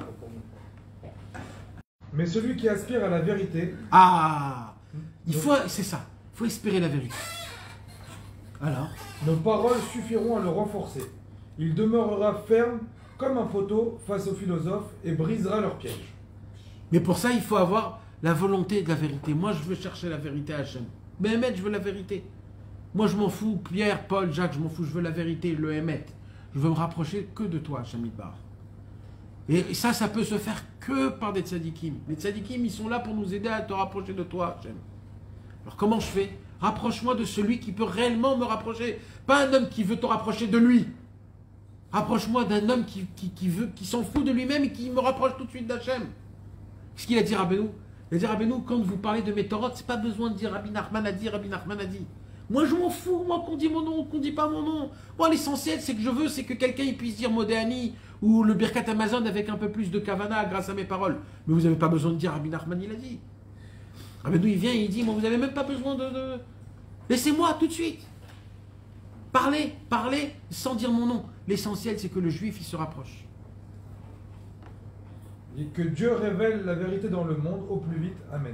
Mais celui qui aspire à la vérité, Ah, il faut, c'est ça, il faut espérer la vérité. Alors, nos paroles suffiront à le renforcer. Il demeurera ferme comme un poteau face aux philosophes et brisera leurs pièges. mais pour ça, il faut avoir la volonté de la vérité. Moi, je veux chercher la vérité à Hachem. Mais Emet, je veux la vérité. Moi, je m'en fous. Pierre, Paul, Jacques, je m'en fous. Je veux la vérité, le Emet. Je veux me rapprocher que de toi, Hachem Idbar. Et ça, ça peut se faire que par des tzadikim. Les tzadikim, ils sont là pour nous aider à te rapprocher de toi, Hachem. Alors, comment je fais? Rapproche-moi de celui qui peut réellement me rapprocher. Pas un homme qui veut te rapprocher de lui. Rapproche-moi d'un homme qui, qui, qui veut, qui s'en fout de lui-même et qui me rapproche tout de suite d'Hachem. Qu'est-ce qu'il a dit Rabbeinu? Il a dit Rabbeinu, quand vous parlez de mes Torot, c'est pas besoin de dire Rabbi Nachman a dit, Rabbi Nachman a dit. Moi je m'en fous, moi qu'on dit mon nom, qu'on dit pas mon nom. Moi l'essentiel c'est que je veux, c'est que quelqu'un il puisse dire Modéani ou le Birkat Amazon avec un peu plus de kavana grâce à mes paroles. Mais vous n'avez pas besoin de dire Rabbi Nachman il a dit. Rabbeinu il vient et il dit, moi vous n'avez même pas besoin de... de... Laissez-moi tout de suite. Parlez, parlez sans dire mon nom. L'essentiel, c'est que le juif, il se rapproche. Il dit que Dieu révèle la vérité dans le monde au plus vite. Amen.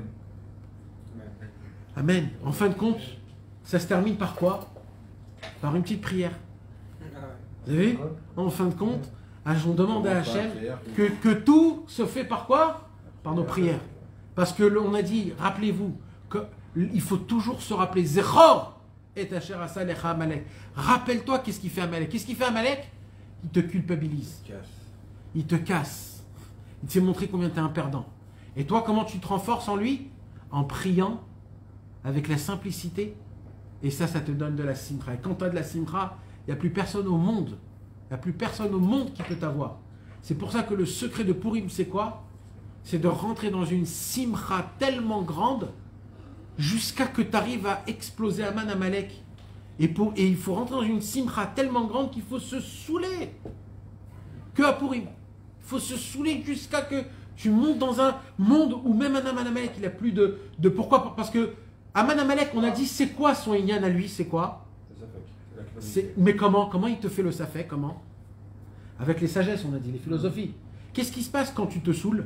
Amen. En fin de compte, ça se termine par quoi? Par une petite prière. Vous avez vu? En fin de compte, on demande à Hachem que, que tout se fait par quoi? Par nos prières. Parce que l'on a dit, rappelez-vous, qu'il faut toujours se rappeler Zechor et Asher Asa Lecha Amalek. Rappelle-toi qu'est-ce qu'il fait Amalek. Qu'est-ce qu'il fait Amalek? Il te culpabilise. Il te casse. Il te fait montrer combien tu es un perdant. Et toi, comment tu te renforces en lui? En priant avec la simplicité. Et ça, ça te donne de la simcha. Et quand tu as de la simcha, il n'y a plus personne au monde. Il n'y a plus personne au monde qui peut t'avoir. C'est pour ça que le secret de Purim, c'est quoi? C'est de rentrer dans une simcha tellement grande jusqu'à que tu arrives à exploser Aman Amalek. Et, pour, et il faut rentrer dans une simcha tellement grande qu'il faut se saouler. Que à Purim. Il faut se saouler jusqu'à que tu montes dans un monde où même un Aman Amalek, il n'a plus de, de... Pourquoi? Parce que Aman Amalek, on a dit, c'est quoi son inyan à lui? C'est quoi? C'est, mais comment? Comment il te fait le safek? Comment? Avec les sagesses, on a dit, les philosophies. Qu'est-ce qui se passe quand tu te saoules?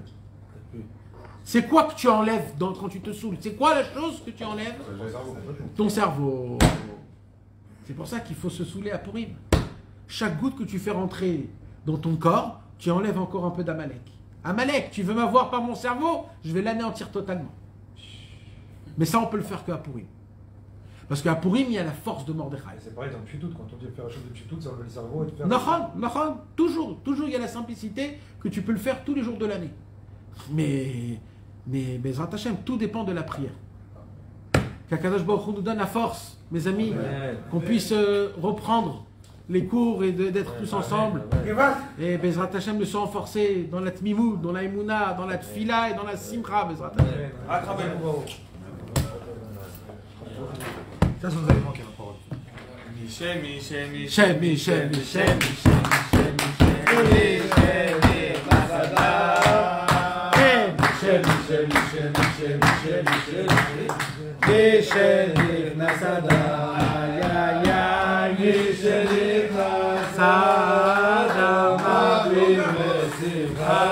C'est quoi que tu enlèves dans, quand tu te saoules? C'est quoi la chose que tu enlèves? Ton cerveau. C'est pour ça qu'il faut se saouler à Purim. Chaque goutte que tu fais rentrer dans ton corps, tu enlèves encore un peu d'Amalek. Amalek, tu veux m'avoir par mon cerveau? Je vais l'anéantir totalement. Mais ça, on peut le faire qu'à Purim. Parce qu'à Purim, il y a la force de Mordechai. C'est pareil dans le Pshutout, quand on dit faire un chose de Pshutout, ça enlève le cerveau et te faire... Nachon, Nachon, toujours, toujours il y a la simplicité que tu peux le faire tous les jours de l'année. Mais, mais, Bezrat Hashem, tout dépend de la prière. Qu'Akadosh Baruch Hu nous donne la force, mes amis, qu'on puisse euh, reprendre les cours et de, d'être tous ensemble. Et Bezrat Hashem de se renforcer dans la Tmimou, dans la Emouna, dans la Tfila et dans la Simcha, Bezrat Hashem. Ça, ça nous avait manqué la parole. Michel, Michel, Michel, Michel, Michel, Michel, Michel, Michel, Michel, Michel, Michel, Michel, Nasada, ya ya, Michel Nasada, ma bim simcha.